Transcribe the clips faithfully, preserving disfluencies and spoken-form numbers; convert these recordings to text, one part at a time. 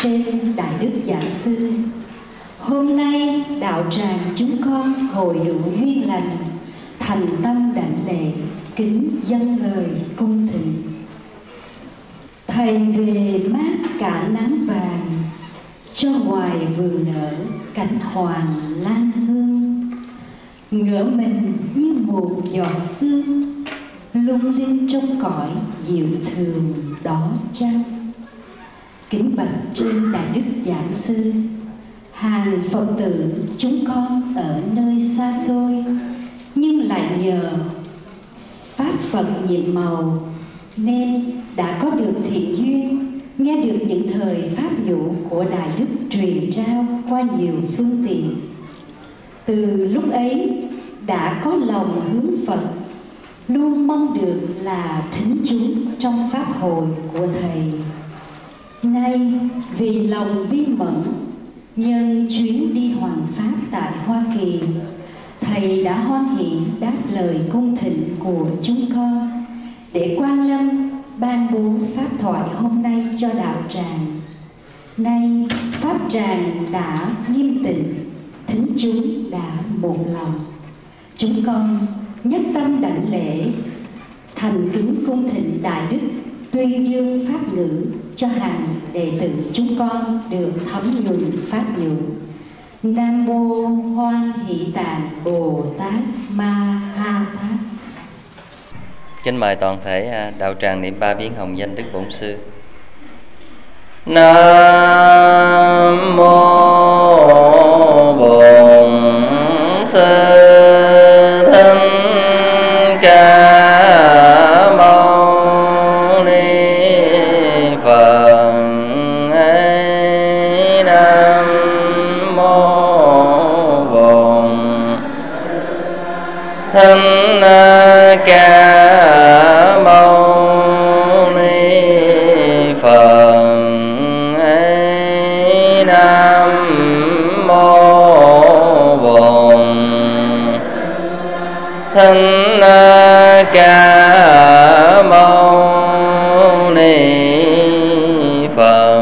trên Đại Đức Giảng Sư. Hôm nay đạo tràng chúng con hội đủ duyên lành, thành tâm đảnh lễ, kính dâng lời cung thỉnh. Thầy về mát cả nắng vàng, cho ngoài vườn nở cánh hoàng lan hương. Ngỡ mình như một giọt sương, lung linh trong cõi diệu thường đó chăng? Kính bạch trên Đại Đức Giảng Sư, hàng Phật tử chúng con ở nơi xa xôi, nhưng lại nhờ Pháp Phật nhiệm màu nên đã có được thiện duyên nghe được những thời pháp nhũ của Đại Đức truyền trao qua nhiều phương tiện. Từ lúc ấy đã có lòng hướng Phật, luôn mong được là thính chúng trong pháp hội của Thầy. Nay vì lòng bi mẫn, nhân chuyến đi hoằng pháp tại Hoa Kỳ, Thầy đã hoan hỷ đáp lời cung thỉnh của chúng con để Quan Lâm ban bố pháp thoại hôm nay cho đạo tràng. Nay pháp tràng đã nghiêm tịnh, thính chúng đã một lòng. Chúng con nhất tâm đảnh lễ, thành kính cung thỉnh Đại Đức tuyên dương pháp ngữ cho hàng đệ tử chúng con được thấm nhuần pháp nhũ. Nam mô Hoan Hỷ Tạng Bồ Tát Ma Ha Tát. Kính mời toàn thể đạo tràng niệm ba biến hồng danh Đức Bổn Sư. Nam mô Bổn Sư Thích Ca Mâu Ni Phật. Nam mô Bổn Thích Ca Mâu Ni Phật. Nam mô Bổn Thích Ca Mâu Ni Phật.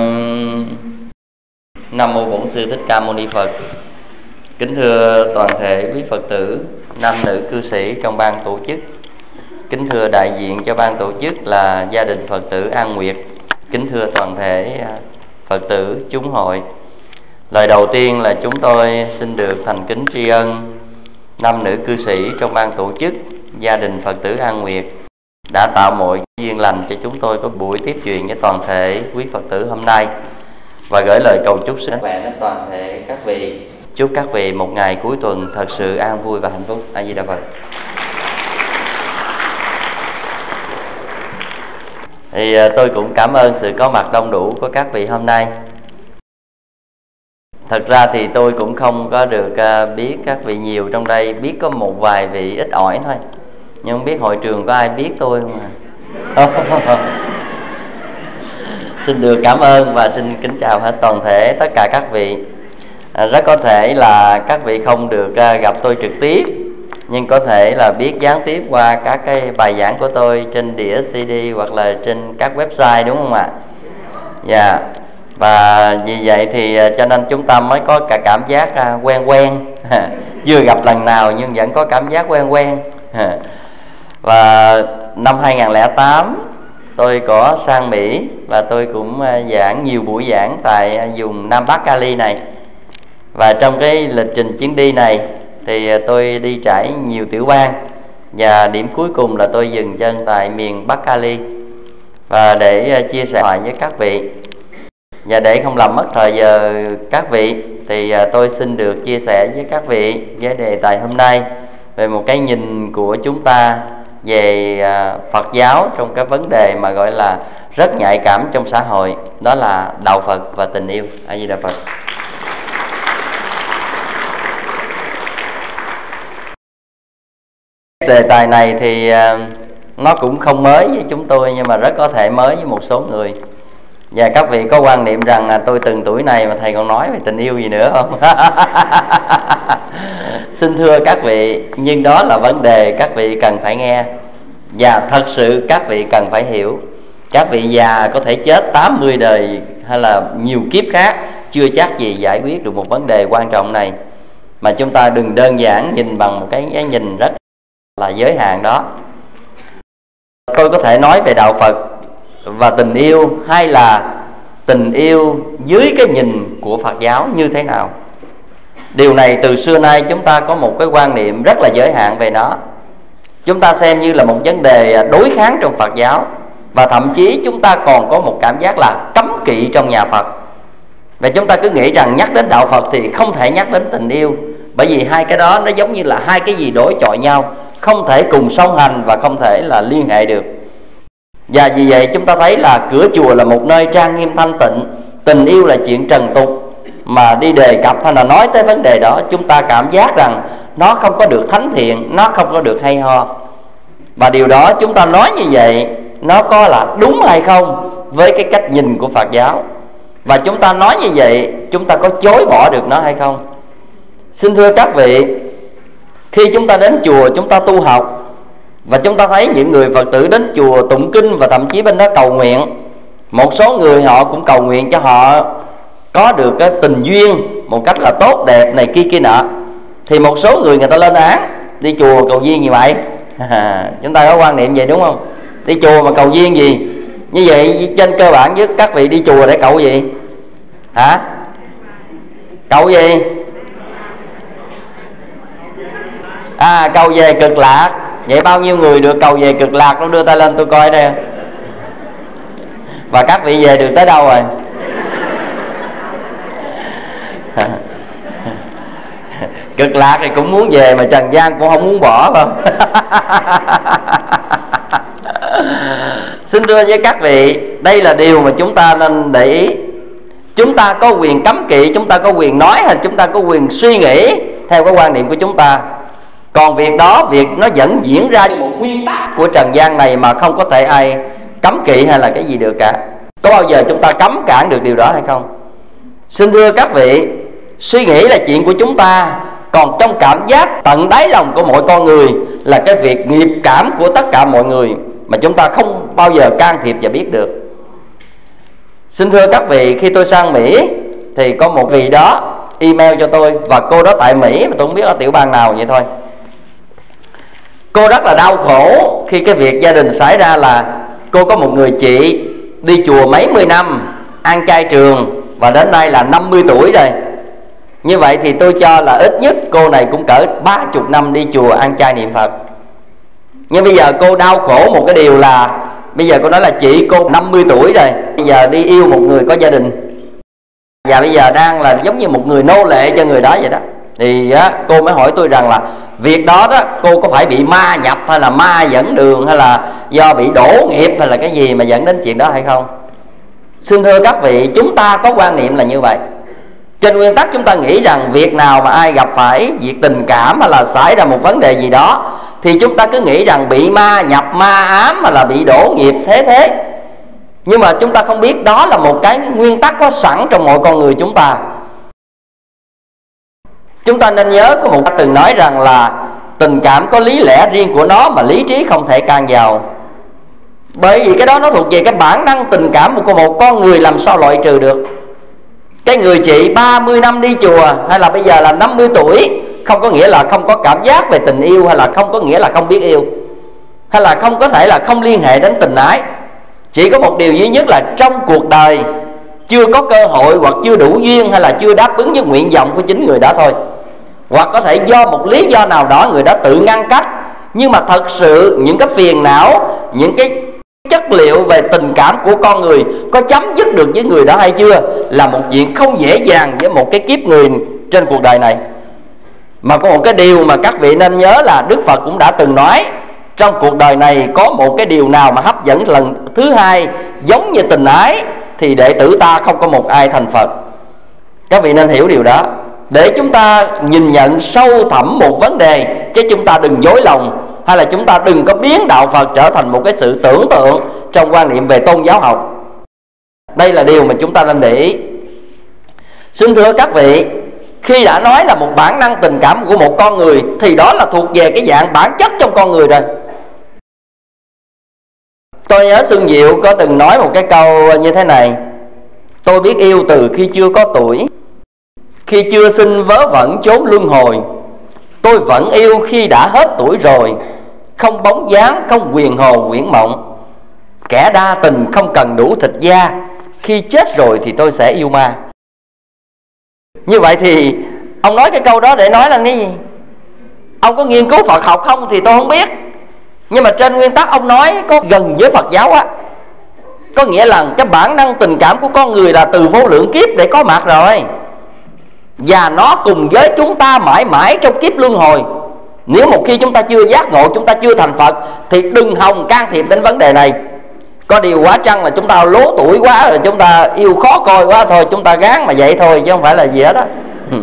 Nam mô Bổn Sư Thích Ca Mâu Ni Phật. Kính thưa toàn thể quý Phật tử, nam nữ cư sĩ trong ban tổ chức. Kính thưa đại diện cho ban tổ chức là gia đình Phật tử An Nguyệt. Kính thưa toàn thể Phật tử chúng hội. Lời đầu tiên là chúng tôi xin được thành kính tri ân nam nữ cư sĩ trong ban tổ chức, gia đình Phật tử An Nguyệt đã tạo mọi duyên lành cho chúng tôi có buổi tiếp chuyện với toàn thể quý Phật tử hôm nay, và gửi lời cầu chúc sức khỏe đến toàn thể các vị. Chúc các vị một ngày cuối tuần thật sự an vui và hạnh phúc. A Di Đà Phật. Thì tôi cũng cảm ơn sự có mặt đông đủ của các vị hôm nay. Thật ra thì tôi cũng không có được biết các vị nhiều trong đây, biết có một vài vị ít ỏi thôi. Nhưng không biết hội trường có ai biết tôi không à? Xin được cảm ơn và xin kính chào hết toàn thể tất cả các vị. À, rất có thể là các vị không được uh, gặp tôi trực tiếp, nhưng có thể là biết gián tiếp qua các cái bài giảng của tôi trên đĩa xê đê hoặc là trên các website, đúng không ạ? Dạ. Yeah. Và vì vậy thì uh, cho nên chúng ta mới có cả cảm giác uh, quen quen chưa gặp lần nào nhưng vẫn có cảm giác quen quen. Và năm hai không không tám tôi có sang Mỹ và tôi cũng uh, giảng nhiều buổi giảng tại uh, vùng Nam Bắc Cali này. Và trong cái lịch trình chuyến đi này thì tôi đi trải nhiều tiểu bang, và điểm cuối cùng là tôi dừng chân tại miền Bắc Cali. Và để chia sẻ với các vị, và để không làm mất thời giờ các vị, thì tôi xin được chia sẻ với các vị với đề tài hôm nay về một cái nhìn của chúng ta về Phật giáo trong cái vấn đề mà gọi là rất nhạy cảm trong xã hội, đó là đạo Phật và tình yêu. A Di Đà Phật. Đề tài này thì nó cũng không mới với chúng tôi, nhưng mà rất có thể mới với một số người. Và các vị có quan niệm rằng là tôi từng tuổi này mà thầy còn nói về tình yêu gì nữa không? Xin thưa các vị, nhưng đó là vấn đề các vị cần phải nghe, và thật sự các vị cần phải hiểu. Các vị già có thể chết tám mươi đời hay là nhiều kiếp khác chưa chắc gì giải quyết được một vấn đề quan trọng này. Mà chúng ta đừng đơn giản nhìn bằng một cái, cái nhìn rất là giới hạn đó. Tôi có thể nói về đạo Phật và tình yêu, hay là tình yêu dưới cái nhìn của Phật giáo như thế nào. Điều này từ xưa nay chúng ta có một cái quan niệm rất là giới hạn về nó. Chúng ta xem như là một vấn đề đối kháng trong Phật giáo, và thậm chí chúng ta còn có một cảm giác là cấm kỵ trong nhà Phật. Và chúng ta cứ nghĩ rằng nhắc đến đạo Phật thì không thể nhắc đến tình yêu, bởi vì hai cái đó nó giống như là hai cái gì đối chọi nhau, không thể cùng song hành và không thể là liên hệ được. Và vì vậy chúng ta thấy là cửa chùa là một nơi trang nghiêm thanh tịnh. Tình yêu là chuyện trần tục, mà đi đề cập hay là nói tới vấn đề đó, chúng ta cảm giác rằng nó không có được thánh thiện, nó không có được hay ho. Và điều đó chúng ta nói như vậy, nó có là đúng hay không với cái cách nhìn của Phật giáo? Và chúng ta nói như vậy, chúng ta có chối bỏ được nó hay không? Xin thưa các vị, khi chúng ta đến chùa chúng ta tu học, và chúng ta thấy những người Phật tử đến chùa tụng kinh và thậm chí bên đó cầu nguyện. Một số người họ cũng cầu nguyện cho họ có được cái tình duyên một cách là tốt đẹp này kia kia nọ. Thì một số người người ta lên án, đi chùa cầu duyên gì vậy? Chúng ta có quan niệm vậy đúng không? Đi chùa mà cầu duyên gì? Như vậy trên cơ bản với các vị đi chùa để cầu gì? Hả? Cầu gì? À, cầu về cực lạc. Vậy bao nhiêu người được cầu về cực lạc? Nó đưa tay lên tôi coi đây. Và các vị về được tới đâu rồi? Cực lạc thì cũng muốn về, mà trần gian cũng không muốn bỏ phải không? Xin thưa với các vị, đây là điều mà chúng ta nên để ý. Chúng ta có quyền cấm kỵ, chúng ta có quyền nói, hay chúng ta có quyền suy nghĩ theo cái quan niệm của chúng ta. Còn việc đó, việc nó vẫn diễn ra một nguyên tắc của trần gian này mà không có thể ai cấm kỵ hay là cái gì được cả. Có bao giờ chúng ta cấm cản được điều đó hay không? Xin thưa các vị, suy nghĩ là chuyện của chúng ta, còn trong cảm giác tận đáy lòng của mỗi con người là cái việc nghiệp cảm của tất cả mọi người mà chúng ta không bao giờ can thiệp và biết được. Xin thưa các vị, khi tôi sang Mỹ thì có một vị đó email cho tôi, và cô đó tại Mỹ mà tôi không biết ở tiểu bang nào vậy thôi. Cô rất là đau khổ khi cái việc gia đình xảy ra là cô có một người chị đi chùa mấy mươi năm, ăn chay trường, và đến nay là năm mươi tuổi rồi. Như vậy thì tôi cho là ít nhất cô này cũng cỡ ba mươi năm đi chùa ăn chay niệm Phật. Nhưng bây giờ cô đau khổ một cái điều là bây giờ cô nói là chị cô năm mươi tuổi rồi, bây giờ đi yêu một người có gia đình, và bây giờ đang là giống như một người nô lệ cho người đó vậy đó. Thì á, cô mới hỏi tôi rằng là việc đó đó cô có phải bị ma nhập hay là ma dẫn đường, hay là do bị đổ nghiệp hay là cái gì mà dẫn đến chuyện đó hay không? Xin thưa các vị, chúng ta có quan niệm là như vậy. Trên nguyên tắc chúng ta nghĩ rằng việc nào mà ai gặp phải việc tình cảm hay là xảy ra một vấn đề gì đó thì chúng ta cứ nghĩ rằng bị ma nhập, ma ám hay là bị đổ nghiệp thế thế. Nhưng mà chúng ta không biết đó là một cái nguyên tắc có sẵn trong mọi con người chúng ta. Chúng ta nên nhớ có một từng nói rằng là tình cảm có lý lẽ riêng của nó mà lý trí không thể can vào. Bởi vì cái đó nó thuộc về cái bản năng tình cảm của một con người, làm sao loại trừ được. Cái người chị ba mươi năm đi chùa hay là bây giờ là năm mươi tuổi không có nghĩa là không có cảm giác về tình yêu, hay là không có nghĩa là không biết yêu, hay là không có thể là không liên hệ đến tình ái. Chỉ có một điều duy nhất là trong cuộc đời chưa có cơ hội, hoặc chưa đủ duyên, hay là chưa đáp ứng với nguyện vọng của chính người đó thôi. Hoặc có thể do một lý do nào đó người đó tự ngăn cách. Nhưng mà thật sự những cái phiền não, những cái chất liệu về tình cảm của con người có chấm dứt được với người đó hay chưa là một chuyện không dễ dàng với một cái kiếp người trên cuộc đời này. Mà có một cái điều mà các vị nên nhớ là Đức Phật cũng đã từng nói, trong cuộc đời này có một cái điều nào mà hấp dẫn lần thứ hai giống như tình ái thì đệ tử ta không có một ai thành Phật. Các vị nên hiểu điều đó, để chúng ta nhìn nhận sâu thẳm một vấn đề, chứ chúng ta đừng dối lòng, hay là chúng ta đừng có biến đạo Phật trở thành một cái sự tưởng tượng trong quan niệm về tôn giáo học. Đây là điều mà chúng ta nên để ý. Xin thưa các vị, khi đã nói là một bản năng tình cảm của một con người thì đó là thuộc về cái dạng bản chất trong con người rồi. Tôi nhớ Xuân Diệu có từng nói một cái câu như thế này: Tôi biết yêu từ khi chưa có tuổi, khi chưa sinh vớ vẩn chốn luân hồi. Tôi vẫn yêu khi đã hết tuổi rồi, không bóng dáng, không quyền hồ quyển mộng. Kẻ đa tình không cần đủ thịt da, khi chết rồi thì tôi sẽ yêu ma. Như vậy thì ông nói cái câu đó để nói là cái gì? Ông có nghiên cứu Phật học không thì tôi không biết, nhưng mà trên nguyên tắc ông nói có gần với Phật giáo á. Có nghĩa là cái bản năng tình cảm của con người là từ vô lượng kiếp để có mặt rồi, và nó cùng với chúng ta mãi mãi trong kiếp luân hồi. Nếu một khi chúng ta chưa giác ngộ, chúng ta chưa thành Phật, thì đừng hòng can thiệp đến vấn đề này. Có điều quá chăng là chúng ta lố tuổi quá rồi, chúng ta yêu khó coi quá thôi, chúng ta gán mà vậy thôi, chứ không phải là gì hết á.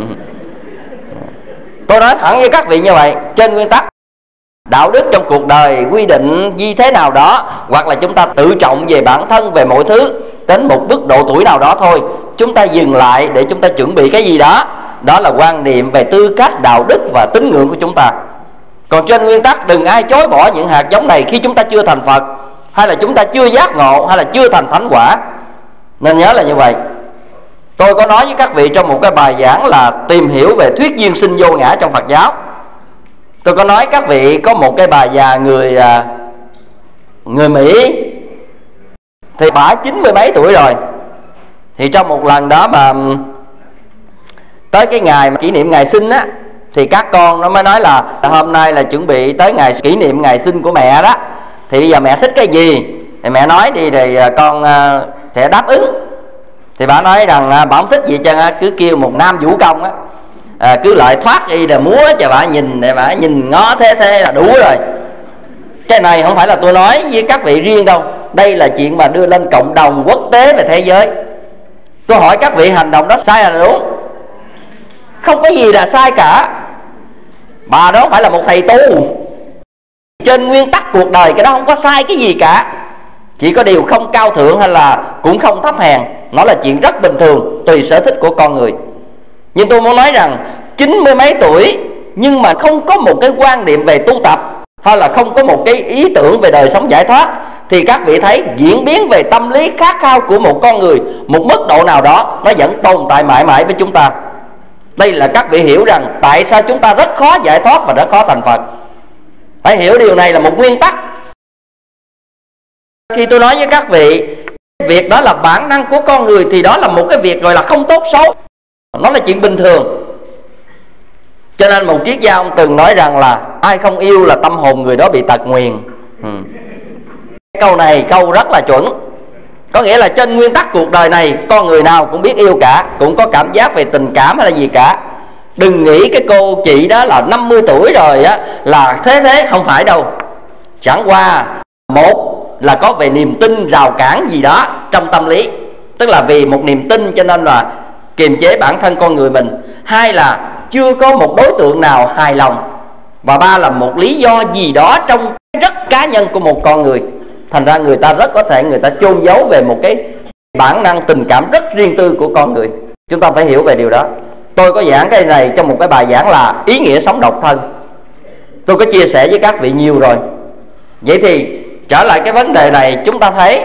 Tôi nói thẳng với các vị như vậy. Trên nguyên tắc đạo đức trong cuộc đời quy định như thế nào đó, hoặc là chúng ta tự trọng về bản thân, về mọi thứ, đến một mức độ tuổi nào đó thôi, chúng ta dừng lại để chúng ta chuẩn bị cái gì đó. Đó là quan niệm về tư cách, đạo đức và tín ngưỡng của chúng ta. Còn trên nguyên tắc đừng ai chối bỏ những hạt giống này khi chúng ta chưa thành Phật, hay là chúng ta chưa giác ngộ, hay là chưa thành thánh quả. Nên nhớ là như vậy. Tôi có nói với các vị trong một cái bài giảng là tìm hiểu về thuyết duyên sinh vô ngã trong Phật giáo. Tôi có nói các vị có một cái bà già người người Mỹ, thì bả chín mươi mấy tuổi rồi. Thì trong một lần đó mà tới cái ngày mà kỷ niệm ngày sinh á, thì các con nó mới nói là hôm nay là chuẩn bị tới ngày kỷ niệm ngày sinh của mẹ đó, thì bây giờ mẹ thích cái gì thì mẹ nói đi thì con sẽ đáp ứng. Thì bà nói rằng bà không thích gì chứ, cứ kêu một nam vũ công á, à, cứ lại thoát đi rồi múa cho bà nhìn, để bà nhìn ngó thế thế là đủ rồi. Cái này không phải là tôi nói với các vị riêng đâu, đây là chuyện mà đưa lên cộng đồng quốc tế về thế giới. Tôi hỏi các vị hành động đó sai hay là đúng? Không có gì là sai cả. Bà đó không phải là một thầy tu. Trên nguyên tắc cuộc đời cái đó không có sai cái gì cả, chỉ có điều không cao thượng hay là cũng không thấp hèn. Nó là chuyện rất bình thường, tùy sở thích của con người. Nhưng tôi muốn nói rằng chín mươi mấy tuổi nhưng mà không có một cái quan niệm về tu tập, hay là không có một cái ý tưởng về đời sống giải thoát, thì các vị thấy diễn biến về tâm lý khát khao của một con người, một mức độ nào đó, nó vẫn tồn tại mãi mãi với chúng ta. Đây là các vị hiểu rằng tại sao chúng ta rất khó giải thoát và rất khó thành Phật. Phải hiểu điều này là một nguyên tắc. Khi tôi nói với các vị việc đó là bản năng của con người, thì đó là một cái việc gọi là không tốt xấu, nó là chuyện bình thường. Cho nên một triết gia ông từng nói rằng là ai không yêu là tâm hồn người đó bị tật nguyền. ừ. Câu này câu rất là chuẩn. Có nghĩa là trên nguyên tắc cuộc đời này, con người nào cũng biết yêu cả, cũng có cảm giác về tình cảm hay là gì cả. Đừng nghĩ cái cô chị đó là năm mươi tuổi rồi á là thế thế, không phải đâu. Chẳng qua một là có về niềm tin rào cản gì đó trong tâm lý, tức là vì một niềm tin cho nên là kiềm chế bản thân con người mình. Hai là chưa có một đối tượng nào hài lòng. Và ba là một lý do gì đó trong rất cá nhân của một con người, thành ra người ta rất có thể người ta chôn giấu về một cái bản năng tình cảm rất riêng tư của con người. Chúng ta phải hiểu về điều đó. Tôi có giảng cái này trong một cái bài giảng là ý nghĩa sống độc thân. Tôi có chia sẻ với các vị nhiều rồi. Vậy thì trở lại cái vấn đề này, chúng ta thấy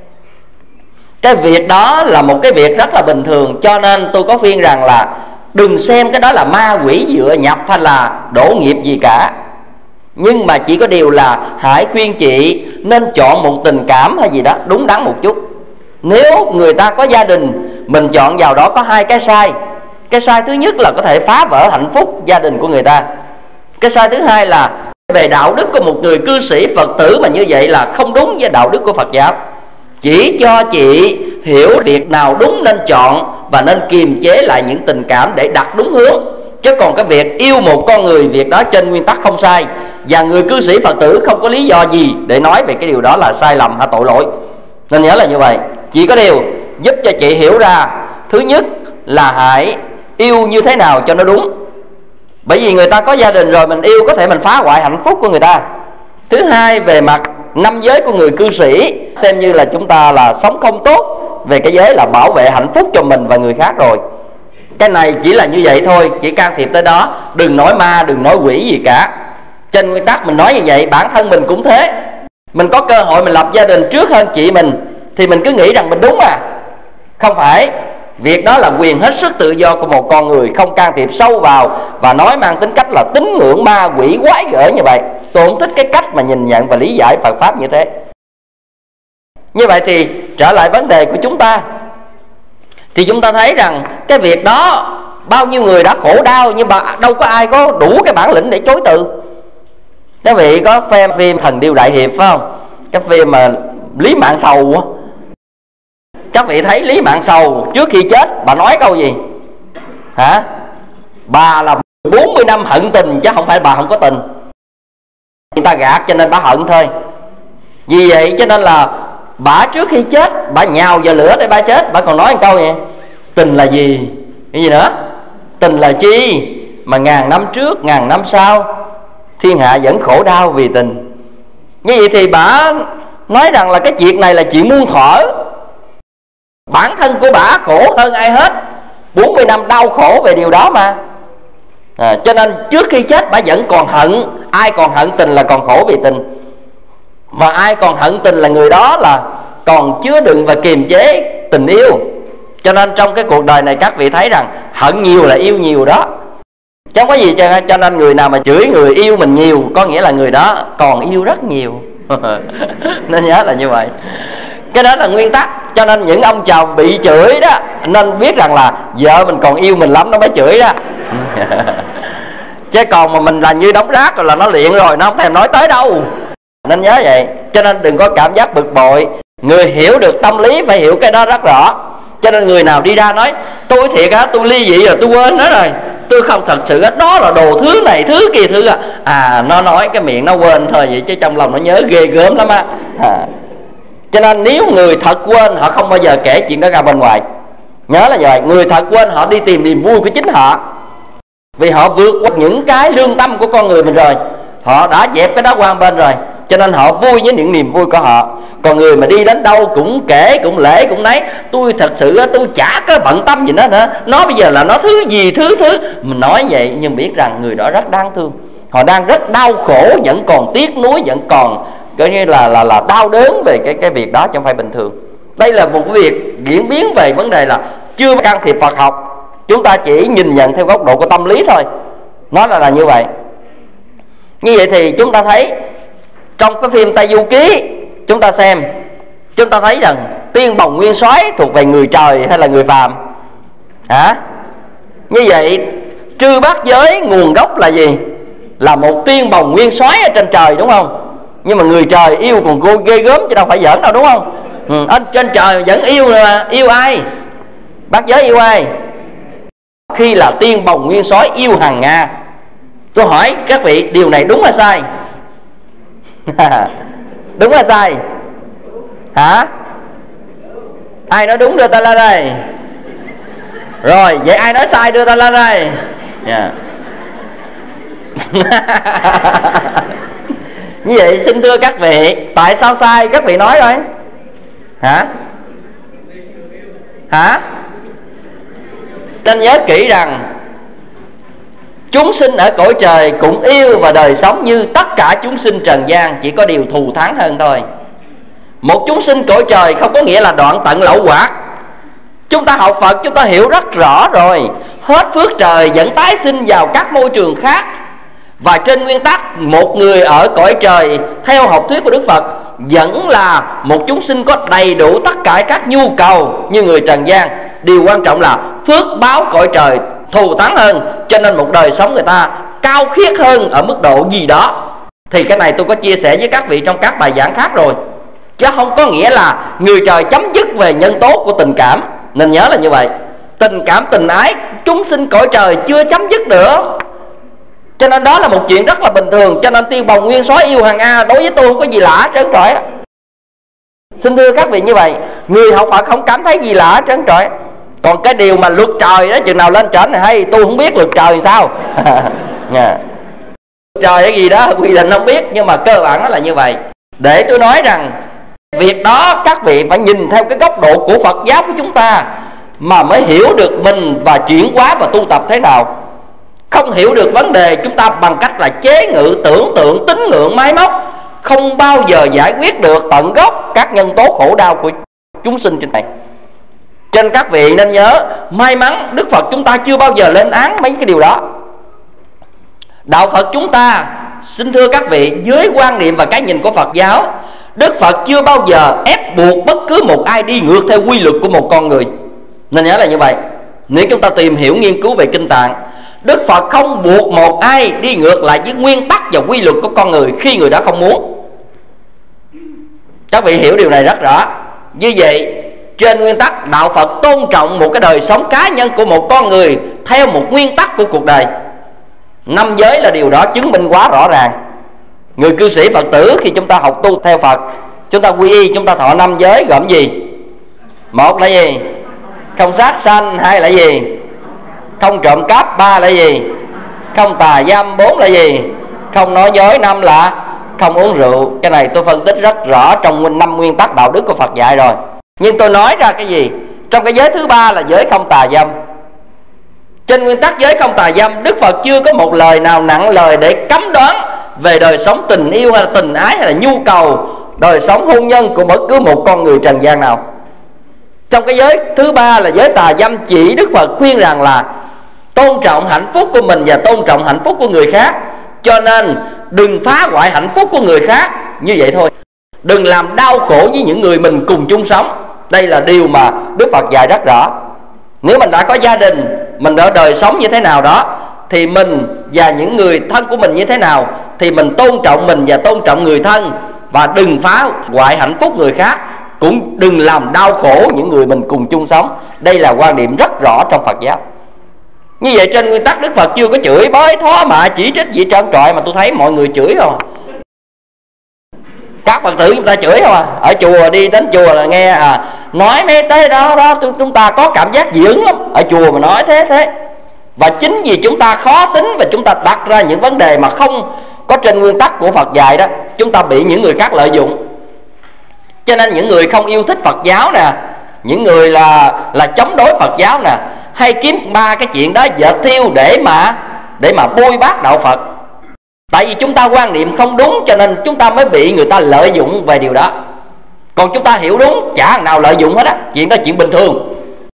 cái việc đó là một cái việc rất là bình thường. Cho nên tôi có khuyên rằng là đừng xem cái đó là ma quỷ dựa nhập hay là đổ nghiệp gì cả. Nhưng mà chỉ có điều là hãy khuyên chị nên chọn một tình cảm hay gì đó đúng đắn một chút. Nếu người ta có gia đình, mình chọn vào đó có hai cái sai. Cái sai thứ nhất là có thể phá vỡ hạnh phúc gia đình của người ta. Cái sai thứ hai là về đạo đức của một người cư sĩ Phật tử mà như vậy là không đúng với đạo đức của Phật giáo. Chỉ cho chị hiểu việc nào đúng nên chọn và nên kiềm chế lại những tình cảm để đặt đúng hướng. Chứ còn cái việc yêu một con người, việc đó trên nguyên tắc không sai. Và người cư sĩ Phật tử không có lý do gì để nói về cái điều đó là sai lầm hay tội lỗi. Nên nhớ là như vậy. Chỉ có điều giúp cho chị hiểu ra, thứ nhất là hãy yêu như thế nào cho nó đúng. Bởi vì người ta có gia đình rồi, mình yêu có thể mình phá hoại hạnh phúc của người ta. Thứ hai, về mặt năm giới của người cư sĩ, xem như là chúng ta là sống không tốt về cái giới là bảo vệ hạnh phúc cho mình và người khác rồi. Cái này chỉ là như vậy thôi, chỉ can thiệp tới đó. Đừng nói ma, đừng nói quỷ gì cả. Trên nguyên tắc mình nói như vậy, bản thân mình cũng thế. Mình có cơ hội mình lập gia đình trước hơn chị mình thì mình cứ nghĩ rằng mình đúng à. Không phải. Việc đó là quyền hết sức tự do của một con người, không can thiệp sâu vào và nói mang tính cách là tín ngưỡng ma quỷ quái gở như vậy. Tôi không thích cái cách mà nhìn nhận và lý giải Phật Pháp như thế. Như vậy thì trở lại vấn đề của chúng ta, thì chúng ta thấy rằng cái việc đó bao nhiêu người đã khổ đau, nhưng mà đâu có ai có đủ cái bản lĩnh để chối từ. Các vị có xem phim Thần Điêu Đại Hiệp phải không? Cái phim mà Lý Mạn Sầu á, các vị thấy Lý Mạn Sầu trước khi chết bà nói câu gì? Hả? Bà là bốn mươi năm hận tình chứ không phải bà không có tình. Người ta gạt cho nên bà hận thôi. Vì vậy cho nên là bà trước khi chết bà nhào vào lửa để bà chết, bà còn nói một câu vậy: tình là gì? Cái gì nữa? Tình là chi mà ngàn năm trước ngàn năm sau thiên hạ vẫn khổ đau vì tình. Như vậy thì bà nói rằng là cái chuyện này là chuyện muôn thuở. Bản thân của bà khổ hơn ai hết, bốn mươi năm đau khổ về điều đó mà. à, Cho nên trước khi chết bà vẫn còn hận. Ai còn hận tình là còn khổ vì tình. Và ai còn hận tình là người đó là còn chứa đựng và kiềm chế tình yêu. Cho nên trong cái cuộc đời này các vị thấy rằng hận nhiều là yêu nhiều đó, chứ không có gì. Cho, cho nên người nào mà chửi người yêu mình nhiều có nghĩa là người đó còn yêu rất nhiều. Nên nhớ là như vậy. Cái đó là nguyên tắc. Cho nên những ông chồng bị chửi đó nên biết rằng là vợ mình còn yêu mình lắm nó mới chửi đó. Chứ còn mà mình là như đống rác rồi là nó luyện rồi, nó không thèm nói tới đâu. Nên nhớ vậy. Cho nên đừng có cảm giác bực bội. Người hiểu được tâm lý phải hiểu cái đó rất rõ. Cho nên người nào đi ra nói tôi thiệt á, tôi ly dị rồi, tôi quên nó rồi, tôi không thật sự á, đó là đồ thứ này thứ kia thứ à. À nó nói cái miệng nó quên thôi vậy chứ trong lòng nó nhớ ghê gớm lắm á. à. Cho nên nếu người thật quên họ không bao giờ kể chuyện đó ra bên ngoài. Nhớ là vậy. Người thật quên họ đi tìm niềm vui của chính họ, vì họ vượt qua những cái lương tâm của con người mình rồi. Họ đã dẹp cái đó qua bên rồi, cho nên họ vui với những niềm vui của họ. Còn người mà đi đến đâu cũng kể, cũng lễ, cũng nấy, tôi thật sự tôi chả có bận tâm gì nó nữa, nó bây giờ là nó thứ gì thứ thứ. Mình nói vậy nhưng biết rằng người đó rất đáng thương. Họ đang rất đau khổ, vẫn còn tiếc nuối, vẫn còn coi như là là là đau đớn về cái cái việc đó, chứ không phải bình thường. Đây là một cái việc diễn biến về vấn đề là chưa can thiệp Phật học. Chúng ta chỉ nhìn nhận theo góc độ của tâm lý thôi. Nó là là như vậy. Như vậy thì chúng ta thấy trong cái phim Tây Du Ký, chúng ta xem, chúng ta thấy rằng Tiên Bồng Nguyên Soái thuộc về người trời hay là người phàm? Hả? Như vậy Trư Bát Giới nguồn gốc là gì? Là một tiên bồng nguyên soái ở trên trời, đúng không? Nhưng mà người trời yêu còn cô ghê gớm chứ đâu phải giỡn đâu, đúng không? Ừ, ở trên trời vẫn yêu mà. Yêu ai? Bát Giới yêu ai? Khi là tiên bồng nguyên soái yêu Hằng Nga. Tôi hỏi các vị điều này đúng hay sai? Đúng hay sai? Hả? Ai nói đúng đưa tay lên đây. Rồi, vậy ai nói sai đưa tay lên đây. Yeah. Như vậy xin thưa các vị, tại sao sai? Các vị nói rồi. Hả? Hả? Nên nhớ kỹ rằng chúng sinh ở cõi trời cũng yêu và đời sống như tất cả chúng sinh trần gian, chỉ có điều thù thắng hơn thôi. Một chúng sinh cõi trời không có nghĩa là đoạn tận lậu hoặc. Chúng ta học Phật chúng ta hiểu rất rõ rồi. Hết phước trời vẫn tái sinh vào các môi trường khác. Và trên nguyên tắc một người ở cõi trời theo học thuyết của Đức Phật vẫn là một chúng sinh có đầy đủ tất cả các nhu cầu như người trần gian. Điều quan trọng là phước báo cõi trời thù thắng hơn, cho nên một đời sống người ta cao khiết hơn ở mức độ gì đó. Thì cái này tôi có chia sẻ với các vị trong các bài giảng khác rồi, chứ không có nghĩa là người trời chấm dứt về nhân tố của tình cảm. Nên nhớ là như vậy. Tình cảm tình ái chúng sinh cõi trời chưa chấm dứt nữa, cho nên đó là một chuyện rất là bình thường. Cho nên tiên bồng nguyên soái yêu Hằng Nga đối với tôi không có gì lạ trơn trọi. Xin thưa các vị như vậy, người học Phật không cảm thấy gì lạ trơn trọi. Còn cái điều mà luật trời đó chừng nào lên trển này hay tôi không biết luật trời sao. Luật trời cái gì đó quy định không biết, nhưng mà cơ bản nó là như vậy. Để tôi nói rằng việc đó các vị phải nhìn theo cái góc độ của Phật giáo của chúng ta mà mới hiểu được mình và chuyển hóa và tu tập thế nào. Không hiểu được vấn đề chúng ta bằng cách là chế ngự, tưởng tượng, tín ngưỡng, máy móc, không bao giờ giải quyết được tận gốc các nhân tố khổ đau của chúng sinh trên này. Cho nên các vị nên nhớ, may mắn Đức Phật chúng ta chưa bao giờ lên án mấy cái điều đó. Đạo Phật chúng ta, xin thưa các vị, với quan niệm và cái nhìn của Phật giáo, Đức Phật chưa bao giờ ép buộc bất cứ một ai đi ngược theo quy luật của một con người. Nên nhớ là như vậy. Nếu chúng ta tìm hiểu nghiên cứu về Kinh Tạng, Đức Phật không buộc một ai đi ngược lại với nguyên tắc và quy luật của con người khi người đó không muốn. Các vị hiểu điều này rất rõ. Như vậy, trên nguyên tắc, đạo Phật tôn trọng một cái đời sống cá nhân của một con người theo một nguyên tắc của cuộc đời. Năm giới là điều đó chứng minh quá rõ ràng. Người cư sĩ Phật tử khi chúng ta học tu theo Phật, chúng ta quy y, chúng ta thọ năm giới gồm gì? Một là gì? Không sát sanh. Hai là gì? Không trộm cắp. Ba là gì? Không tà dâm. Bốn là gì? Không nói dối. Năm là không uống rượu. Cái này tôi phân tích rất rõ trong năm nguyên tắc đạo đức của Phật dạy rồi. Nhưng tôi nói ra cái gì? Trong cái giới thứ ba là giới không tà dâm. Trên nguyên tắc giới không tà dâm, Đức Phật chưa có một lời nào nặng lời để cấm đoán về đời sống tình yêu hay là tình ái hay là nhu cầu đời sống hôn nhân của bất cứ một con người trần gian nào. Trong cái giới thứ ba là giới tà dâm, chỉ Đức Phật khuyên rằng là tôn trọng hạnh phúc của mình và tôn trọng hạnh phúc của người khác. Cho nên đừng phá hoại hạnh phúc của người khác, như vậy thôi. Đừng làm đau khổ với những người mình cùng chung sống. Đây là điều mà Đức Phật dạy rất rõ. Nếu mình đã có gia đình, mình đã đời sống như thế nào đó, thì mình và những người thân của mình như thế nào, thì mình tôn trọng mình và tôn trọng người thân. Và đừng phá hoại hạnh phúc người khác, cũng đừng làm đau khổ những người mình cùng chung sống. Đây là quan điểm rất rõ trong Phật giáo. Như vậy trên nguyên tắc Đức Phật chưa có chửi bới, thó mạ, chỉ trích gì trơn trọi, mà tôi thấy mọi người chửi không. Các Phật tử chúng ta chửi không à. Ở chùa, đi đến chùa là nghe à, nói mấy cái đó đó chúng ta có cảm giác dị ứng lắm. Ở chùa mà nói thế thế. Và chính vì chúng ta khó tính và chúng ta đặt ra những vấn đề mà không có trên nguyên tắc của Phật dạy đó, chúng ta bị những người khác lợi dụng. Cho nên những người không yêu thích Phật giáo nè, những người là là chống đối Phật giáo nè, hay kiếm ba cái chuyện đó dệt thiêu để mà để mà bôi bác đạo Phật. Tại vì chúng ta quan niệm không đúng, cho nên chúng ta mới bị người ta lợi dụng về điều đó. Còn chúng ta hiểu đúng, chả thằng nào lợi dụng hết á. Chuyện đó chuyện bình thường.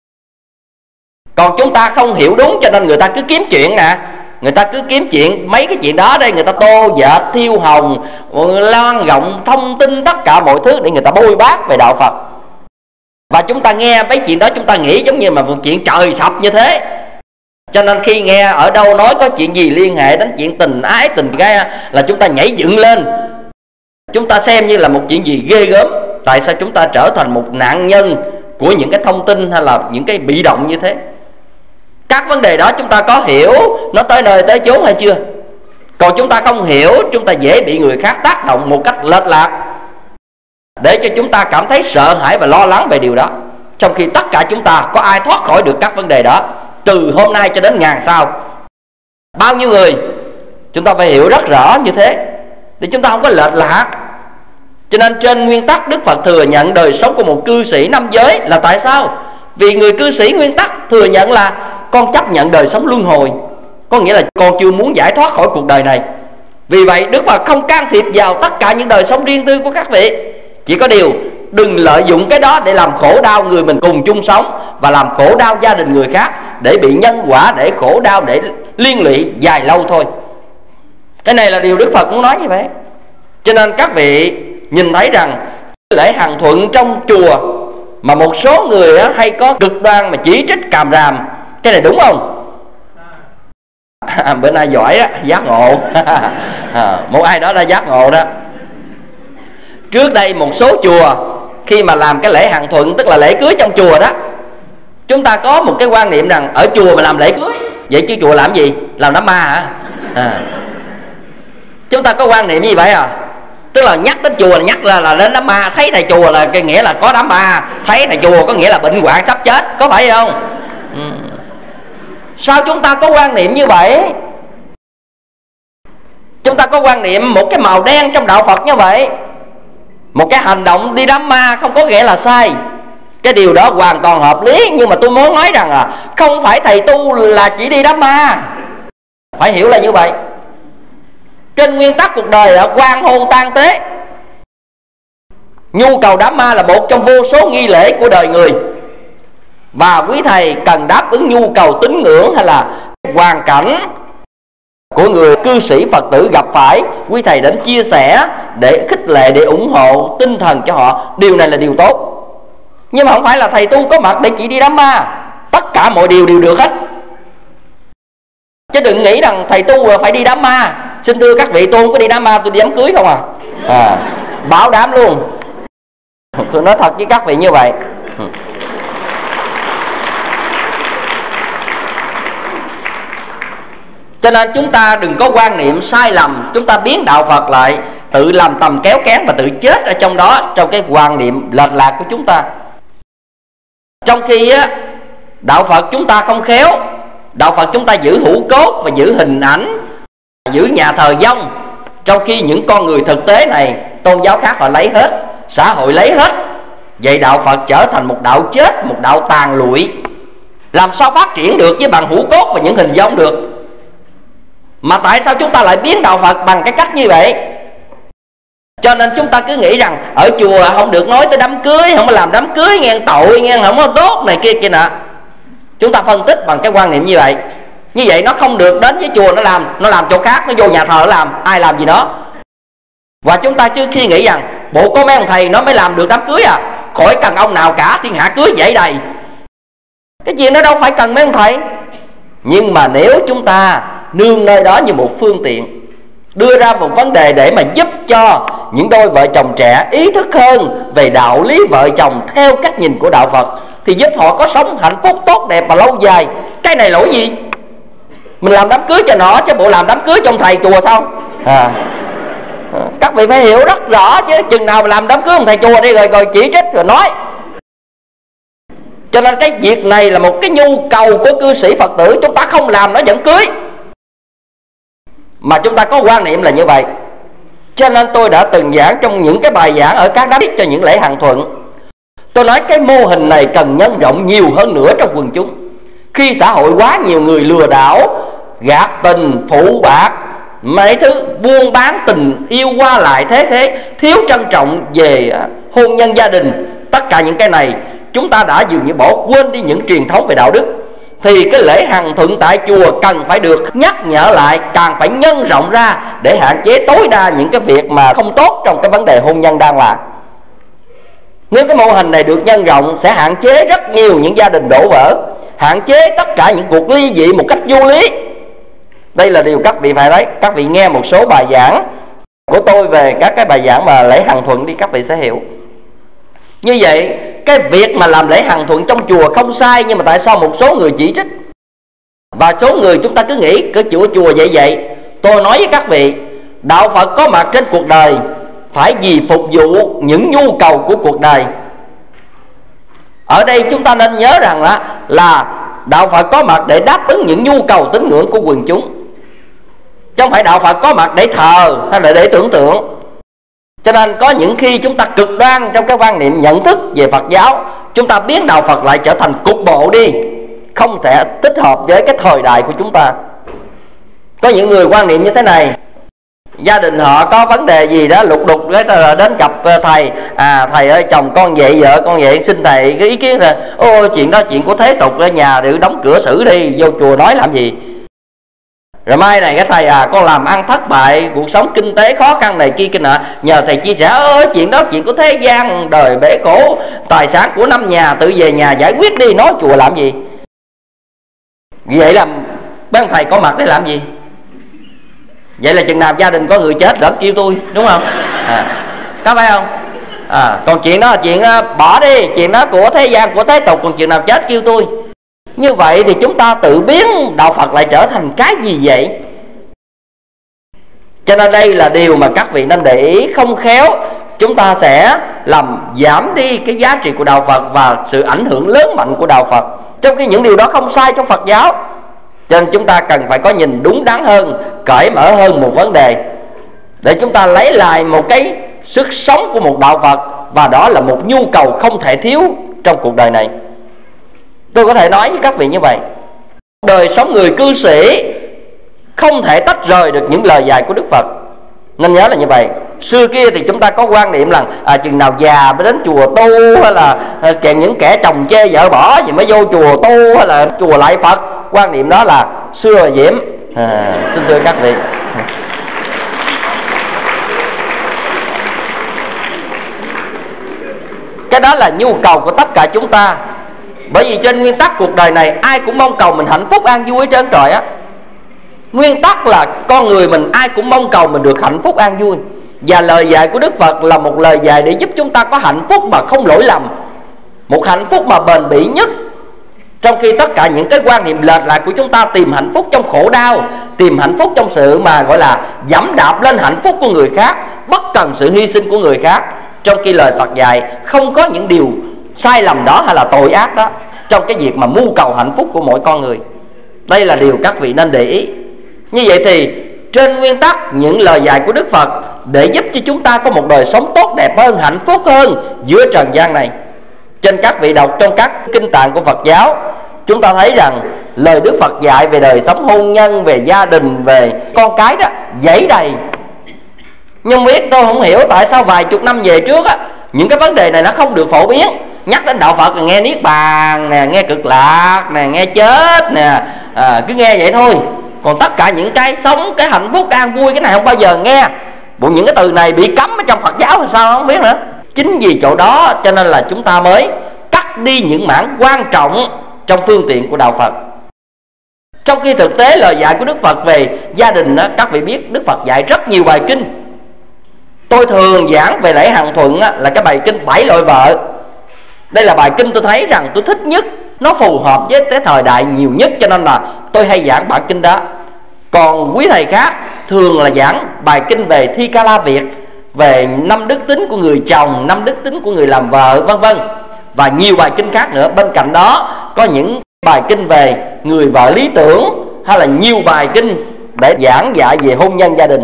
Còn chúng ta không hiểu đúng, cho nên người ta cứ kiếm chuyện nè. Người ta cứ kiếm chuyện, mấy cái chuyện đó đây, người ta tô dệt, thiêu hồng, loan rộng thông tin tất cả mọi thứ để người ta bôi bác về đạo Phật. Và chúng ta nghe mấy chuyện đó, chúng ta nghĩ giống như mà một chuyện trời sập như thế. Cho nên khi nghe ở đâu nói có chuyện gì liên hệ đến chuyện tình ái, tình cái là chúng ta nhảy dựng lên. Chúng ta xem như là một chuyện gì ghê gớm. Tại sao chúng ta trở thành một nạn nhân của những cái thông tin hay là những cái bị động như thế? Các vấn đề đó chúng ta có hiểu nó tới nơi tới chốn hay chưa? Còn chúng ta không hiểu, chúng ta dễ bị người khác tác động một cách lệch lạc, để cho chúng ta cảm thấy sợ hãi và lo lắng về điều đó. Trong khi tất cả chúng ta có ai thoát khỏi được các vấn đề đó từ hôm nay cho đến ngàn sau? Bao nhiêu người? Chúng ta phải hiểu rất rõ như thế để chúng ta không có lệch lạc. Cho nên trên nguyên tắc Đức Phật thừa nhận đời sống của một cư sĩ năm giới là tại sao? Vì người cư sĩ nguyên tắc thừa nhận là con chấp nhận đời sống luân hồi, có nghĩa là con chưa muốn giải thoát khỏi cuộc đời này. Vì vậy Đức Phật không can thiệp vào tất cả những đời sống riêng tư của các vị. Chỉ có điều đừng lợi dụng cái đó để làm khổ đau người mình cùng chung sống, và làm khổ đau gia đình người khác, để bị nhân quả, để khổ đau, để liên lụy dài lâu thôi. Cái này là điều Đức Phật muốn nói như vậy. Cho nên các vị nhìn thấy rằng lễ Hằng Thuận trong chùa mà một số người hay có cực đoan mà chỉ trích càm ràm, cái này đúng không? À, bữa nay giỏi đó, giác ngộ. À, một ai đó đã giác ngộ đó. Trước đây một số chùa khi mà làm cái lễ Hằng Thuận, tức là lễ cưới trong chùa đó, chúng ta có một cái quan niệm rằng ở chùa mà làm lễ cưới, vậy chứ chùa làm gì? Làm đám ma hả? À. Chúng ta có quan niệm như vậy à? Tức là nhắc đến chùa là nhắc là, là đến đám ma. Thấy thầy chùa là cái nghĩa là có đám ma. Thấy thầy chùa có nghĩa là bệnh hoạn sắp chết. Có phải không? Ừ. Sao chúng ta có quan niệm như vậy? Chúng ta có quan niệm một cái màu đen trong đạo Phật như vậy. Một cái hành động đi đám ma không có nghĩa là sai. Cái điều đó hoàn toàn hợp lý. Nhưng mà tôi muốn nói rằng là không phải thầy tu là chỉ đi đám ma. Phải hiểu là như vậy. Trên nguyên tắc cuộc đời là quan hôn tang tế, nhu cầu đám ma là một trong vô số nghi lễ của đời người. và quý thầy cần đáp ứng nhu cầu tín ngưỡng hay là hoàn cảnh của người cư sĩ Phật tử gặp phải, quý thầy đến chia sẻ để khích lệ, để ủng hộ tinh thần cho họ. Điều này là điều tốt. Nhưng mà không phải là thầy tu có mặt để chỉ đi đám ma. Tất cả mọi điều đều được hết. Chứ đừng nghĩ rằng thầy tu phải đi đám ma. Xin thưa các vị, tôi không có đi đám ma, tôi đi đám cưới không à, à bảo đảm luôn. Tôi nói thật với các vị như vậy. Cho nên chúng ta đừng có quan niệm sai lầm. Chúng ta biến đạo Phật lại tự làm tầm kéo kén và tự chết ở trong đó, trong cái quan niệm lệch lạc của chúng ta. Trong khi á, đạo Phật chúng ta không khéo. Đạo Phật chúng ta giữ hữu cốt và giữ hình ảnh, giữ nhà thờ vong. Trong khi những con người thực tế này, tôn giáo khác họ lấy hết, xã hội lấy hết. Vậy đạo Phật trở thành một đạo chết, một đạo tàn lụi. Làm sao phát triển được với bằng hữu cốt và những hình vong được? Mà tại sao chúng ta lại biến đạo Phật bằng cái cách như vậy? Cho nên chúng ta cứ nghĩ rằng ở chùa không được nói tới đám cưới, không có làm đám cưới nghe tội, nghe không có tốt này kia kia nọ. Chúng ta phân tích bằng cái quan niệm như vậy. Như vậy nó không được đến với chùa nó làm, nó làm chỗ khác, nó vô nhà thờ nó làm, ai làm gì nó. Và chúng ta chưa khi nghĩ rằng bộ có mấy ông thầy nó mới làm được đám cưới à, khỏi cần ông nào cả, thiên hạ cưới vậy đầy. Cái chuyện đó đâu phải cần mấy ông thầy. Nhưng mà nếu chúng ta nương nơi đó như một phương tiện, đưa ra một vấn đề để mà giúp cho những đôi vợ chồng trẻ ý thức hơn về đạo lý vợ chồng theo cách nhìn của đạo Phật, thì giúp họ có sống hạnh phúc tốt đẹp và lâu dài. Cái này lỗi gì? Mình làm đám cưới cho nó, chứ bộ làm đám cưới trong thầy chùa sao? À, các vị phải hiểu rất rõ chứ. Chừng nào mà làm đám cưới trong thầy chùa đi rồi, rồi chỉ trích rồi nói. Cho nên cái việc này là một cái nhu cầu của cư sĩ Phật tử. Chúng ta không làm nó vẫn cưới, mà chúng ta có quan niệm là như vậy. Cho nên tôi đã từng giảng trong những cái bài giảng ở các đám cho những lễ hàng thuận. Tôi nói cái mô hình này cần nhân rộng nhiều hơn nữa trong quần chúng. Khi xã hội quá nhiều người lừa đảo, gạt tình, phụ bạc, mấy thứ buôn bán tình yêu qua lại thế thế, thiếu trân trọng về hôn nhân gia đình, tất cả những cái này chúng ta đã dường như bỏ quên đi những truyền thống về đạo đức. Thì cái lễ hàng thuận tại chùa cần phải được nhắc nhở lại, càng phải nhân rộng ra để hạn chế tối đa những cái việc mà không tốt trong cái vấn đề hôn nhân đang là. Nếu cái mô hình này được nhân rộng sẽ hạn chế rất nhiều những gia đình đổ vỡ, hạn chế tất cả những cuộc ly dị một cách vô lý. Đây là điều các vị phải thấy. Các vị nghe một số bài giảng của tôi về các cái bài giảng mà lễ hàng thuận đi, các vị sẽ hiểu. Như vậy cái việc mà làm lễ hàng thuận trong chùa không sai, nhưng mà tại sao một số người chỉ trích? Và số người chúng ta cứ nghĩ cái chùa chùa vậy vậy. Tôi nói với các vị, đạo Phật có mặt trên cuộc đời phải vì phục vụ những nhu cầu của cuộc đời. Ở đây chúng ta nên nhớ rằng là, là đạo Phật có mặt để đáp ứng những nhu cầu tín ngưỡng của quần chúng, chứ không phải đạo Phật có mặt để thờ hay là để tưởng tượng. Cho nên có những khi chúng ta cực đoan trong cái quan niệm nhận thức về Phật giáo, chúng ta biến đạo Phật lại trở thành cục bộ đi, không thể tích hợp với cái thời đại của chúng ta. Có những người quan niệm như thế này: gia đình họ có vấn đề gì đó lục đục cái đến gặp thầy, à thầy ơi chồng con vậy, vợ con vậy, xin thầy cái ý kiến là ô chuyện đó chuyện của thế tục, ở nhà để đóng cửa xử đi, vô chùa nói làm gì. Rồi mai này cái thầy à con làm ăn thất bại, cuộc sống kinh tế khó khăn này kia kia nọ, nhờ thầy chia sẻ. Ơ chuyện đó chuyện của thế gian, đời bể khổ, tài sản của năm nhà, tự về nhà giải quyết đi, nói chùa làm gì. Vậy là bên thầy có mặt để làm gì? Vậy là chừng nào gia đình có người chết lỡ kêu tôi, đúng không? À, có phải không? À, còn chuyện đó là chuyện bỏ đi, chuyện đó của thế gian, của thế tục, còn chuyện nào chết kêu tôi. Như vậy thì chúng ta tự biến đạo Phật lại trở thành cái gì vậy? Cho nên đây là điều mà các vị nên để ý. Không khéo chúng ta sẽ làm giảm đi cái giá trị của đạo Phật và sự ảnh hưởng lớn mạnh của đạo Phật, trong khi những điều đó không sai trong Phật giáo. Cho nên chúng ta cần phải có nhìn đúng đắn hơn, cởi mở hơn một vấn đề, để chúng ta lấy lại một cái sức sống của một đạo Phật. Và đó là một nhu cầu không thể thiếu trong cuộc đời này. Tôi có thể nói với các vị như vậy. Đời sống người cư sĩ không thể tách rời được những lời dạy của Đức Phật. Nên nhớ là như vậy. Xưa kia thì chúng ta có quan niệm là à, chừng nào già mới đến chùa tu, hay là à, kèm những kẻ chồng chê vợ bỏ thì mới vô chùa tu, hay là chùa lại Phật. Quan niệm đó là xưa rồi Diễm. à, Xin thưa các vị, cái đó là nhu cầu của tất cả chúng ta. Bởi vì trên nguyên tắc cuộc đời này ai cũng mong cầu mình hạnh phúc an vui hết trơn trời á. Nguyên tắc là con người mình ai cũng mong cầu mình được hạnh phúc an vui. Và lời dạy của Đức Phật là một lời dạy để giúp chúng ta có hạnh phúc mà không lỗi lầm, một hạnh phúc mà bền bỉ nhất. Trong khi tất cả những cái quan niệm lệch lạc của chúng ta tìm hạnh phúc trong khổ đau, tìm hạnh phúc trong sự mà gọi là dẫm đạp lên hạnh phúc của người khác, bất cần sự hy sinh của người khác. Trong khi lời Phật dạy không có những điều sai lầm đó hay là tội ác đó trong cái việc mà mưu cầu hạnh phúc của mỗi con người. Đây là điều các vị nên để ý. Như vậy thì trên nguyên tắc những lời dạy của Đức Phật để giúp cho chúng ta có một đời sống tốt đẹp hơn, hạnh phúc hơn giữa trần gian này. Trên các vị đọc trong các kinh tạng của Phật giáo, chúng ta thấy rằng lời Đức Phật dạy về đời sống hôn nhân, về gia đình, về con cái đó dãy đầy. Nhưng biết tôi không hiểu tại sao vài chục năm về trước á, những cái vấn đề này nó không được phổ biến. Nhắc đến đạo Phật là nghe niết bàn nè, nghe cực lạc nè, nghe chết nè, à, cứ nghe vậy thôi. Còn tất cả những cái sống, cái hạnh phúc an vui, cái này không bao giờ nghe. Bộ những cái từ này bị cấm ở trong Phật giáo thì sao không biết nữa. Chính vì chỗ đó cho nên là chúng ta mới cắt đi những mảng quan trọng trong phương tiện của đạo Phật. Trong khi thực tế lời dạy của Đức Phật về gia đình đó, các vị biết Đức Phật dạy rất nhiều bài kinh. Tôi thường giảng về lễ Hằng Thuận á, là cái bài kinh bảy loại vợ. Đây là bài kinh tôi thấy rằng tôi thích nhất, nó phù hợp với cái thời đại nhiều nhất, cho nên là tôi hay giảng bài kinh đó. Còn quý thầy khác thường là giảng bài kinh về Thi Ca La Việt, về năm đức tính của người chồng, năm đức tính của người làm vợ, vân vân, và nhiều bài kinh khác nữa. Bên cạnh đó có những bài kinh về người vợ lý tưởng, hay là nhiều bài kinh để giảng dạy về hôn nhân gia đình.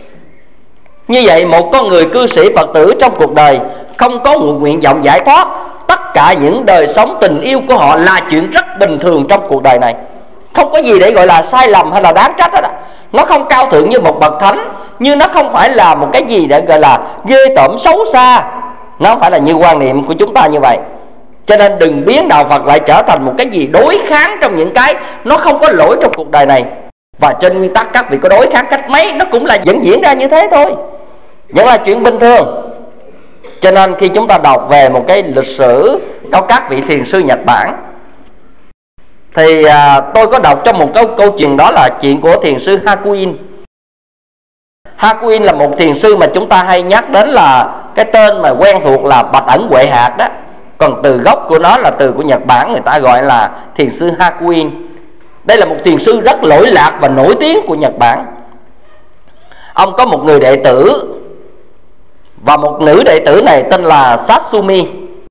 Như vậy một con người cư sĩ Phật tử trong cuộc đời không có một nguyện vọng giải thoát, tất cả những đời sống tình yêu của họ là chuyện rất bình thường trong cuộc đời này. Không có gì để gọi là sai lầm hay là đáng trách hết. Nó không cao thượng như một bậc thánh, nhưng nó không phải là một cái gì để gọi là ghê tởm xấu xa. Nó không phải là như quan niệm của chúng ta như vậy. Cho nên đừng biến đạo Phật lại trở thành một cái gì đối kháng trong những cái nó không có lỗi trong cuộc đời này. Và trên nguyên tắc các vị có đối kháng cách mấy, nó cũng là vẫn diễn ra như thế thôi, vẫn là chuyện bình thường. Cho nên khi chúng ta đọc về một cái lịch sử của các vị thiền sư Nhật Bản, thì à, tôi có đọc trong một câu, câu chuyện đó là chuyện của thiền sư Hakuin. Hakuin là một thiền sư mà chúng ta hay nhắc đến là cái tên mà quen thuộc là Bạch Ẩn Huệ Hạt đó. Còn từ gốc của nó là từ của Nhật Bản, người ta gọi là thiền sư Hakuin. Đây là một thiền sư rất lỗi lạc và nổi tiếng của Nhật Bản. Ông có một người đệ tử, và một nữ đệ tử này tên là Satsumi.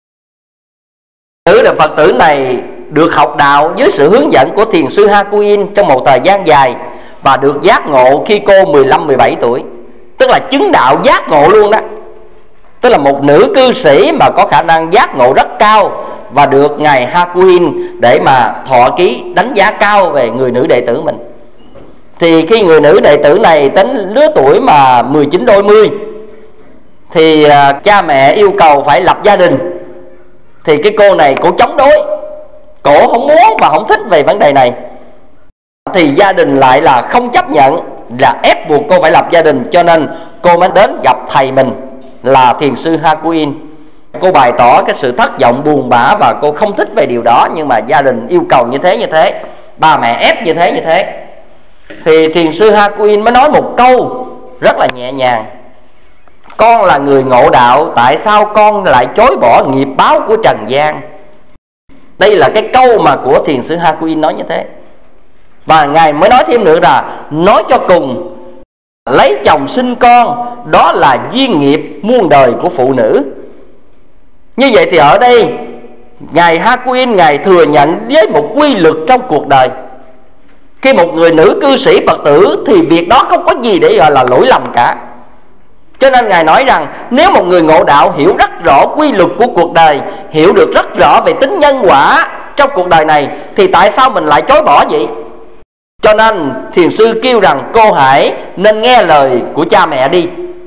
Nữ đệ Phật tử này được học đạo dưới sự hướng dẫn của thiền sư Hakuin trong một thời gian dài, và được giác ngộ khi cô mười lăm mười bảy tuổi. Tức là chứng đạo giác ngộ luôn đó. Tức là một nữ cư sĩ mà có khả năng giác ngộ rất cao, và được ngài Hakuin để mà thọ ký đánh giá cao về người nữ đệ tử mình. Thì khi người nữ đệ tử này đến lứa tuổi mà mười chín đôi mươi, thì uh, cha mẹ yêu cầu phải lập gia đình. Thì cái cô này cổ chống đối, cổ không muốn và không thích về vấn đề này. Thì gia đình lại là không chấp nhận, là ép buộc cô phải lập gia đình. Cho nên cô mới đến gặp thầy mình là thiền sư Hakuin. Cô bày tỏ cái sự thất vọng buồn bã, và cô không thích về điều đó, nhưng mà gia đình yêu cầu như thế như thế, ba mẹ ép như thế như thế. Thì thiền sư Hakuin mới nói một câu rất là nhẹ nhàng: con là người ngộ đạo, tại sao con lại chối bỏ nghiệp báo của trần gian? Đây là cái câu mà của thiền sư Hakuin nói như thế. Và ngài mới nói thêm nữa là nói cho cùng, lấy chồng sinh con đó là duyên nghiệp muôn đời của phụ nữ. Như vậy thì ở đây ngài Hakuin ngài thừa nhận với một quy luật trong cuộc đời. Khi một người nữ cư sĩ Phật tử thì việc đó không có gì để gọi là lỗi lầm cả. Cho nên ngài nói rằng nếu một người ngộ đạo hiểu rất rõ quy luật của cuộc đời, hiểu được rất rõ về tính nhân quả trong cuộc đời này, thì tại sao mình lại chối bỏ vậy? Cho nên thiền sư kêu rằng cô hãy nên nghe lời của cha mẹ đi.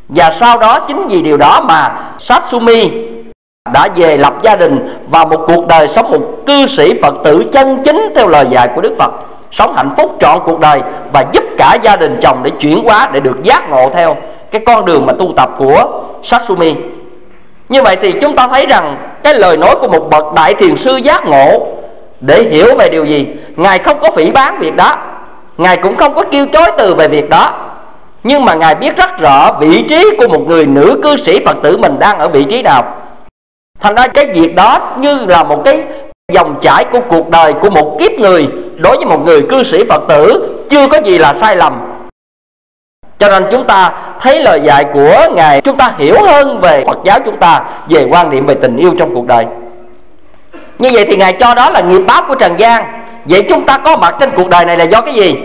Và sau đó chính vì điều đó mà Satsumi đã về lập gia đình và một cuộc đời sống một cư sĩ Phật tử chân chính theo lời dạy của Đức Phật, sống hạnh phúc trọn cuộc đời và giúp cả gia đình chồng để chuyển hóa, để được giác ngộ theo cái con đường mà tu tập của Satsumi. Như vậy thì chúng ta thấy rằng cái lời nói của một bậc đại thiền sư giác ngộ để hiểu về điều gì, Ngài không có phỉ báng việc đó, Ngài cũng không có kêu chối từ về việc đó, nhưng mà Ngài biết rất rõ vị trí của một người nữ cư sĩ Phật tử mình đang ở vị trí nào. Thành ra cái việc đó như là một cái dòng chảy của cuộc đời của một kiếp người đối với một người cư sĩ Phật tử, chưa có gì là sai lầm. Cho nên chúng ta thấy lời dạy của Ngài, chúng ta hiểu hơn về Phật giáo chúng ta, về quan niệm về tình yêu trong cuộc đời. Như vậy thì Ngài cho đó là nghiệp báo của trần gian. Vậy chúng ta có mặt trên cuộc đời này là do cái gì?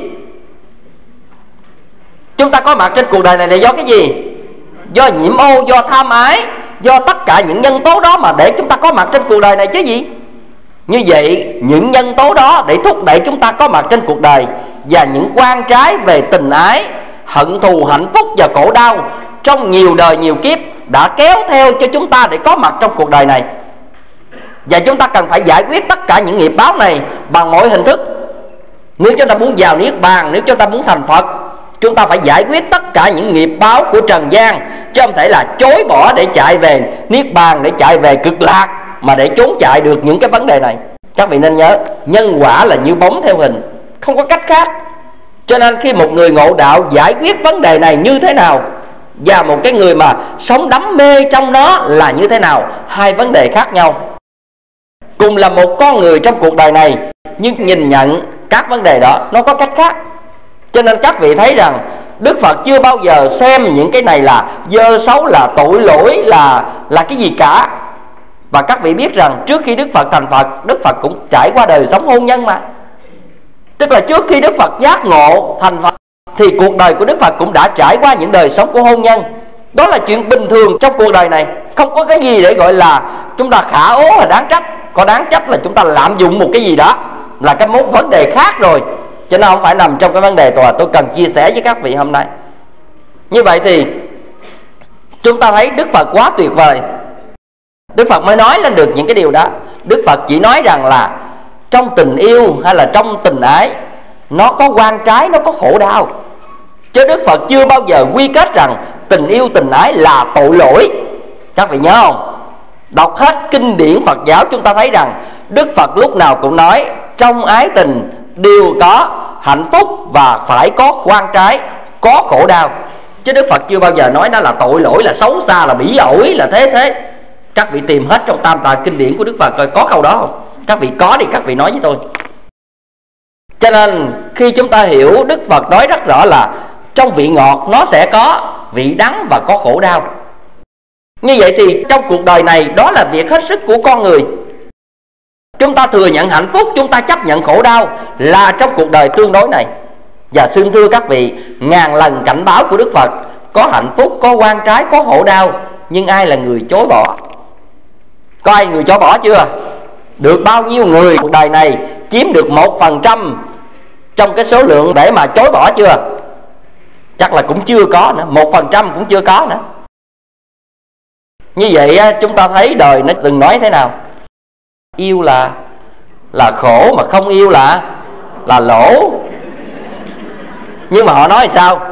Chúng ta có mặt trên cuộc đời này là do cái gì? Do nhiễm ô, do tham ái, do tất cả những nhân tố đó mà để chúng ta có mặt trên cuộc đời này chứ gì. Như vậy những nhân tố đó để thúc đẩy chúng ta có mặt trên cuộc đời, và những quan trái về tình ái, hận thù, hạnh phúc và khổ đau trong nhiều đời nhiều kiếp đã kéo theo cho chúng ta để có mặt trong cuộc đời này. Và chúng ta cần phải giải quyết tất cả những nghiệp báo này bằng mọi hình thức. Nếu chúng ta muốn vào Niết Bàn, nếu chúng ta muốn thành Phật, chúng ta phải giải quyết tất cả những nghiệp báo của trần gian, chứ không thể là chối bỏ để chạy về Niết Bàn, để chạy về cực lạc, mà để trốn chạy được những cái vấn đề này. Các vị nên nhớ, nhân quả là như bóng theo hình, không có cách khác. Cho nên khi một người ngộ đạo giải quyết vấn đề này như thế nào, và một cái người mà sống đắm mê trong nó là như thế nào, hai vấn đề khác nhau. Cùng là một con người trong cuộc đời này, nhưng nhìn nhận các vấn đề đó nó có cách khác. Cho nên các vị thấy rằng Đức Phật chưa bao giờ xem những cái này là dơ xấu, là tội lỗi, là là cái gì cả. Và các vị biết rằng trước khi Đức Phật thành Phật, Đức Phật cũng trải qua đời sống hôn nhân mà. Tức là trước khi Đức Phật giác ngộ thành Phật thì cuộc đời của Đức Phật cũng đã trải qua những đời sống của hôn nhân. Đó là chuyện bình thường trong cuộc đời này, không có cái gì để gọi là chúng ta khả ố là đáng trách. Có đáng trách là chúng ta lạm dụng một cái gì đó, là cái mốt vấn đề khác rồi, cho nên không phải nằm trong cái vấn đề tòa tôi cần chia sẻ với các vị hôm nay. Như vậy thì chúng ta thấy Đức Phật quá tuyệt vời, Đức Phật mới nói lên được những cái điều đó. Đức Phật chỉ nói rằng là trong tình yêu hay là trong tình ái, nó có oan trái, nó có khổ đau. Chứ Đức Phật chưa bao giờ quy kết rằng tình yêu tình ái là tội lỗi. Các vị nhớ không? Đọc hết kinh điển Phật giáo chúng ta thấy rằng Đức Phật lúc nào cũng nói trong ái tình đều có hạnh phúc và phải có oan trái, có khổ đau. Chứ Đức Phật chưa bao giờ nói nó là tội lỗi, là xấu xa, là bỉ ổi, là thế thế. Các vị tìm hết trong tam tạng kinh điển của Đức Phật coi có câu đó không? Các vị có thì các vị nói với tôi. Cho nên khi chúng ta hiểu Đức Phật nói rất rõ là trong vị ngọt nó sẽ có vị đắng và có khổ đau. Như vậy thì trong cuộc đời này đó là việc hết sức của con người. Chúng ta thừa nhận hạnh phúc, chúng ta chấp nhận khổ đau là trong cuộc đời tương đối này. Và xin thưa các vị, ngàn lần cảnh báo của Đức Phật, có hạnh phúc, có oan trái, có khổ đau, nhưng ai là người chối bỏ? Có ai người chối bỏ chưa? Được bao nhiêu người cuộc đời này chiếm được một phần trăm trong cái số lượng để mà chối bỏ chưa? Chắc là cũng chưa có nữa, một phần trăm cũng chưa có nữa. Như vậy chúng ta thấy đời nó từng nói thế nào? Yêu là là khổ, mà không yêu là là lỗ. Nhưng mà họ nói thì sao?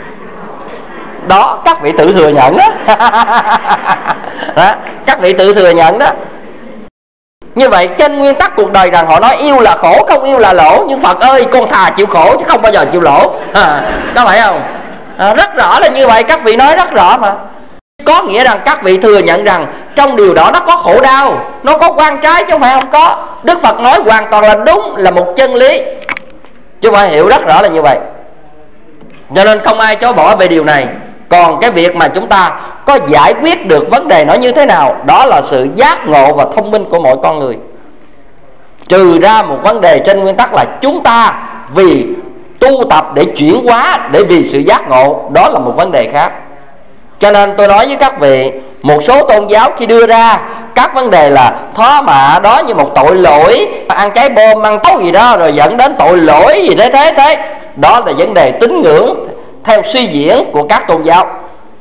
Đó, các vị tự thừa nhận đó. Đó, các vị tự thừa nhận đó. Như vậy trên nguyên tắc cuộc đời rằng họ nói yêu là khổ, không yêu là lỗ. Nhưng Phật ơi, con thà chịu khổ chứ không bao giờ chịu lỗ. À, có phải không? À, rất rõ là như vậy, các vị nói rất rõ mà. Có nghĩa rằng các vị thừa nhận rằng trong điều đó nó có khổ đau, nó có oan trái chứ không phải không có. Đức Phật nói hoàn toàn là đúng, là một chân lý, chứ không phải hiểu rất rõ là như vậy. Cho nên không ai chối bỏ về điều này. Còn cái việc mà chúng ta có giải quyết được vấn đề nó như thế nào, đó là sự giác ngộ và thông minh của mỗi con người. Trừ ra một vấn đề trên nguyên tắc là chúng ta vì tu tập để chuyển hóa, để vì sự giác ngộ, đó là một vấn đề khác. Cho nên tôi nói với các vị, một số tôn giáo khi đưa ra các vấn đề là thó mạ đó như một tội lỗi, ăn trái bom, ăn tấu gì đó rồi dẫn đến tội lỗi gì thế thế thế, đó là vấn đề tín ngưỡng theo suy diễn của các tôn giáo.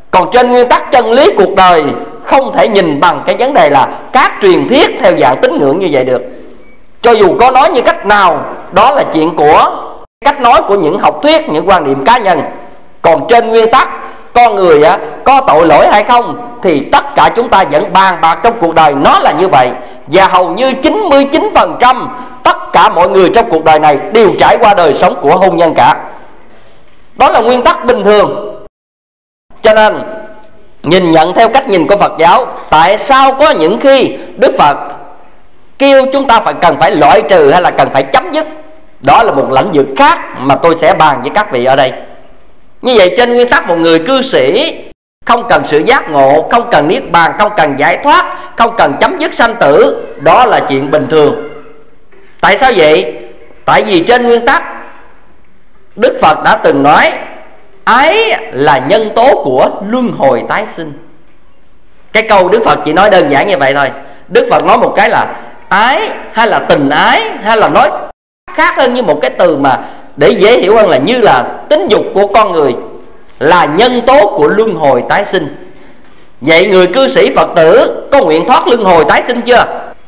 Còn trên nguyên tắc chân lý cuộc đời không thể nhìn bằng cái vấn đề là các truyền thuyết theo dạng tín ngưỡng như vậy được. Cho dù có nói như cách nào, đó là chuyện của cách nói của những học thuyết, những quan điểm cá nhân. Còn trên nguyên tắc con người á, có tội lỗi hay không thì tất cả chúng ta vẫn bàn bạc trong cuộc đời nó là như vậy. Và hầu như chín mươi chín phần trăm tất cả mọi người trong cuộc đời này đều trải qua đời sống của hôn nhân cả. Đó là nguyên tắc bình thường. Cho nên nhìn nhận theo cách nhìn của Phật giáo, tại sao có những khi Đức Phật kêu chúng ta phải cần phải loại trừ hay là cần phải chấm dứt, đó là một lĩnh vực khác mà tôi sẽ bàn với các vị ở đây. Như vậy trên nguyên tắc một người cư sĩ không cần sự giác ngộ, không cần niết bàn, không cần giải thoát, không cần chấm dứt sanh tử, đó là chuyện bình thường. Tại sao vậy? Tại vì trên nguyên tắc Đức Phật đã từng nói ái là nhân tố của luân hồi tái sinh. Cái câu Đức Phật chỉ nói đơn giản như vậy thôi. Đức Phật nói một cái là ái hay là tình ái, hay là nói khác hơn như một cái từ mà để dễ hiểu hơn là như là tính dục của con người là nhân tố của luân hồi tái sinh. Vậy người cư sĩ Phật tử có nguyện thoát luân hồi tái sinh chưa?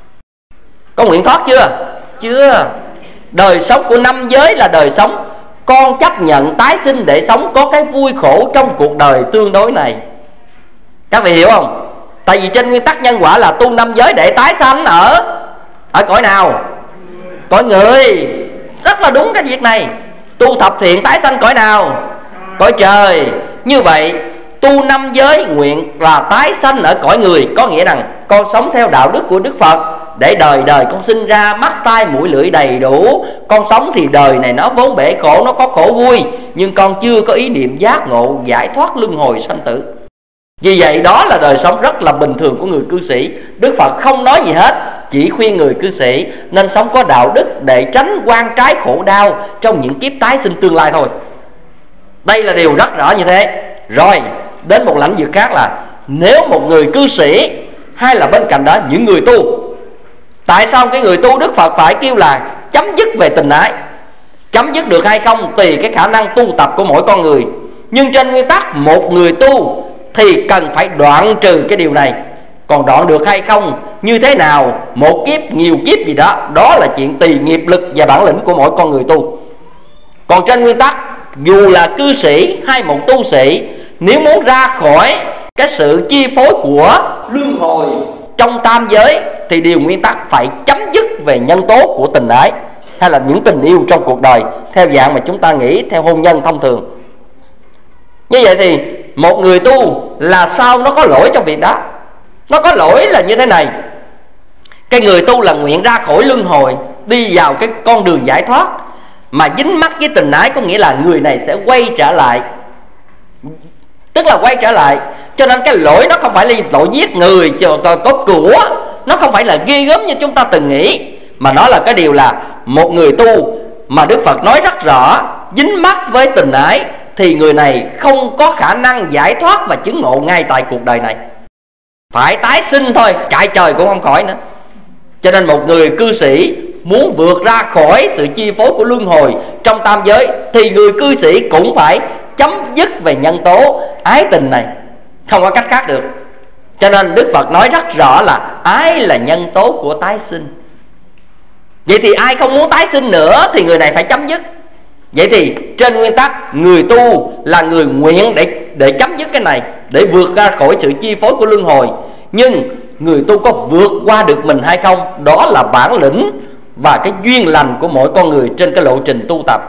Có nguyện thoát chưa? Chưa. Đời sống của năm giới là đời sống con chấp nhận tái sinh để sống có cái vui khổ trong cuộc đời tương đối này. Các vị hiểu không? Tại vì trên nguyên tắc nhân quả là tu năm giới để tái sanh ở ở cõi nào? Cõi người. Rất là đúng cái việc này. Tu thập thiện tái sanh cõi nào? Cõi trời. Như vậy tu năm giới nguyện là tái sanh ở cõi người, có nghĩa rằng con sống theo đạo đức của Đức Phật để đời đời con sinh ra mắt tai mũi lưỡi đầy đủ. Con sống thì đời này nó vốn bể khổ, nó có khổ vui, nhưng con chưa có ý niệm giác ngộ giải thoát luân hồi sanh tử. Vì vậy đó là đời sống rất là bình thường của người cư sĩ. Đức Phật không nói gì hết, chỉ khuyên người cư sĩ nên sống có đạo đức để tránh oan trái khổ đau trong những kiếp tái sinh tương lai thôi. Đây là điều rất rõ như thế. Rồi đến một lĩnh vực khác là nếu một người cư sĩ hay là bên cạnh đó những người tu, tại sao cái người tu Đức Phật phải kêu là chấm dứt về tình ái? Chấm dứt được hay không tùy cái khả năng tu tập của mỗi con người. Nhưng trên nguyên tắc một người tu thì cần phải đoạn trừ cái điều này. Còn đoạn được hay không, như thế nào, một kiếp, nhiều kiếp gì đó, đó là chuyện tùy nghiệp lực và bản lĩnh của mỗi con người tu. Còn trên nguyên tắc dù là cư sĩ hay một tu sĩ, nếu muốn ra khỏi cái sự chi phối của luân hồi trong tam giới thì điều nguyên tắc phải chấm dứt về nhân tố của tình ái hay là những tình yêu trong cuộc đời theo dạng mà chúng ta nghĩ theo hôn nhân thông thường. Như vậy thì một người tu là sao nó có lỗi trong việc đó? Nó có lỗi là như thế này. Cái người tu là nguyện ra khỏi luân hồi, đi vào cái con đường giải thoát, mà dính mắc với tình ái có nghĩa là người này sẽ quay trở lại. Tức là quay trở lại. Cho nên cái lỗi nó không phải là lỗi giết người, có của, nó không phải là ghê gớm như chúng ta từng nghĩ, mà nó là cái điều là một người tu mà Đức Phật nói rất rõ dính mắc với tình ái thì người này không có khả năng giải thoát và chứng ngộ ngay tại cuộc đời này, phải tái sinh thôi, cãi trời cũng không khỏi nữa. Cho nên một người cư sĩ muốn vượt ra khỏi sự chi phối của luân hồi trong tam giới thì người cư sĩ cũng phải chấm dứt về nhân tố ái tình này, không có cách khác được. Cho nên Đức Phật nói rất rõ là ái là nhân tố của tái sinh. Vậy thì ai không muốn tái sinh nữa thì người này phải chấm dứt. Vậy thì trên nguyên tắc người tu là người nguyện để, để chấm dứt cái này, để vượt ra khỏi sự chi phối của luân hồi. Nhưng người tu có vượt qua được mình hay không, đó là bản lĩnh và cái duyên lành của mỗi con người trên cái lộ trình tu tập.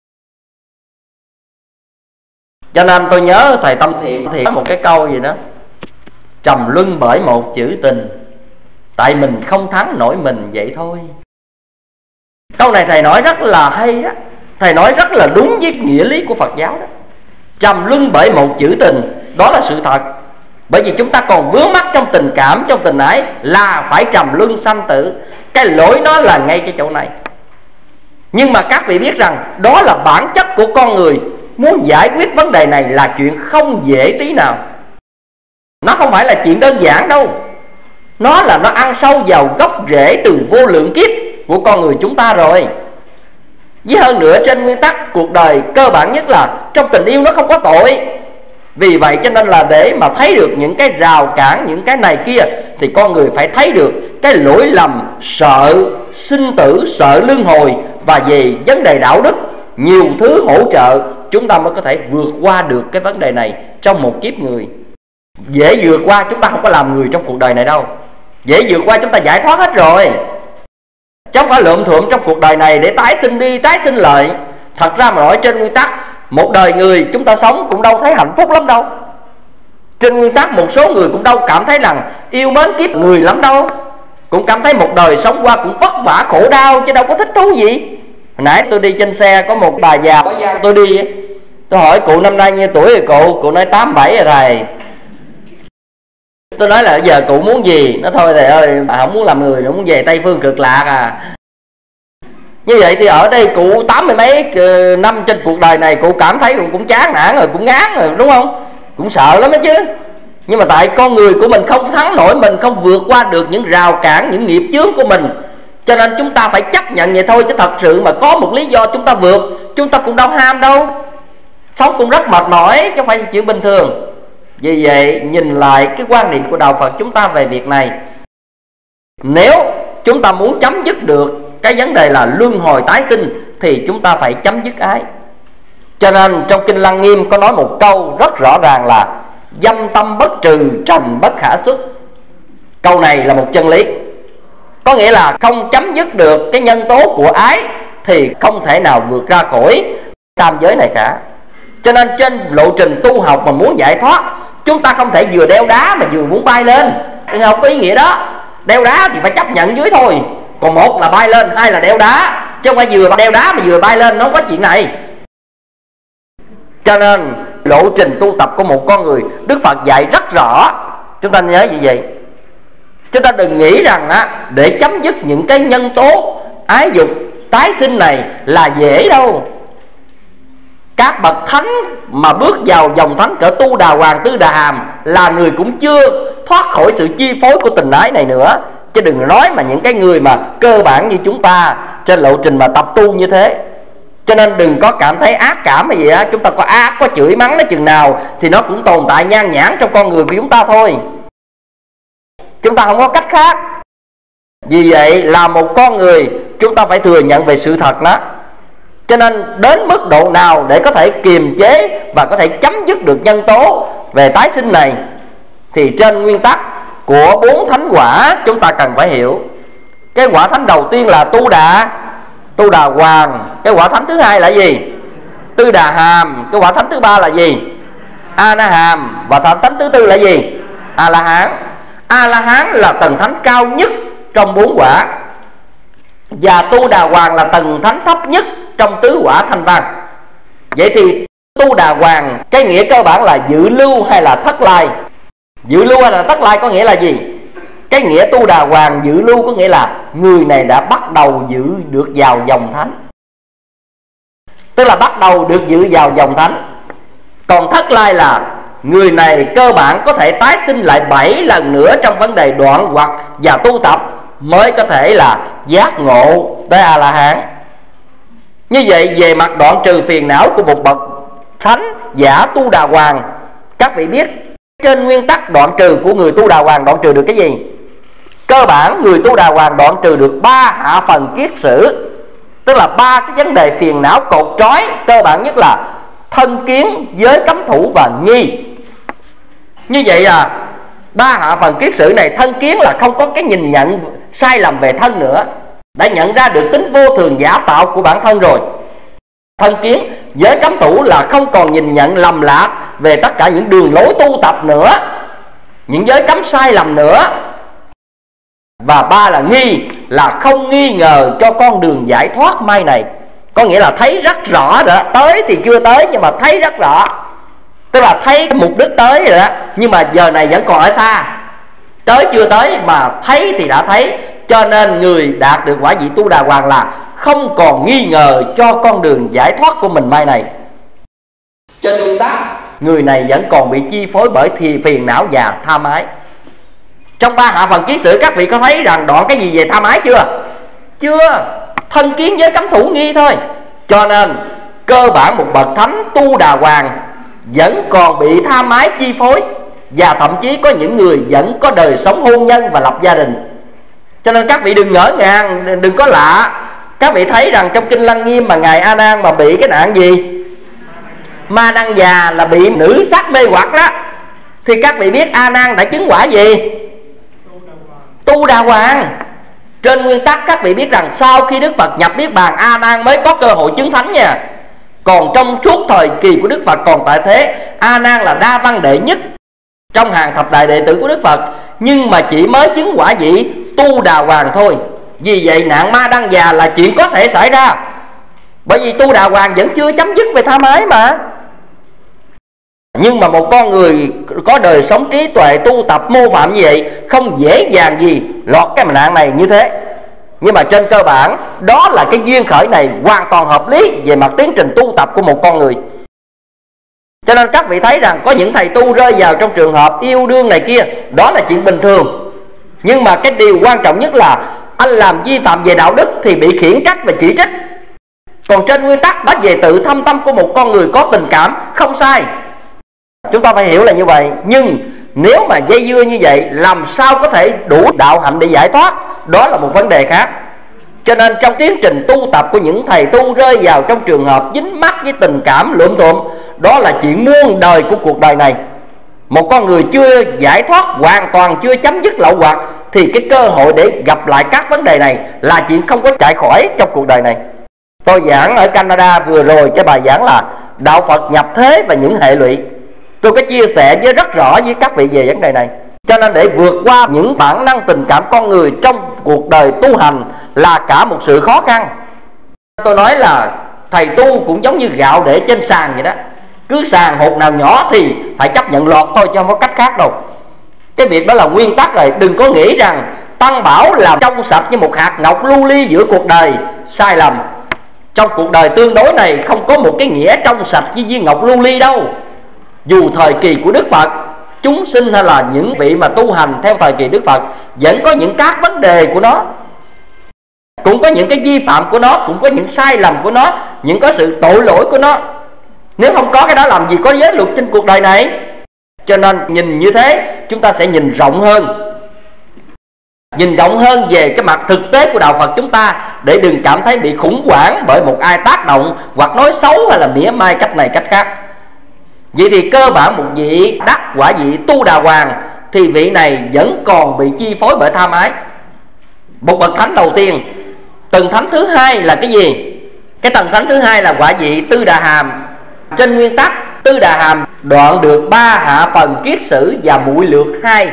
Cho nên tôi nhớ thầy Tâm Thiện thì có một cái câu gì đó: trầm luân bởi một chữ tình, tại mình không thắng nổi mình vậy thôi. Câu này thầy nói rất là hay đó. Thầy nói rất là đúng với nghĩa lý của Phật giáo đó. Trầm luân bởi một chữ tình, đó là sự thật. Bởi vì chúng ta còn vướng mắc trong tình cảm, trong tình ái là phải trầm luân sanh tử. Cái lỗi nó là ngay cái chỗ này. Nhưng mà các vị biết rằng đó là bản chất của con người. Muốn giải quyết vấn đề này là chuyện không dễ tí nào. Nó không phải là chuyện đơn giản đâu. Nó là nó ăn sâu vào gốc rễ từ vô lượng kiếp của con người chúng ta rồi. Với hơn nữa trên nguyên tắc cuộc đời cơ bản nhất là trong tình yêu nó không có tội. Vì vậy cho nên là để mà thấy được những cái rào cản, những cái này kia, thì con người phải thấy được cái lỗi lầm, sợ sinh tử, sợ luân hồi, và về vấn đề đạo đức, nhiều thứ hỗ trợ chúng ta mới có thể vượt qua được cái vấn đề này trong một kiếp người. Dễ vượt qua, chúng ta không có làm người trong cuộc đời này đâu. Dễ vượt qua, chúng ta giải thoát hết rồi, chứ không phải lượm thượm trong cuộc đời này để tái sinh đi tái sinh lại. Thật ra mà nói trên nguyên tắc, một đời người chúng ta sống cũng đâu thấy hạnh phúc lắm đâu. Trên nguyên tắc một số người cũng đâu cảm thấy rằng yêu mến kiếp người lắm đâu. Cũng cảm thấy một đời sống qua cũng vất vả khổ đau, chứ đâu có thích thú gì. Hồi nãy tôi đi trên xe, có một bà già tôi đi, tôi hỏi cụ năm nay nhiêu tuổi rồi cụ? Cụ nói tám bảy rồi thầy. Tôi nói là giờ cụ muốn gì? Nó thôi thầy ơi, bà không muốn làm người, nó muốn về Tây Phương Cực Lạc à. Như vậy thì ở đây cụ tám mươi mấy năm trên cuộc đời này, cụ cảm thấy cũng chán nản rồi, cũng ngán rồi, đúng không? Cũng sợ lắm đó chứ. Nhưng mà tại con người của mình không thắng nổi, mình không vượt qua được những rào cản, những nghiệp chướng của mình, cho nên chúng ta phải chấp nhận vậy thôi. Chứ thật sự mà có một lý do chúng ta vượt, chúng ta cũng đâu ham đâu. Sống cũng rất mệt mỏi, chứ không phải là chuyện bình thường. Vì vậy nhìn lại cái quan niệm của đạo Phật chúng ta về việc này, nếu chúng ta muốn chấm dứt được cái vấn đề là luân hồi tái sinh, thì chúng ta phải chấm dứt ái. Cho nên trong Kinh Lăng Nghiêm có nói một câu rất rõ ràng là dâm tâm bất trừ, trần bất khả xuất. Câu này là một chân lý, có nghĩa là không chấm dứt được cái nhân tố của ái thì không thể nào vượt ra khỏi tam giới này cả. Cho nên trên lộ trình tu học mà muốn giải thoát, chúng ta không thể vừa đeo đá mà vừa muốn bay lên, không có ý nghĩa đó. Đeo đá thì phải chấp nhận dưới thôi, còn một là bay lên, hai là đeo đá, chứ không phải vừa đeo đá mà vừa bay lên, nó không có chuyện này. Cho nên lộ trình tu tập của một con người, Đức Phật dạy rất rõ, chúng ta nhớ như vậy. Chúng ta đừng nghĩ rằng á, để chấm dứt những cái nhân tố ái dục tái sinh này là dễ đâu. Các bậc thánh mà bước vào dòng thánh cỡ Tu Đà Hoàng, Tư Đà Hàm là người cũng chưa thoát khỏi sự chi phối của tình ái này nữa. Chứ đừng nói mà những cái người mà cơ bản như chúng ta trên lộ trình mà tập tu như thế. Cho nên đừng có cảm thấy ác cảm hay gì á. Chúng ta có ác, có chửi mắng nó chừng nào thì nó cũng tồn tại nhan nhản trong con người của chúng ta thôi. Chúng ta không có cách khác. Vì vậy là một con người, chúng ta phải thừa nhận về sự thật đó. Cho nên đến mức độ nào để có thể kiềm chế và có thể chấm dứt được nhân tố về tái sinh này, thì trên nguyên tắc của bốn thánh quả chúng ta cần phải hiểu. Cái quả thánh đầu tiên là Tu Đà, Tu Đà Hoàng. Cái quả thánh thứ hai là gì? Tư Đà Hàm. Cái quả thánh thứ ba là gì? A Na Hàm. Và thánh thứ tư là gì? A La Hán. A La Hán là tầng thánh cao nhất trong bốn quả, và Tu Đà Hoàng là tầng thánh thấp nhất trong tứ quả thanh văn. Vậy thì Tu Đà Hoàng cái nghĩa cơ bản là dự lưu hay là thất lai? Dự lưu hay là thất lai có nghĩa là gì? Cái nghĩa Tu Đà Hoàng dự lưu có nghĩa là người này đã bắt đầu dự được vào dòng thánh, tức là bắt đầu được dự vào dòng thánh. Còn thất lai là người này cơ bản có thể tái sinh lại bảy lần nữa trong vấn đề đoạn hoặc và tu tập mới có thể là giác ngộ tới A La Hán. Như vậy về mặt đoạn trừ phiền não của một bậc thánh giả Tu Đà Hoàng, các vị biết trên nguyên tắc đoạn trừ của người Tu Đà Hoàng đoạn trừ được cái gì? Cơ bản người Tu Đà Hoàng đoạn trừ được ba hạ phần kiết sử, tức là ba cái vấn đề phiền não cột trói cơ bản nhất là thân kiến, giới cấm thủ và nghi. Như vậy là ba hạ phần kiết sử này, thân kiến là không có cái nhìn nhận sai lầm về thân nữa, đã nhận ra được tính vô thường giả tạo của bản thân rồi. Thân kiến, giới cấm thủ là không còn nhìn nhận lầm lạc về tất cả những đường lối tu tập nữa, những giới cấm sai lầm nữa. Và ba là nghi, là không nghi ngờ cho con đường giải thoát mai này. Có nghĩa là thấy rất rõ rồi đó, tới thì chưa tới nhưng mà thấy rất rõ, tức là thấy mục đích tới rồi đó, nhưng mà giờ này vẫn còn ở xa. Tới chưa tới mà thấy thì đã thấy. Cho nên người đạt được quả vị Tu Đà Hoàng là không còn nghi ngờ cho con đường giải thoát của mình mai này. Trên nguyên tắc người này vẫn còn bị chi phối bởi thì phiền não và tham ái. Trong ba hạ phần kiết sử các vị có thấy rằng đoạn cái gì về tham ái chưa? Chưa. Thân kiến, giới cấm thủ, nghi thôi. Cho nên cơ bản một bậc thánh Tu Đà Hoàng vẫn còn bị tha mái chi phối, và thậm chí có những người vẫn có đời sống hôn nhân và lập gia đình. Cho nên các vị đừng ngỡ ngàng, đừng có lạ. Các vị thấy rằng trong Kinh Lăng Nghiêm mà Ngài A Nan mà bị cái nạn gì? Ma đăng già, là bị nữ sắc mê hoặc đó. Thì các vị biết A Nan đã chứng quả gì? Tu Đà Hoàng. Trên nguyên tắc các vị biết rằng sau khi Đức Phật nhập Niết Bàn, A Nan mới có cơ hội chứng thánh nha. Còn trong suốt thời kỳ của Đức Phật còn tại thế, A Nan là đa văn đệ nhất trong hàng thập đại đệ tử của Đức Phật, nhưng mà chỉ mới chứng quả vị Tu Đà Hoàng thôi. Vì vậy nạn ma đăng già là chuyện có thể xảy ra, bởi vì Tu Đà Hoàng vẫn chưa chấm dứt về tham ái mà. Nhưng mà một con người có đời sống trí tuệ, tu tập mô phạm như vậy, không dễ dàng gì lọt cái nạn này như thế. Nhưng mà trên cơ bản, đó là cái duyên khởi này hoàn toàn hợp lý về mặt tiến trình tu tập của một con người. Cho nên các vị thấy rằng có những thầy tu rơi vào trong trường hợp yêu đương này kia, đó là chuyện bình thường. Nhưng mà cái điều quan trọng nhất là anh làm vi phạm về đạo đức thì bị khiển trách và chỉ trích. Còn trên nguyên tắc đó về tự thâm tâm của một con người có tình cảm, không sai. Chúng ta phải hiểu là như vậy. Nhưng nếu mà dây dưa như vậy, làm sao có thể đủ đạo hạnh để giải thoát, đó là một vấn đề khác. Cho nên trong tiến trình tu tập của những thầy tu rơi vào trong trường hợp dính mắc với tình cảm lượm tuộm, đó là chuyện muôn đời của cuộc đời này. Một con người chưa giải thoát, hoàn toàn chưa chấm dứt lậu hoặc, thì cái cơ hội để gặp lại các vấn đề này là chuyện không có chạy khỏi trong cuộc đời này. Tôi giảng ở Canada vừa rồi cái bài giảng là Đạo Phật nhập thế và những hệ lụy. Tôi có chia sẻ với rất rõ với các vị về vấn đề này. Cho nên để vượt qua những bản năng tình cảm con người trong cuộc đời tu hành là cả một sự khó khăn. Tôi nói là thầy tu cũng giống như gạo để trên sàn vậy đó. Cứ sàn hột nào nhỏ thì phải chấp nhận lọt thôi, chứ không có cách khác đâu. Cái việc đó là nguyên tắc rồi. Đừng có nghĩ rằng Tăng Bảo làm trong sạch như một hạt ngọc lưu ly giữa cuộc đời. Sai lầm. Trong cuộc đời tương đối này không có một cái nghĩa trong sạch như viên ngọc lưu ly đâu. Dù thời kỳ của Đức Phật, chúng sinh hay là những vị mà tu hành theo thời kỳ Đức Phật vẫn có những các vấn đề của nó, cũng có những cái vi phạm của nó, cũng có những sai lầm của nó, những có sự tội lỗi của nó. Nếu không có cái đó làm gì có giới luật trên cuộc đời này. Cho nên nhìn như thế chúng ta sẽ nhìn rộng hơn, nhìn rộng hơn về cái mặt thực tế của đạo Phật chúng ta, để đừng cảm thấy bị khủng hoảng bởi một ai tác động hoặc nói xấu hay là mỉa mai cách này cách khác. Vậy thì cơ bản một vị đắc quả vị Tu Đà Hoàng thì vị này vẫn còn bị chi phối bởi tham ái. Một bậc thánh đầu tiên. Tầng thánh thứ hai là cái gì? Cái tầng thánh thứ hai là quả vị Tư Đà Hàm. Trên nguyên tắc Tư Đà Hàm đoạn được ba hạ phần kiết sử và muội lược hai.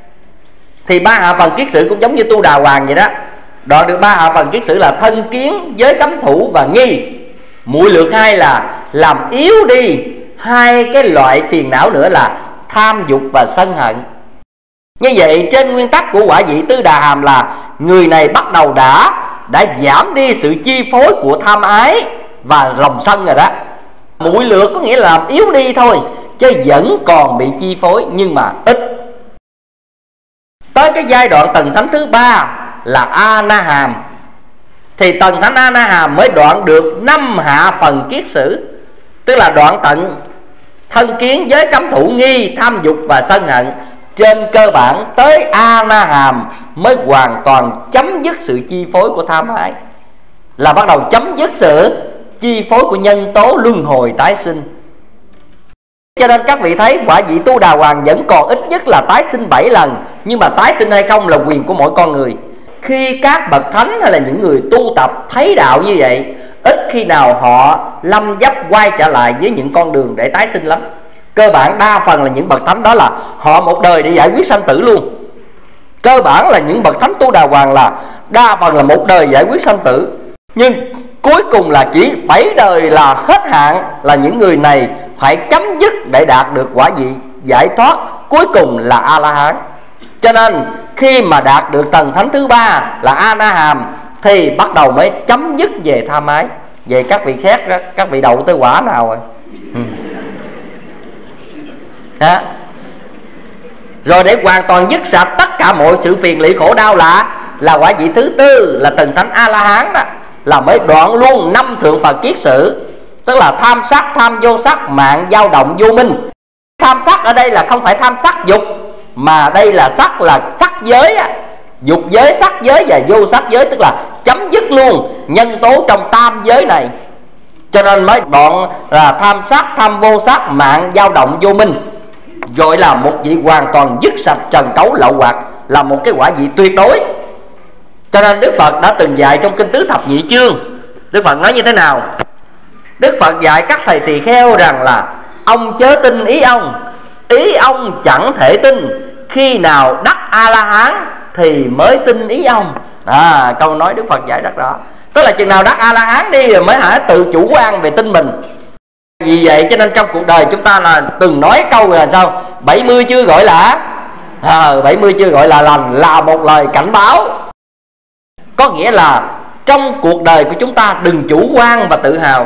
Thì ba hạ phần kiết sử cũng giống như Tu Đà Hoàng vậy đó. Đoạn được ba hạ phần kiết sử là thân kiến, giới cấm thủ và nghi. Muội lược hai là làm yếu đi hai cái loại phiền não nữa là tham dục và sân hận. Như vậy trên nguyên tắc của quả vị Tư Đà Hàm là người này bắt đầu đã đã giảm đi sự chi phối của tham ái và lòng sân rồi đó. Muội lược có nghĩa là làm yếu đi thôi, chứ vẫn còn bị chi phối nhưng mà ít. Tới cái giai đoạn tầng thánh thứ ba là A Na Hàm, thì tầng thánh A Na Hàm mới đoạn được năm hạ phần kiết sử, tức là đoạn tận thân kiến, giới cấm thủ, nghi, tham dục và sân hận. Trên cơ bản tới A Na Hàm mới hoàn toàn chấm dứt sự chi phối của tham ái, là bắt đầu chấm dứt sự chi phối của nhân tố luân hồi tái sinh. Cho nên các vị thấy quả vị Tu Đà Hoàng vẫn còn ít nhất là tái sinh bảy lần. Nhưng mà tái sinh hay không là quyền của mỗi con người. Khi các bậc thánh hay là những người tu tập thấy đạo như vậy, ít khi nào họ lâm dấp quay trở lại với những con đường để tái sinh lắm. Cơ bản đa phần là những bậc thánh đó là họ một đời để giải quyết sanh tử luôn. Cơ bản là những bậc thánh Tu Đà Hoàng là đa phần là một đời giải quyết sanh tử, nhưng cuối cùng là chỉ bảy đời là hết hạn, là những người này phải chấm dứt để đạt được quả vị giải thoát cuối cùng là A-la-hán. Cho nên khi mà đạt được tầng thánh thứ ba là A Na Hàm thì bắt đầu mới chấm dứt về tham ái. Về các vị xét đó, các vị đậu tới quả nào rồi? Ừ. Đó. Rồi để hoàn toàn dứt sạch tất cả mọi sự phiền lụy khổ đau là là quả vị thứ tư là tầng thánh A La Hán đó, là mới đoạn luôn năm thượng Phật kiết sử. tức là tham sắc, tham vô sắc, mạng dao động vô minh. Tham sắc ở đây là không phải tham sắc dục, mà đây là sắc là sắc giới á. Dục giới, sắc giới và vô sắc giới, tức là chấm dứt luôn nhân tố trong tam giới này. Cho nên mới đoạn là tham sắc, tham vô sắc, mạng dao động vô minh, gọi là một vị hoàn toàn dứt sạch trần cấu lậu hoặc, là một cái quả vị tuyệt đối. Cho nên Đức Phật đã từng dạy trong kinh Tứ Thập Nhị Chương. Đức Phật nói như thế nào? Đức Phật dạy các thầy tỳ kheo rằng là ông chớ tin ý ông, ý ông chẳng thể tin, khi nào đắc A-la-hán thì mới tin ý ông. À, câu nói Đức Phật dạy rất rõ. Tức là chừng nào đắc A-la-hán đi rồi mới hả tự chủ quan về tin mình. Vì vậy cho nên trong cuộc đời chúng ta là từng nói câu là sao? bảy mươi chưa gọi là à, bảy mươi chưa gọi là lành, là một lời cảnh báo. Có nghĩa là trong cuộc đời của chúng ta đừng chủ quan và tự hào.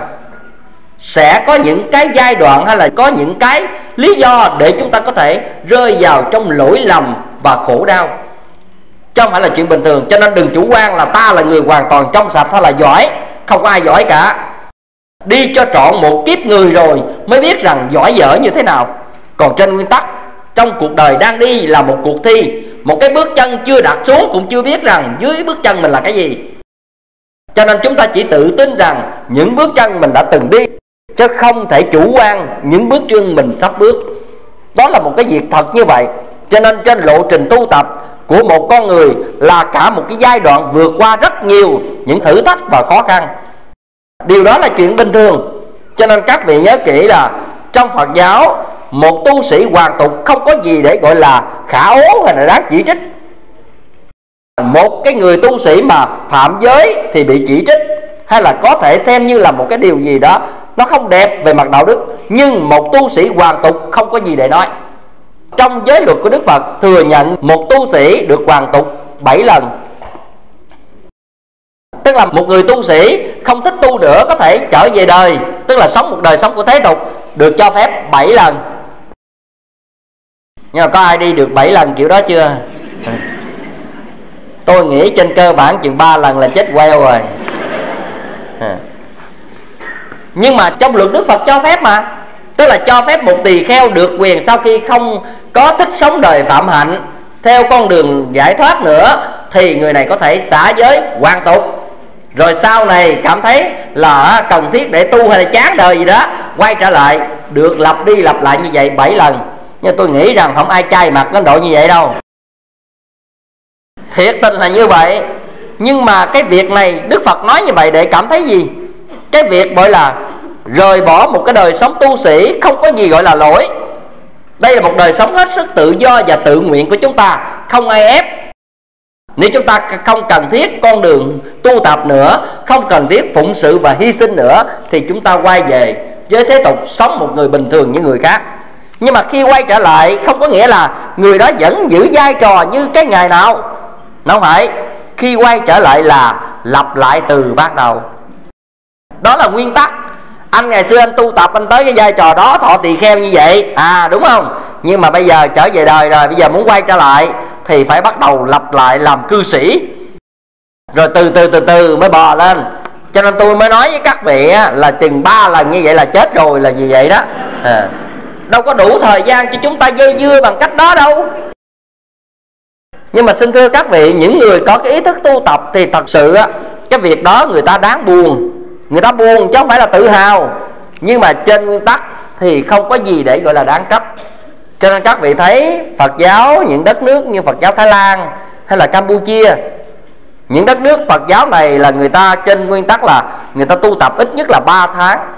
Sẽ có những cái giai đoạn hay là có những cái lý do để chúng ta có thể rơi vào trong lỗi lầm và khổ đau, chứ không phải là chuyện bình thường. Cho nên đừng chủ quan là ta là người hoàn toàn trong sạch hay là giỏi. Không có ai giỏi cả. Đi cho trọn một kiếp người rồi mới biết rằng giỏi dở như thế nào. Còn trên nguyên tắc, trong cuộc đời đang đi là một cuộc thi, một cái bước chân chưa đặt xuống cũng chưa biết rằng dưới bước chân mình là cái gì. Cho nên chúng ta chỉ tự tin rằng những bước chân mình đã từng đi, chứ không thể chủ quan những bước chân mình sắp bước. Đó là một cái việc thật như vậy. Cho nên trên lộ trình tu tập của một con người là cả một cái giai đoạn vượt qua rất nhiều những thử thách và khó khăn. Điều đó là chuyện bình thường. Cho nên các vị nhớ kỹ là trong Phật giáo, một tu sĩ hoàn tục không có gì để gọi là khả ố hay là đáng chỉ trích. Một cái người tu sĩ mà phạm giới thì bị chỉ trích, hay là có thể xem như là một cái điều gì đó nó không đẹp về mặt đạo đức. Nhưng một tu sĩ hoàn tục không có gì để nói. Trong giới luật của Đức Phật thừa nhận một tu sĩ được hoàn tục bảy lần. Tức là một người tu sĩ không thích tu nữa, có thể trở về đời, tức là sống một đời sống của thế tục, được cho phép bảy lần. Nhưng mà có ai đi được bảy lần kiểu đó chưa? Tôi nghĩ trên cơ bản chừng ba lần là chết queo rồi. Nhưng mà trong luật Đức Phật cho phép mà. Tức là cho phép một tỳ kheo được quyền sau khi không có thích sống đời phạm hạnh theo con đường giải thoát nữa, thì người này có thể xả giới hoàn tục, rồi sau này cảm thấy là cần thiết để tu hay là chán đời gì đó, quay trở lại, được lặp đi lặp lại như vậy bảy lần. Nhưng tôi nghĩ rằng không ai chai mặt đến độ như vậy đâu. Thiệt tình là như vậy. Nhưng mà cái việc này Đức Phật nói như vậy để cảm thấy gì? Cái việc gọi là rời bỏ một cái đời sống tu sĩ không có gì gọi là lỗi. Đây là một đời sống hết sức tự do và tự nguyện của chúng ta, không ai ép. Nếu chúng ta không cần thiết con đường tu tập nữa, không cần thiết phụng sự và hy sinh nữa, thì chúng ta quay về với thế tục, sống một người bình thường như người khác. Nhưng mà khi quay trở lại không có nghĩa là người đó vẫn giữ vai trò như cái ngày nào. Nó không phải. Khi quay trở lại là lặp lại từ ban đầu. Đó là nguyên tắc. Anh ngày xưa anh tu tập, anh tới cái vai trò đó, thọ tỳ kheo như vậy, à đúng không? Nhưng mà bây giờ trở về đời rồi, bây giờ muốn quay trở lại thì phải bắt đầu lặp lại làm cư sĩ, rồi từ từ từ từ mới bò lên. Cho nên tôi mới nói với các vị á, là chừng ba lần như vậy là chết rồi, là gì vậy đó. À, đâu có đủ thời gian cho chúng ta dây dưa bằng cách đó đâu. Nhưng mà xin thưa các vị, những người có cái ý thức tu tập thì thật sự á, cái việc đó người ta đáng buồn. Người ta buồn chứ không phải là tự hào. Nhưng mà trên nguyên tắc thì không có gì để gọi là đáng trách. Cho nên các vị thấy Phật giáo, những đất nước như Phật giáo Thái Lan hay là Campuchia, những đất nước Phật giáo này là người ta trên nguyên tắc là người ta tu tập ít nhất là ba tháng.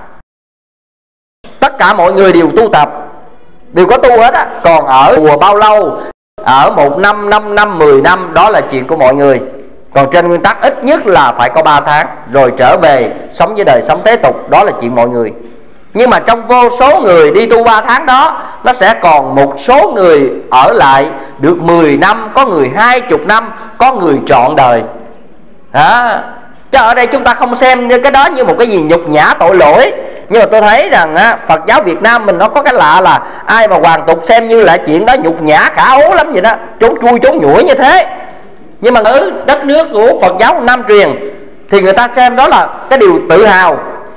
Tất cả mọi người đều tu tập, đều có tu hết á. Còn ở chùa bao lâu, ở một năm, năm năm, mười năm, đó là chuyện của mọi người. Còn trên nguyên tắc ít nhất là phải có ba tháng, rồi trở về sống với đời sống thế tục, đó là chuyện mọi người. Nhưng mà trong vô số người đi tu ba tháng đó, nó sẽ còn một số người ở lại được mười năm, có người hai mươi năm, có người trọn đời đó. Chứ ở đây chúng ta không xem cái đó như một cái gì nhục nhã tội lỗi. Nhưng mà tôi thấy rằng á, Phật giáo Việt Nam mình nó có cái lạ là ai mà hoàn tục xem như là chuyện đó nhục nhã khả ố lắm vậy đó, trốn chui trốn nhủi như thế. Nhưng mà ở đất nước của Phật giáo Nam truyền thì người ta xem đó là cái điều tự hào.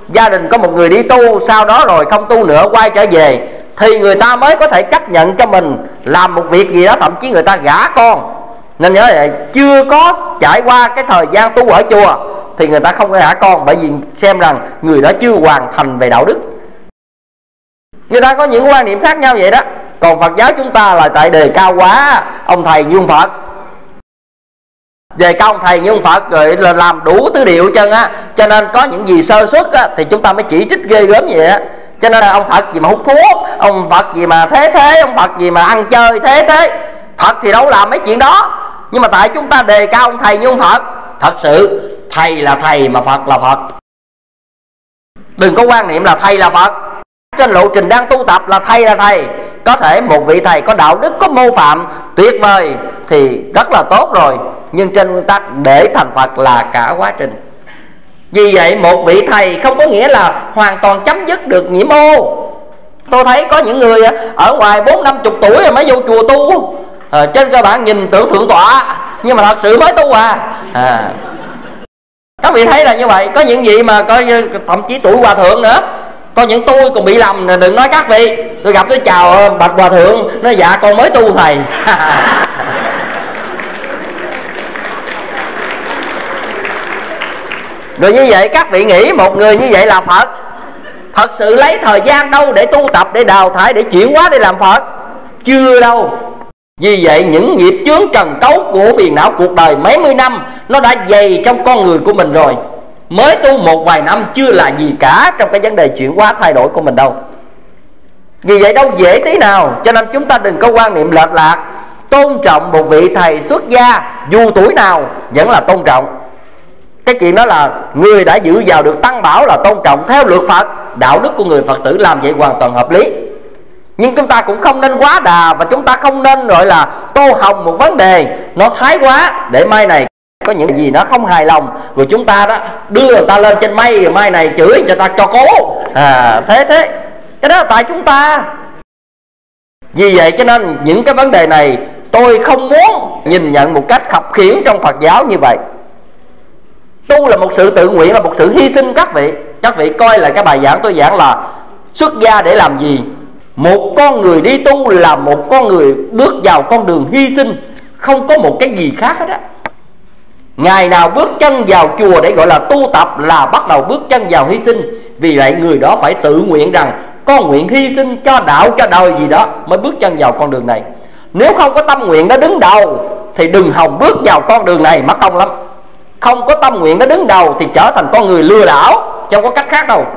gia đình có một người đi tu, sau đó rồi không tu nữa quay trở về, thì người ta mới có thể chấp nhận cho mình làm một việc gì đó, thậm chí người ta gả con. Nên nhớ vậy, chưa có trải qua cái thời gian tu ở chùa thì người ta không có gả con, bởi vì xem rằng người đó chưa hoàn thành về đạo đức. Người ta có những quan niệm khác nhau vậy đó. Còn Phật giáo chúng ta là tại đề cao quá ông thầy như ông Phật, về cao ông thầy như ông Phật, rồi là làm đủ thứ điệu chân á, cho nên có những gì sơ xuất á thì chúng ta mới chỉ trích ghê gớm vậy á. Cho nên là ông Phật gì mà hút thuốc, ông Phật gì mà thế thế, ông Phật gì mà ăn chơi thế thế. Phật thì đâu làm mấy chuyện đó, nhưng mà tại chúng ta đề cao ông thầy như ông Phật. Thật sự thầy là thầy mà Phật là Phật. Đừng có quan niệm là thầy là Phật. Trên lộ trình đang tu tập là thầy là thầy. Có thể một vị thầy có đạo đức, có mô phạm tuyệt vời thì rất là tốt rồi, nhưng trên nguyên tắc để thành Phật là cả quá trình. Vì vậy một vị thầy không có nghĩa là hoàn toàn chấm dứt được nhiễm ô. Tôi thấy có những người ở ngoài bốn năm chục tuổi rồi mới vô chùa tu, à, trên cơ bản nhìn tưởng thượng tọa, nhưng mà thật sự mới tu à. à Các vị thấy là như vậy. Có những vị mà coi thậm chí tuổi hòa thượng nữa. Có những tôi còn bị lầm, đừng nói các vị. Tôi gặp tôi chào bạch hòa thượng, nói dạ con mới tu thầy. Rồi như vậy các vị nghĩ một người như vậy là Phật? Thật sự lấy thời gian đâu để tu tập, để đào thải, để chuyển hóa, để làm Phật? Chưa đâu. Vì vậy những nghiệp chướng trần cấu của phiền não cuộc đời mấy mươi năm nó đã dày trong con người của mình rồi. Mới tu một vài năm chưa là gì cả trong cái vấn đề chuyển hóa thay đổi của mình đâu. Vì vậy đâu dễ tí nào. Cho nên chúng ta đừng có quan niệm lệch lạc. Tôn trọng một vị thầy xuất gia dù tuổi nào vẫn là tôn trọng. Cái chuyện đó là người đã giữ vào được tăng bảo là tôn trọng theo luật Phật. Đạo đức của người Phật tử làm vậy hoàn toàn hợp lý. Nhưng chúng ta cũng không nên quá đà, và chúng ta không nên gọi là tô hồng một vấn đề nó thái quá, để mai này có những gì nó không hài lòng rồi chúng ta đó đưa người ta lên trên mây, rồi mai này chửi cho ta cho cố. À thế thế cái đó là tại chúng ta. Vì vậy cho nên những cái vấn đề này tôi không muốn nhìn nhận một cách khập khiễng trong Phật giáo như vậy. Tu là một sự tự nguyện, là một sự hy sinh các vị. Các vị coi là cái bài giảng tôi giảng là xuất gia để làm gì. Một con người đi tu là một con người bước vào con đường hy sinh, không có một cái gì khác hết á. Ngày nào bước chân vào chùa để gọi là tu tập là bắt đầu bước chân vào hy sinh. Vì vậy người đó phải tự nguyện rằng con nguyện hy sinh cho đạo, cho đời gì đó mới bước chân vào con đường này. Nếu không có tâm nguyện đó đứng đầu thì đừng hòng bước vào con đường này, mất công lắm. Không có tâm nguyện đó đứng đầu thì trở thành con người lừa đảo, không có cách khác đâu.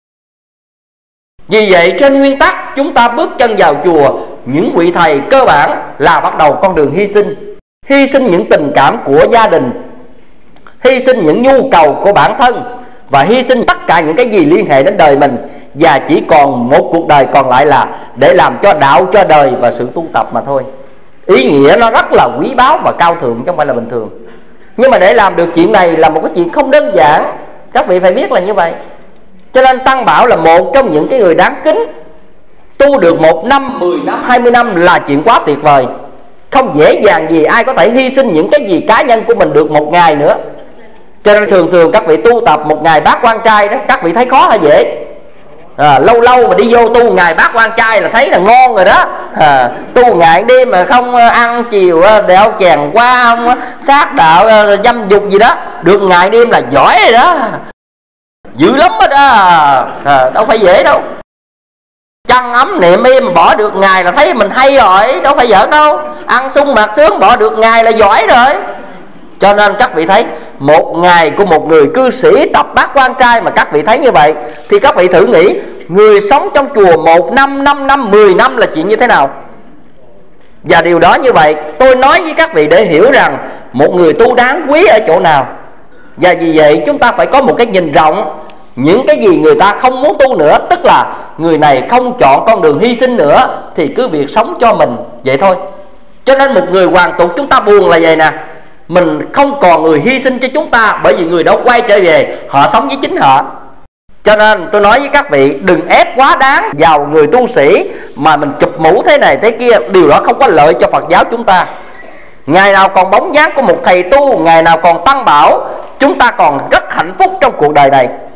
Vì vậy trên nguyên tắc chúng ta bước chân vào chùa, những vị thầy cơ bản là bắt đầu con đường hy sinh. Hy sinh những tình cảm của gia đình, hy sinh những nhu cầu của bản thân, và hy sinh tất cả những cái gì liên hệ đến đời mình. Và chỉ còn một cuộc đời còn lại là để làm cho đạo, cho đời và sự tu tập mà thôi. Ý nghĩa nó rất là quý báu và cao thượng, chứ không phải là bình thường. Nhưng mà để làm được chuyện này là một cái chuyện không đơn giản, các vị phải biết là như vậy. Cho nên Tăng Bảo là một trong những cái người đáng kính. Tu được một năm, mười năm, hai mươi năm là chuyện quá tuyệt vời. Không dễ dàng gì ai có thể hy sinh những cái gì cá nhân của mình được một ngày nữa. Cho nên thường thường các vị tu tập một ngày bát quan trai đó, các vị thấy khó hay dễ? À, lâu lâu mà đi vô tu ngày bát quan trai là thấy là ngon rồi đó. À, tu ngày đêm mà không ăn chiều đeo chèn qua, không sát đạo dâm dục gì đó, được ngày đêm là giỏi rồi đó, dữ lắm đó, đó. À, đâu phải dễ đâu. Chăn ấm niệm im bỏ được ngày là thấy mình hay rồi, đâu phải giỡn đâu. Ăn sung mặc sướng bỏ được ngày là giỏi rồi. Cho nên các vị thấy một ngày của một người cư sĩ tập bát quan trai mà các vị thấy như vậy, thì các vị thử nghĩ người sống trong chùa một năm, năm năm, mười năm là chuyện như thế nào. Và điều đó như vậy tôi nói với các vị để hiểu rằng một người tu đáng quý ở chỗ nào. Và vì vậy chúng ta phải có một cái nhìn rộng. Những cái gì người ta không muốn tu nữa, tức là người này không chọn con đường hy sinh nữa, thì cứ việc sống cho mình vậy thôi. Cho nên một người hoàn tục chúng ta buồn là vậy nè, mình không còn người hy sinh cho chúng ta, bởi vì người đó quay trở về họ sống với chính họ. Cho nên tôi nói với các vị đừng ép quá đáng vào người tu sĩ mà mình chụp mũ thế này thế kia. Điều đó không có lợi cho Phật giáo chúng ta. Ngày nào còn bóng dáng của một thầy tu, ngày nào còn Tăng Bảo, chúng ta còn rất hạnh phúc trong cuộc đời này.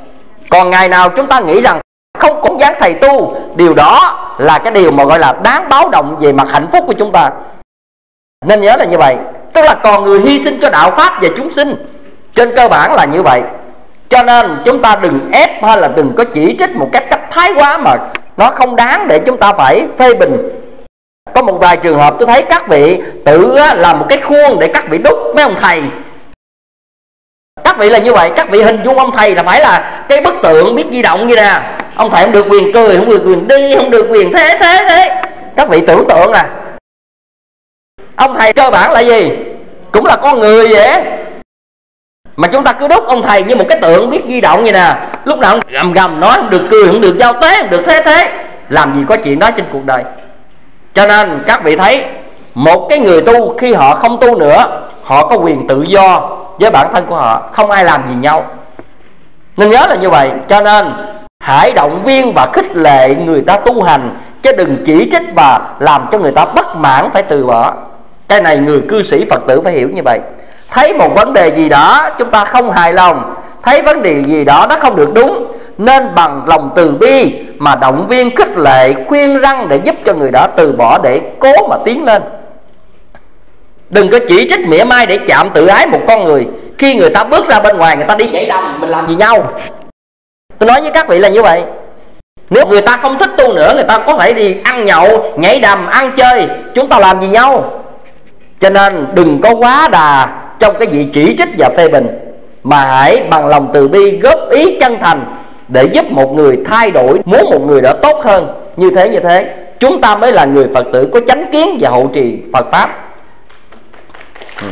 Còn ngày nào chúng ta nghĩ rằng không cúng dáng thầy tu, điều đó là cái điều mà gọi là đáng báo động về mặt hạnh phúc của chúng ta. Nên nhớ là như vậy. Tức là còn người hy sinh cho đạo pháp và chúng sinh. Trên cơ bản là như vậy. Cho nên chúng ta đừng ép hay là đừng có chỉ trích một cách cách thái quá mà nó không đáng để chúng ta phải phê bình. Có một vài trường hợp tôi thấy các vị tự làm một cái khuôn để các vị đúc mấy ông thầy. Các vị là như vậy, các vị hình dung ông thầy là phải là cái bức tượng biết di động như nè. Ông thầy không được quyền cười, không được quyền đi, không được quyền thế thế thế. Các vị tưởng tượng à. Ông thầy cơ bản là gì? Cũng là con người vậy. Mà chúng ta cứ đúc ông thầy như một cái tượng biết di động vậy nè. Lúc nào cũng gầm gầm nói không được cười, không được giao tế, không được thế thế. Làm gì có chuyện đó trên cuộc đời. Cho nên các vị thấy, một cái người tu khi họ không tu nữa, họ có quyền tự do với bản thân của họ, không ai làm gì nhau. Nên nhớ là như vậy. Cho nên hãy động viên và khích lệ người ta tu hành, chứ đừng chỉ trích và làm cho người ta bất mãn phải từ bỏ. Cái này người cư sĩ Phật tử phải hiểu như vậy. Thấy một vấn đề gì đó chúng ta không hài lòng, thấy vấn đề gì đó nó không được đúng, nên bằng lòng từ bi mà động viên khích lệ, khuyên răn để giúp cho người đó từ bỏ để cố mà tiến lên. Đừng có chỉ trích mỉa mai để chạm tự ái một con người. Khi người ta bước ra bên ngoài, người ta đi nhảy đầm, mình làm gì nhau? Tôi nói với các vị là như vậy. Nếu người ta không thích tu nữa, người ta có thể đi ăn nhậu, nhảy đầm, ăn chơi, chúng ta làm gì nhau? Cho nên đừng có quá đà trong cái vị chỉ trích và phê bình, mà hãy bằng lòng từ bi góp ý chân thành để giúp một người thay đổi, muốn một người đó tốt hơn. Như thế như thế chúng ta mới là người Phật tử có chánh kiến và hộ trì Phật Pháp. ừ.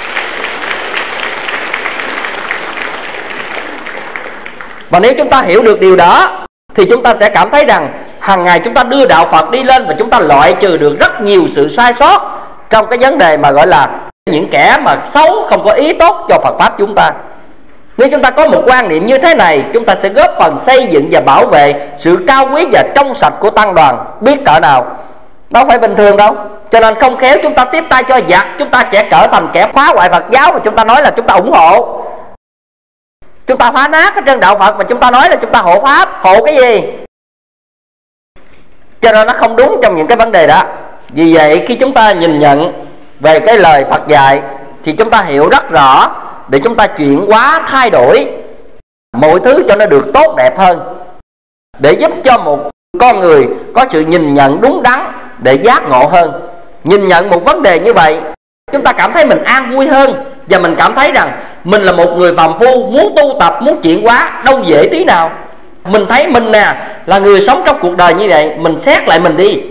Và nếu chúng ta hiểu được điều đó thì chúng ta sẽ cảm thấy rằng hàng ngày chúng ta đưa đạo Phật đi lên, và chúng ta loại trừ được rất nhiều sự sai sót trong cái vấn đề mà gọi là những kẻ mà xấu, không có ý tốt cho Phật Pháp chúng ta. Nếu chúng ta có một quan niệm như thế này, chúng ta sẽ góp phần xây dựng và bảo vệ sự cao quý và trong sạch của tăng đoàn biết cỡ nào. Đâu phải bình thường đâu. Cho nên không khéo chúng ta tiếp tay cho giặc, chúng ta sẽ trở thành kẻ phá hoại Phật giáo, và chúng ta nói là chúng ta ủng hộ. Chúng ta phá nát cái chân đạo Phật mà chúng ta nói là chúng ta hộ Pháp. Hộ cái gì? Cho nên nó không đúng trong những cái vấn đề đó. Vì vậy khi chúng ta nhìn nhận về cái lời Phật dạy thì chúng ta hiểu rất rõ để chúng ta chuyển hóa, thay đổi mọi thứ cho nó được tốt đẹp hơn, để giúp cho một con người có sự nhìn nhận đúng đắn để giác ngộ hơn. Nhìn nhận một vấn đề như vậy, chúng ta cảm thấy mình an vui hơn, và mình cảm thấy rằng mình là một người phàm phu, muốn tu tập, muốn chuyển hóa đâu dễ tí nào. Mình thấy mình nè là người sống trong cuộc đời như vậy, mình xét lại mình đi.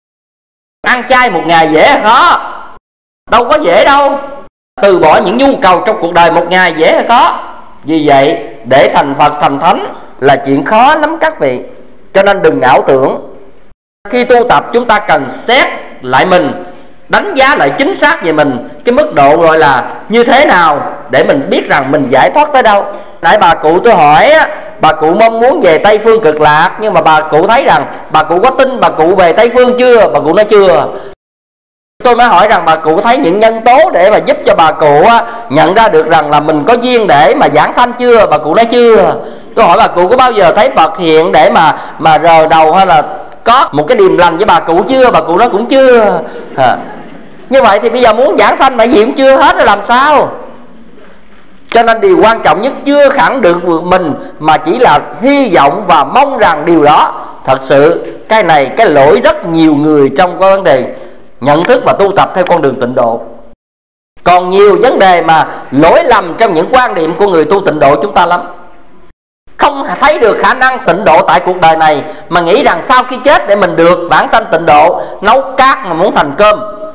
Ăn chay một ngày dễ hay khó? Đâu có dễ đâu. Từ bỏ những nhu cầu trong cuộc đời một ngày dễ hay khó? Vì vậy để thành Phật thành Thánh là chuyện khó lắm các vị. Cho nên đừng ảo tưởng. Khi tu tập chúng ta cần xét lại mình, đánh giá lại chính xác về mình, cái mức độ gọi là như thế nào, để mình biết rằng mình giải thoát tới đâu. Nãy bà cụ tôi hỏi, bà cụ mong muốn về Tây Phương Cực Lạc, nhưng mà bà cụ thấy rằng bà cụ có tin bà cụ về Tây Phương chưa? Bà cụ nói chưa. Tôi mới hỏi rằng bà cụ thấy những nhân tố để mà giúp cho bà cụ nhận ra được rằng là mình có duyên để mà giảng sanh chưa? Bà cụ nói chưa. Tôi hỏi bà cụ có bao giờ thấy Phật hiện để mà mà rờ đầu hay là có một cái điềm lành với bà cụ chưa? Bà cụ nói cũng chưa. à. Như vậy thì bây giờ muốn giảng sanh mà gì cũng chưa hết rồi làm sao? Cho nên điều quan trọng nhất chưa khẳng định được mình, mà chỉ là hy vọng và mong rằng điều đó. Thật sự cái này cái lỗi rất nhiều người trong cái vấn đề nhận thức và tu tập theo con đường tịnh độ. Còn nhiều vấn đề mà lỗi lầm trong những quan điểm của người tu tịnh độ chúng ta lắm. Không thấy được khả năng tịnh độ tại cuộc đời này, mà nghĩ rằng sau khi chết để mình được bản sanh tịnh độ, nấu cát mà muốn thành cơm.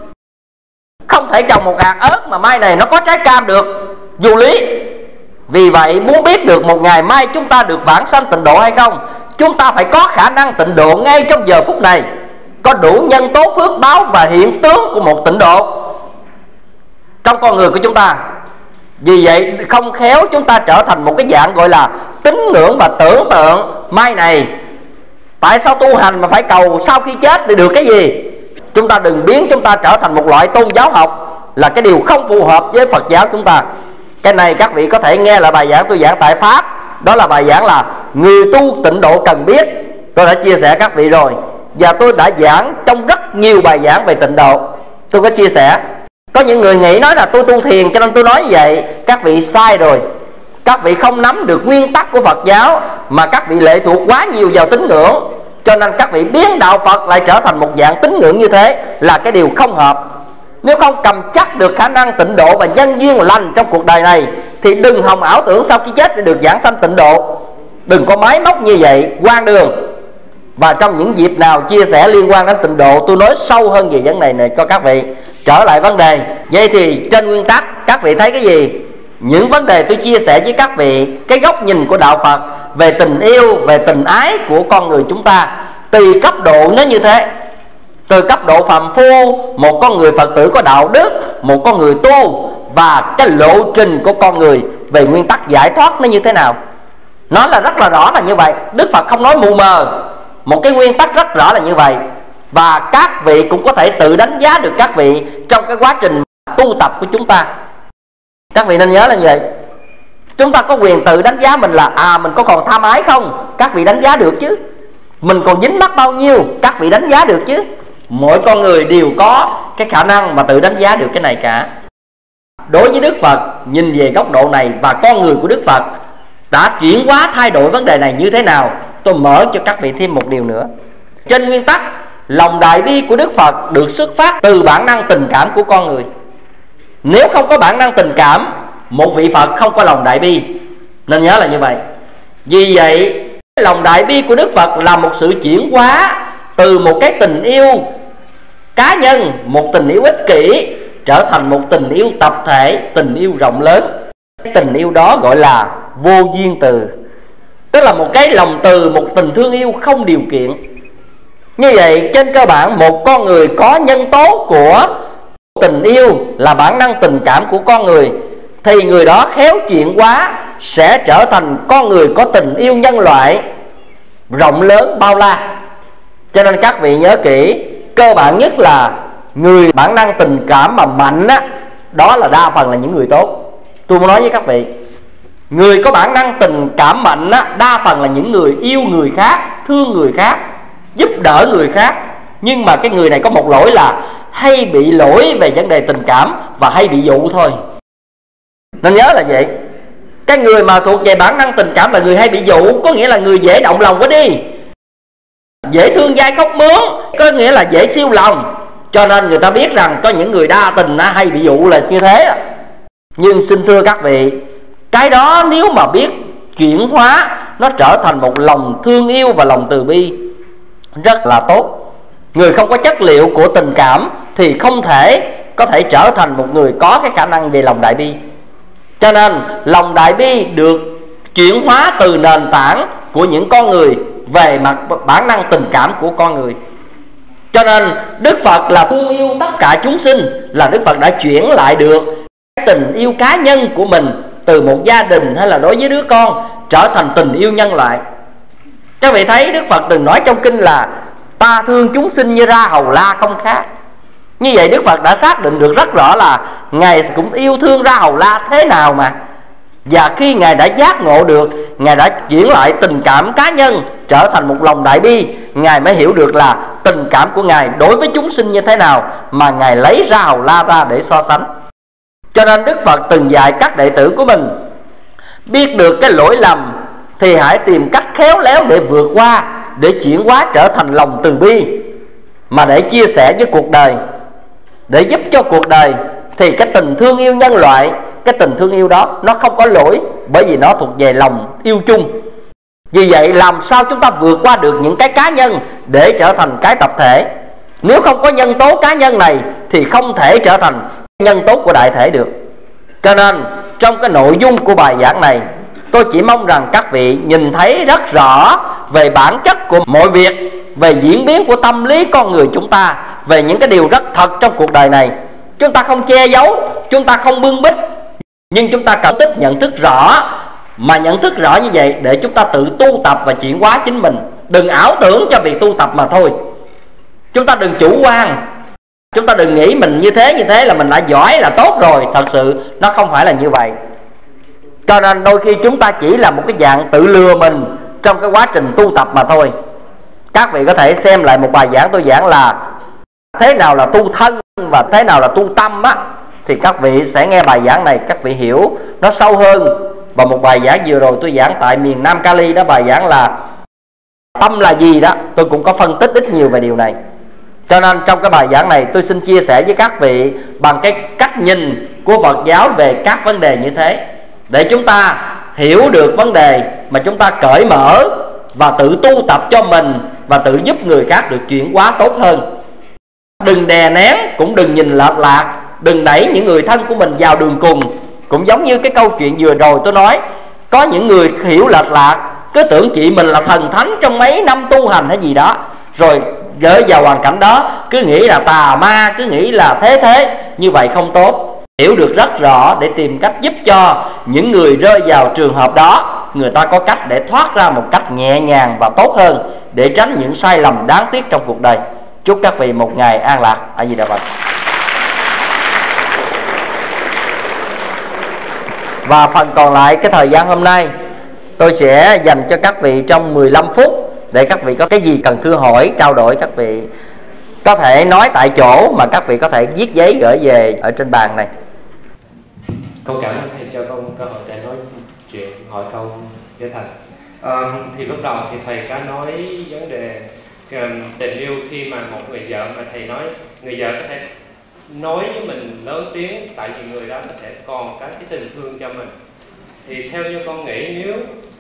Không thể trồng một hạt ớt mà mai này nó có trái cam được, vô lý. Vì vậy muốn biết được một ngày mai chúng ta được vãng sanh tịnh độ hay không, chúng ta phải có khả năng tịnh độ ngay trong giờ phút này, có đủ nhân tố phước báo và hiện tướng của một tịnh độ trong con người của chúng ta. Vì vậy không khéo chúng ta trở thành một cái dạng gọi là tín ngưỡng và tưởng tượng mai này tại sao tu hành mà phải cầu sau khi chết để được cái gì. Chúng ta đừng biến chúng ta trở thành một loại tôn giáo học, là cái điều không phù hợp với Phật giáo chúng ta. Cái này các vị có thể nghe lại bài giảng tôi giảng tại Pháp. Đó là bài giảng là người tu tịnh độ cần biết. Tôi đã chia sẻ các vị rồi, và tôi đã giảng trong rất nhiều bài giảng về tịnh độ. Tôi có chia sẻ. Có những người nghĩ nói là tôi tu thiền cho nên tôi nói như vậy. Các vị sai rồi. Các vị không nắm được nguyên tắc của Phật giáo, mà các vị lệ thuộc quá nhiều vào tín ngưỡng, cho nên các vị biến đạo Phật lại trở thành một dạng tín ngưỡng như thế là cái điều không hợp. Nếu không cầm chắc được khả năng tịnh độ và nhân duyên lành trong cuộc đời này, thì đừng hòng ảo tưởng sau khi chết để được giảng sanh tịnh độ. Đừng có máy móc như vậy, hoang đường. Và trong những dịp nào chia sẻ liên quan đến tịnh độ, tôi nói sâu hơn về vấn đề này cho các vị. Trở lại vấn đề, vậy thì trên nguyên tắc các vị thấy cái gì? Những vấn đề tôi chia sẻ với các vị, cái góc nhìn của đạo Phật về tình yêu, về tình ái của con người chúng ta, tùy cấp độ nó như thế. Từ cấp độ phàm phu, một con người Phật tử có đạo đức, một con người tu, và cái lộ trình của con người về nguyên tắc giải thoát nó như thế nào. Nó là rất là rõ là như vậy. Đức Phật không nói mù mờ, một cái nguyên tắc rất rõ là như vậy. Và các vị cũng có thể tự đánh giá được các vị trong cái quá trình tu tập của chúng ta. Các vị nên nhớ là như vậy. Chúng ta có quyền tự đánh giá mình là à mình có còn tham ái không? Các vị đánh giá được chứ. Mình còn dính mắc bao nhiêu? Các vị đánh giá được chứ. Mỗi con người đều có cái khả năng mà tự đánh giá được cái này cả. Đối với Đức Phật, nhìn về góc độ này và con người của Đức Phật đã chuyển hóa thay đổi vấn đề này như thế nào, tôi mở cho các vị thêm một điều nữa. Trên nguyên tắc, lòng đại bi của Đức Phật được xuất phát từ bản năng tình cảm của con người. Nếu không có bản năng tình cảm, một vị Phật không có lòng đại bi. Nên nhớ là như vậy. Vì vậy, lòng đại bi của Đức Phật là một sự chuyển hóa từ một cái tình yêu cá nhân, một tình yêu ích kỷ, trở thành một tình yêu tập thể, tình yêu rộng lớn. Cái tình yêu đó gọi là vô duyên từ, tức là một cái lòng từ, một tình thương yêu không điều kiện. Như vậy trên cơ bản, một con người có nhân tố của tình yêu là bản năng tình cảm của con người, thì người đó khéo chuyển hóa sẽ trở thành con người có tình yêu nhân loại rộng lớn bao la. Cho nên các vị nhớ kỹ, cơ bản nhất là người bản năng tình cảm mà mạnh á, đó là đa phần là những người tốt. Tôi muốn nói với các vị, người có bản năng tình cảm mạnh á, đa phần là những người yêu người khác, thương người khác, giúp đỡ người khác. Nhưng mà cái người này có một lỗi là hay bị lỗi về vấn đề tình cảm và hay bị dụ thôi. Nên nhớ là vậy. Cái người mà thuộc về bản năng tình cảm là người hay bị dụ, có nghĩa là người dễ động lòng quá đi, dễ thương dai khóc mướn, có nghĩa là dễ siêu lòng. Cho nên người ta biết rằng có những người đa tình hay bị dụ là như thế. Nhưng xin thưa các vị, cái đó nếu mà biết chuyển hóa, nó trở thành một lòng thương yêu và lòng từ bi rất là tốt. Người không có chất liệu của tình cảm thì không thể có thể trở thành một người có cái khả năng về lòng đại bi. Cho nên lòng đại bi được chuyển hóa từ nền tảng của những con người về mặt bản năng tình cảm của con người. Cho nên Đức Phật là thương yêu tất cả chúng sinh, là Đức Phật đã chuyển lại được tình yêu cá nhân của mình từ một gia đình hay là đối với đứa con trở thành tình yêu nhân loại. Các vị thấy Đức Phật từng nói trong kinh là ta thương chúng sinh như ra hầu la không khác. Như vậy Đức Phật đã xác định được rất rõ là Ngài cũng yêu thương ra hầu la thế nào mà. Và khi Ngài đã giác ngộ được, Ngài đã chuyển lại tình cảm cá nhân trở thành một lòng đại bi, Ngài mới hiểu được là tình cảm của Ngài đối với chúng sinh như thế nào mà Ngài lấy ra hầu la ra để so sánh. Cho nên Đức Phật từng dạy các đệ tử của mình, biết được cái lỗi lầm thì hãy tìm cách khéo léo để vượt qua, để chuyển hóa trở thành lòng từ bi, mà để chia sẻ với cuộc đời, để giúp cho cuộc đời. Thì cái tình thương yêu nhân loại, cái tình thương yêu đó nó không có lỗi, bởi vì nó thuộc về lòng yêu chung. Vì vậy làm sao chúng ta vượt qua được những cái cá nhân để trở thành cái tập thể? Nếu không có nhân tố cá nhân này thì không thể trở thành nhân tố của đại thể được. Cho nên trong cái nội dung của bài giảng này, tôi chỉ mong rằng các vị nhìn thấy rất rõ về bản chất của mọi việc, về diễn biến của tâm lý con người chúng ta, về những cái điều rất thật trong cuộc đời này. Chúng ta không che giấu, chúng ta không bưng bít, nhưng chúng ta cần tích nhận thức rõ. Mà nhận thức rõ như vậy để chúng ta tự tu tập và chuyển hóa chính mình. Đừng ảo tưởng cho việc tu tập mà thôi. Chúng ta đừng chủ quan, chúng ta đừng nghĩ mình như thế như thế là mình đã giỏi là tốt rồi. Thật sự nó không phải là như vậy. Cho nên đôi khi chúng ta chỉ là một cái dạng tự lừa mình trong cái quá trình tu tập mà thôi. Các vị có thể xem lại một bài giảng tôi giảng là thế nào là tu thân và thế nào là tu tâm á, thì các vị sẽ nghe bài giảng này, các vị hiểu nó sâu hơn. Và một bài giảng vừa rồi tôi giảng tại miền Nam Cali đó, bài giảng là tâm là gì đó, tôi cũng có phân tích ít nhiều về điều này. Cho nên trong cái bài giảng này tôi xin chia sẻ với các vị bằng cái cách nhìn của Phật giáo về các vấn đề như thế, để chúng ta hiểu được vấn đề mà chúng ta cởi mở và tự tu tập cho mình và tự giúp người khác được chuyển hóa tốt hơn. Đừng đè nén, cũng đừng nhìn lệch lạc, đừng đẩy những người thân của mình vào đường cùng. Cũng giống như cái câu chuyện vừa rồi tôi nói, có những người hiểu lệch lạc, cứ tưởng chị mình là thần thánh trong mấy năm tu hành hay gì đó, rồi rơi vào hoàn cảnh đó cứ nghĩ là tà ma, cứ nghĩ là thế thế. Như vậy không tốt. Hiểu được rất rõ để tìm cách giúp cho những người rơi vào trường hợp đó, người ta có cách để thoát ra một cách nhẹ nhàng và tốt hơn, để tránh những sai lầm đáng tiếc trong cuộc đời. Chúc các vị một ngày an lạc. A Di Đà Phật. Và phần còn lại cái thời gian hôm nay tôi sẽ dành cho các vị trong mười lăm phút, để các vị có cái gì cần thưa hỏi, trao đổi, các vị có thể nói tại chỗ, mà các vị có thể viết giấy gửi về ở trên bàn này. Con cảm ơn thầy cho con cơ hội để nói chuyện, hỏi câu với thầy. À, thì lúc đầu thì thầy có nói vấn đề tình yêu, khi mà một người vợ mà thầy nói người vợ có thể nói với mình lớn tiếng, tại vì người đó có thể còn có cái tình thương cho mình. Thì theo như con nghĩ, nếu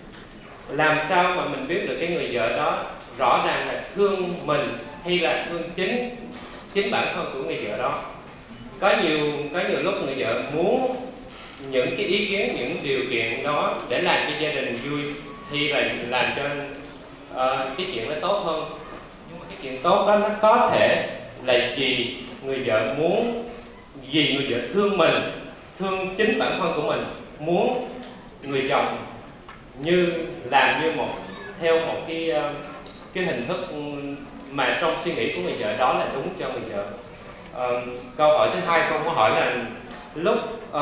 làm sao mà mình biết được cái người vợ đó rõ ràng là thương mình hay là thương chính chính bản thân của người vợ đó. Có nhiều có nhiều lúc người vợ muốn những cái ý kiến, những điều kiện đó để làm cho gia đình vui, thì là làm cho uh, cái chuyện nó tốt hơn. Nhưng mà cái chuyện tốt đó nó có thể là vì người vợ muốn, vì người vợ thương mình, thương chính bản thân của mình, muốn người chồng như làm như một theo một cái uh, cái hình thức mà trong suy nghĩ của người vợ đó là đúng cho người vợ. Uh, câu hỏi thứ hai con có hỏi là lúc uh,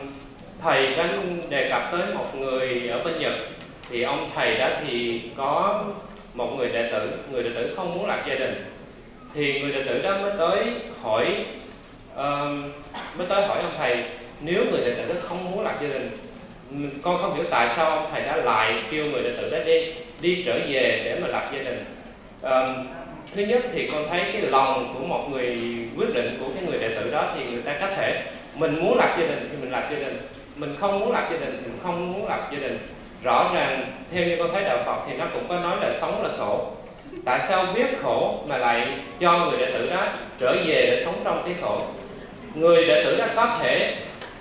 thầy có đề cập tới một người ở bên Nhật, thì ông thầy đó thì có một người đệ tử, người đệ tử không muốn lập gia đình, thì người đệ tử đó mới tới hỏi uh, mới tới hỏi ông thầy, nếu người đệ tử đó không muốn lập gia đình, con không hiểu tại sao ông thầy đã lại kêu người đệ tử đó đi đi trở về để mà lập gia đình. Uh, thứ nhất thì con thấy cái lòng của một người quyết định của cái người đệ tử đó, thì người ta có thể mình muốn lập gia đình thì mình lập gia đình, mình không muốn lập gia đình thì mình không muốn lập gia đình. Rõ ràng theo như con thấy đạo Phật thì nó cũng có nói là sống là khổ. Tại sao biết khổ mà lại cho người đệ tử đó trở về để sống trong cái khổ? Người đệ tử đó có thể,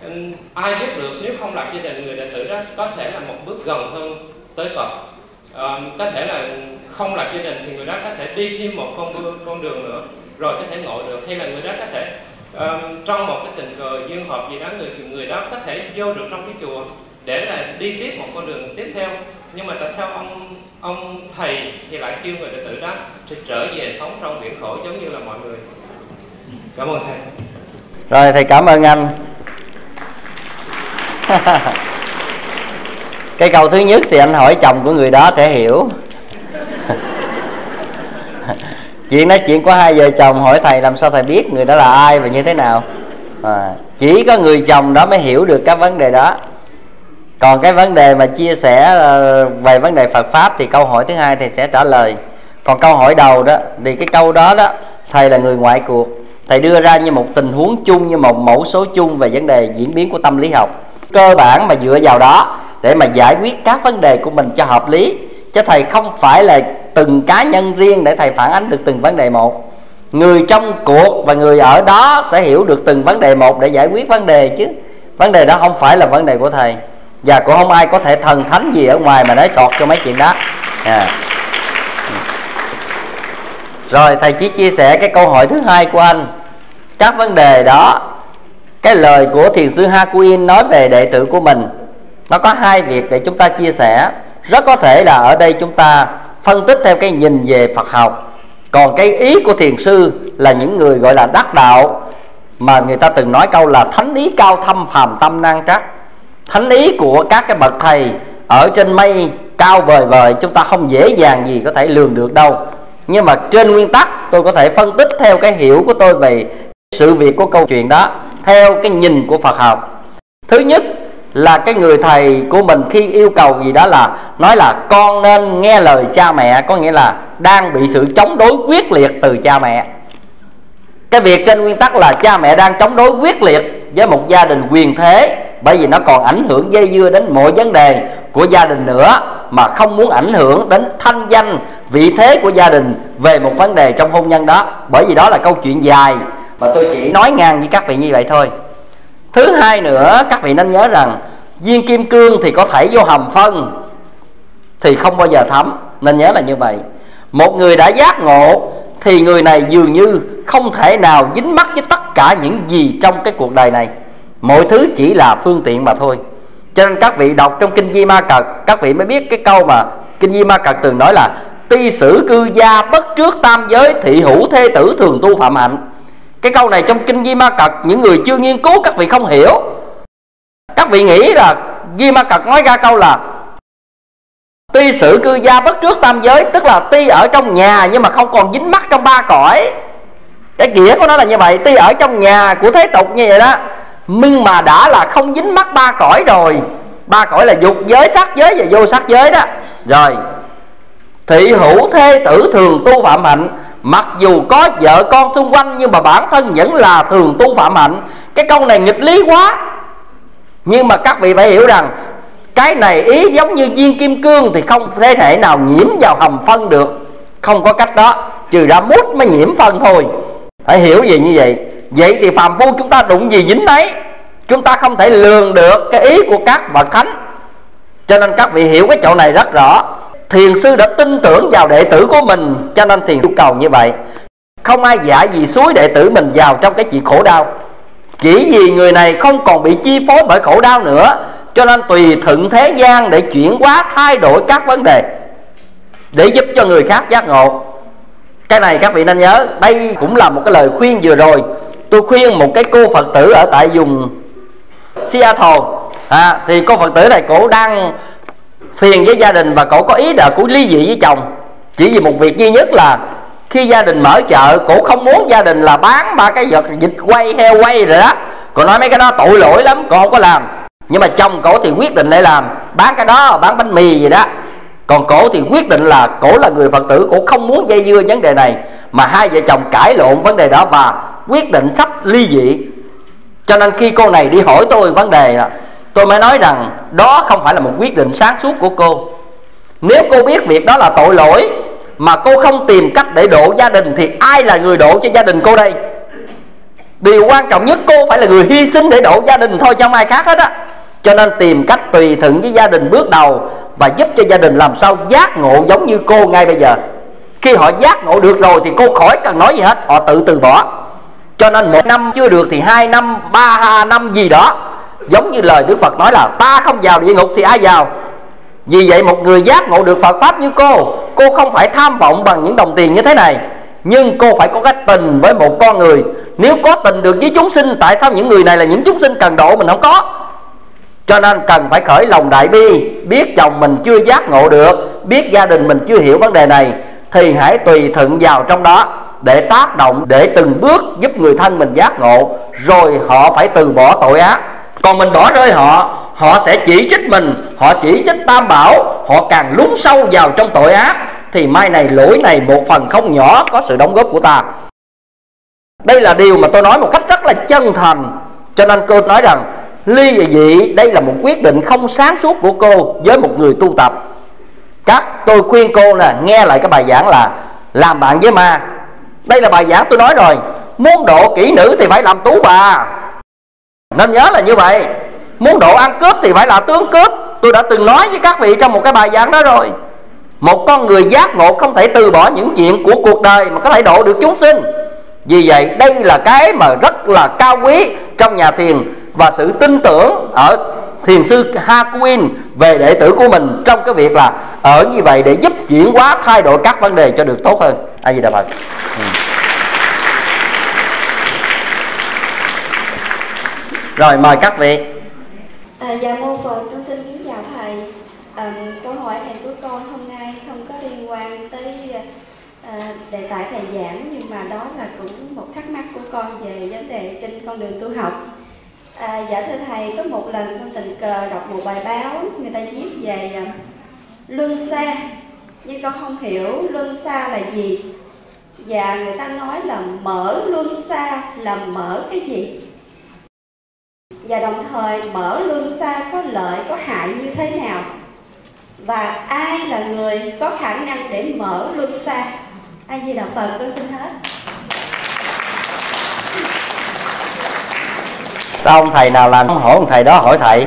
ai biết được, nếu không lập gia đình, người đệ tử đó có thể là một bước gần hơn tới Phật. À, có thể là không lập gia đình thì người đó có thể đi thêm một con con đường nữa rồi có thể ngộ được, hay là người đó có thể uh, trong một cái tình cờ duyên hợp gì đó, người người đó có thể vô được trong cái chùa để là đi tiếp một con đường tiếp theo. Nhưng mà tại sao ông ông thầy thì lại kêu người đệ tử đó sẽ trở về sống trong biển khổ giống như là mọi người? Cảm ơn thầy. Rồi thầy cảm ơn anh. Cái câu thứ nhất thì anh hỏi chồng của người đó sẽ hiểu. Chuyện nói chuyện của hai vợ chồng, hỏi thầy làm sao thầy biết người đó là ai và như thế nào. À, chỉ có người chồng đó mới hiểu được các vấn đề đó. Còn cái vấn đề mà chia sẻ về vấn đề Phật Pháp thì câu hỏi thứ hai thầy sẽ trả lời. Còn câu hỏi đầu đó thì cái câu đó đó thầy là người ngoại cuộc, thầy đưa ra như một tình huống chung, như một mẫu số chung về vấn đề diễn biến của tâm lý học. Cơ bản mà dựa vào đó để mà giải quyết các vấn đề của mình cho hợp lý, chứ thầy không phải là từng cá nhân riêng để thầy phản ánh được từng vấn đề một. Người trong cuộc và người ở đó sẽ hiểu được từng vấn đề một để giải quyết vấn đề, chứ vấn đề đó không phải là vấn đề của thầy. Và cũng không ai có thể thần thánh gì ở ngoài mà nói sọt cho mấy chuyện đó. À. Rồi thầy chỉ chia sẻ cái câu hỏi thứ hai của anh. Các vấn đề đó, cái lời của thiền sư Hakuin nói về đệ tử của mình, nó có hai việc để chúng ta chia sẻ. Rất có thể là ở đây chúng ta phân tích theo cái nhìn về Phật học, còn cái ý của thiền sư là những người gọi là đắc đạo, mà người ta từng nói câu là thánh ý cao thâm phàm tâm nan trắc. Thánh ý của các cái bậc thầy ở trên mây cao vời vời, chúng ta không dễ dàng gì có thể lường được đâu. Nhưng mà trên nguyên tắc tôi có thể phân tích theo cái hiểu của tôi về sự việc của câu chuyện đó, theo cái nhìn của Phật học. Thứ nhất là cái người thầy của mình khi yêu cầu gì đó là nói là con nên nghe lời cha mẹ, có nghĩa là đang bị sự chống đối quyết liệt từ cha mẹ. Cái việc trên nguyên tắc là cha mẹ đang chống đối quyết liệt với một gia đình quyền thế, bởi vì nó còn ảnh hưởng dây dưa đến mọi vấn đề của gia đình nữa, mà không muốn ảnh hưởng đến thanh danh, vị thế của gia đình về một vấn đề trong hôn nhân đó. Bởi vì đó là câu chuyện dài và tôi chỉ nói ngang với các vị như vậy thôi. Thứ hai nữa, các vị nên nhớ rằng viên kim cương thì có thể vô hầm phân thì không bao giờ thấm, nên nhớ là như vậy. Một người đã giác ngộ thì người này dường như không thể nào dính mắc với tất cả những gì trong cái cuộc đời này. Mọi thứ chỉ là phương tiện mà thôi. Cho nên các vị đọc trong Kinh Di Ma Cật, các vị mới biết cái câu mà Kinh Di Ma Cật từng nói là ti sử cư gia bất trước tam giới, thị hữu thê tử thường tu phạm hạnh. Cái câu này trong Kinh Di Ma Cật, những người chưa nghiên cứu các vị không hiểu. Các vị nghĩ là Di Ma Cật nói ra câu là ti sử cư gia bất trước tam giới, tức là ti ở trong nhà nhưng mà không còn dính mắc trong ba cõi. Cái nghĩa của nó là như vậy, ti ở trong nhà của thế tục như vậy đó, nhưng mà đã là không dính mắc ba cõi rồi. Ba cõi là dục giới, sắc giới và vô sắc giới đó. Rồi thị hữu thê tử thường tu phạm hạnh, mặc dù có vợ con xung quanh nhưng mà bản thân vẫn là thường tu phạm hạnh. Cái câu này nghịch lý quá, nhưng mà các vị phải hiểu rằng cái này ý giống như viên kim cương thì không thể thể nào nhiễm vào hầm phân được, không có cách đó, trừ ra mút mới nhiễm phân thôi. Phải hiểu gì như vậy. Vậy thì phàm phu chúng ta đụng gì dính đấy, chúng ta không thể lường được cái ý của các bậc thánh. Cho nên các vị hiểu cái chỗ này rất rõ. Thiền sư đã tin tưởng vào đệ tử của mình, cho nên thiền sư cầu như vậy. Không ai dạy gì suối đệ tử mình vào trong cái chuyện khổ đau. Chỉ vì người này không còn bị chi phối bởi khổ đau nữa, cho nên tùy thuận thế gian để chuyển hóa, thay đổi các vấn đề, để giúp cho người khác giác ngộ. Cái này các vị nên nhớ. Đây cũng là một cái lời khuyên vừa rồi. Tôi khuyên một cái cô Phật tử ở tại vùng Seattle à, thì cô Phật tử này cổ đang phiền với gia đình và cổ có ý là cổ ly dị với chồng. Chỉ vì một việc duy nhất là khi gia đình mở chợ, cổ không muốn gia đình là bán ba cái vật vịt quay, heo quay rồi đó. Cổ nói mấy cái đó tội lỗi lắm, cổ không có làm. Nhưng mà chồng cổ thì quyết định để làm, bán cái đó, bán bánh mì gì đó. Còn cổ thì quyết định là cổ là người Phật tử, cổ không muốn dây dưa vấn đề này. Mà hai vợ chồng cãi lộn vấn đề đó và quyết định sắp ly dị. Cho nên khi cô này đi hỏi tôi vấn đề đó, tôi mới nói rằng đó không phải là một quyết định sáng suốt của cô. Nếu cô biết việc đó là tội lỗi mà cô không tìm cách để độ gia đình, thì ai là người độ cho gia đình cô đây? Điều quan trọng nhất cô phải là người hy sinh để độ gia đình thôi, chứ không ai khác hết á. Cho nên tìm cách tùy thuận với gia đình bước đầu và giúp cho gia đình làm sao giác ngộ giống như cô ngay bây giờ. Khi họ giác ngộ được rồi thì cô khỏi cần nói gì hết, họ tự từ bỏ. Cho nên một năm chưa được thì hai năm, ba năm gì đó. Giống như lời Đức Phật nói là ta không vào địa ngục thì ai vào. Vì vậy một người giác ngộ được Phật Pháp như cô, cô không phải tham vọng bằng những đồng tiền như thế này, nhưng cô phải có cái tình với một con người. Nếu có tình được với chúng sinh, tại sao những người này là những chúng sinh cần độ mình không có? Cho nên cần phải khởi lòng đại bi. Biết chồng mình chưa giác ngộ được, biết gia đình mình chưa hiểu vấn đề này, thì hãy tùy thuận vào trong đó để tác động, để từng bước giúp người thân mình giác ngộ. Rồi họ phải từ bỏ tội ác. Còn mình bỏ rơi họ, họ sẽ chỉ trích mình, họ chỉ trích Tam Bảo, họ càng lún sâu vào trong tội ác. Thì mai này lỗi này một phần không nhỏ có sự đóng góp của ta. Đây là điều mà tôi nói một cách rất là chân thành. Cho nên cô nói rằng ly dị đây là một quyết định không sáng suốt của cô với một người tu tập. Các tôi khuyên cô là nghe lại cái bài giảng là làm bạn với ma. Đây là bài giảng tôi nói rồi. Muốn độ kỹ nữ thì phải làm tú bà, nên nhớ là như vậy. Muốn độ ăn cướp thì phải là tướng cướp. Tôi đã từng nói với các vị trong một cái bài giảng đó rồi. Một con người giác ngộ không thể từ bỏ những chuyện của cuộc đời mà có thể độ được chúng sinh. Vì vậy đây là cái mà rất là cao quý trong nhà thiền, và sự tin tưởng ở thiền sư Hakuin về đệ tử của mình trong cái việc là ở như vậy để giúp chuyển hóa, thay đổi các vấn đề cho được tốt hơn. A Di Đà Phật. Ừ. Rồi mời các vị. À, dạ mô Phật, con xin kính chào thầy. À, câu hỏi này của con hôm nay không có liên quan tới à, đề tài thầy giảng, nhưng mà đó là cũng một thắc mắc của con về vấn đề trên con đường tu học. À, dạ thưa thầy, có một lần con tình cờ đọc một bài báo người ta viết về à, luân xa, nhưng con không hiểu luân xa là gì, và người ta nói là mở luân xa là mở cái gì, và đồng thời mở luân xa có lợi có hại như thế nào, và ai là người có khả năng để mở luân xa. A Di Đà Phật, con xin hết. Sao ông thầy nào làm không hỏi ông thầy đó hỏi thầy?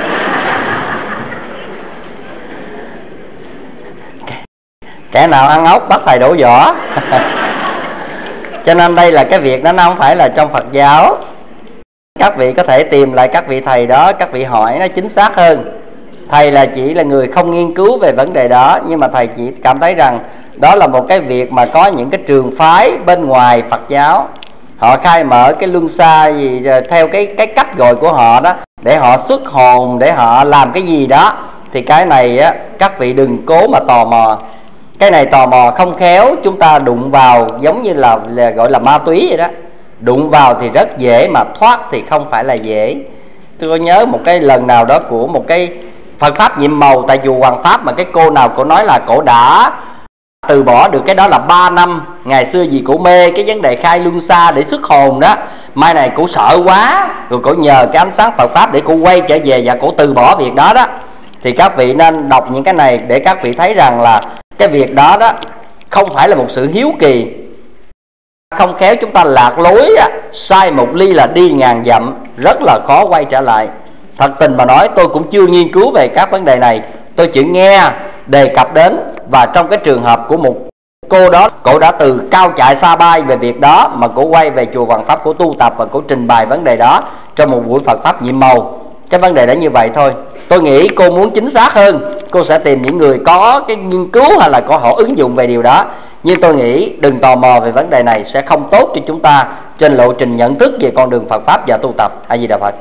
Kẻ nào ăn ốc bắt thầy đổ vỏ. Cho nên đây là cái việc đó nó không phải là trong Phật giáo. Các vị có thể tìm lại các vị thầy đó, các vị hỏi nó chính xác hơn. Thầy là chỉ là người không nghiên cứu về vấn đề đó, nhưng mà thầy chỉ cảm thấy rằng đó là một cái việc mà có những cái trường phái bên ngoài Phật giáo họ khai mở cái luân xa gì theo cái cái cách gọi của họ đó, để họ xuất hồn, để họ làm cái gì đó. Thì cái này á, các vị đừng cố mà tò mò. Cái này tò mò không khéo chúng ta đụng vào giống như là, là gọi là ma túy vậy đó. Đụng vào thì rất dễ, mà thoát thì không phải là dễ. Tôi có nhớ một cái lần nào đó của một cái Phật pháp nhiệm màu tại chùa Hoàng Pháp, mà cái cô nào cổ nói là cổ đã từ bỏ được cái đó là ba năm. Ngày xưa vì cổ mê cái vấn đề khai luân xa để xuất hồn đó, mai này cổ sợ quá, rồi cổ nhờ cái ánh sáng Phật pháp để cổ quay trở về và cổ từ bỏ việc đó đó. Thì các vị nên đọc những cái này để các vị thấy rằng là cái việc đó đó không phải là một sự hiếu kỳ. Không khéo chúng ta lạc lối á, sai một ly là đi ngàn dặm, rất là khó quay trở lại. Thật tình mà nói, tôi cũng chưa nghiên cứu về các vấn đề này, tôi chỉ nghe đề cập đến. Và trong cái trường hợp của một cô đó, cô đã từ cao chạy xa bay về việc đó, mà cô quay về chùa Hoàng Pháp, cô tu tập và cô trình bày vấn đề đó trong một buổi Phật pháp nhiệm màu. Cái vấn đề đó như vậy thôi. Tôi nghĩ cô muốn chính xác hơn, cô sẽ tìm những người có cái nghiên cứu hay là có họ ứng dụng về điều đó. Nhưng tôi nghĩ đừng tò mò về vấn đề này, sẽ không tốt cho chúng ta trên lộ trình nhận thức về con đường Phật pháp và tu tập. A Di Đà Phật.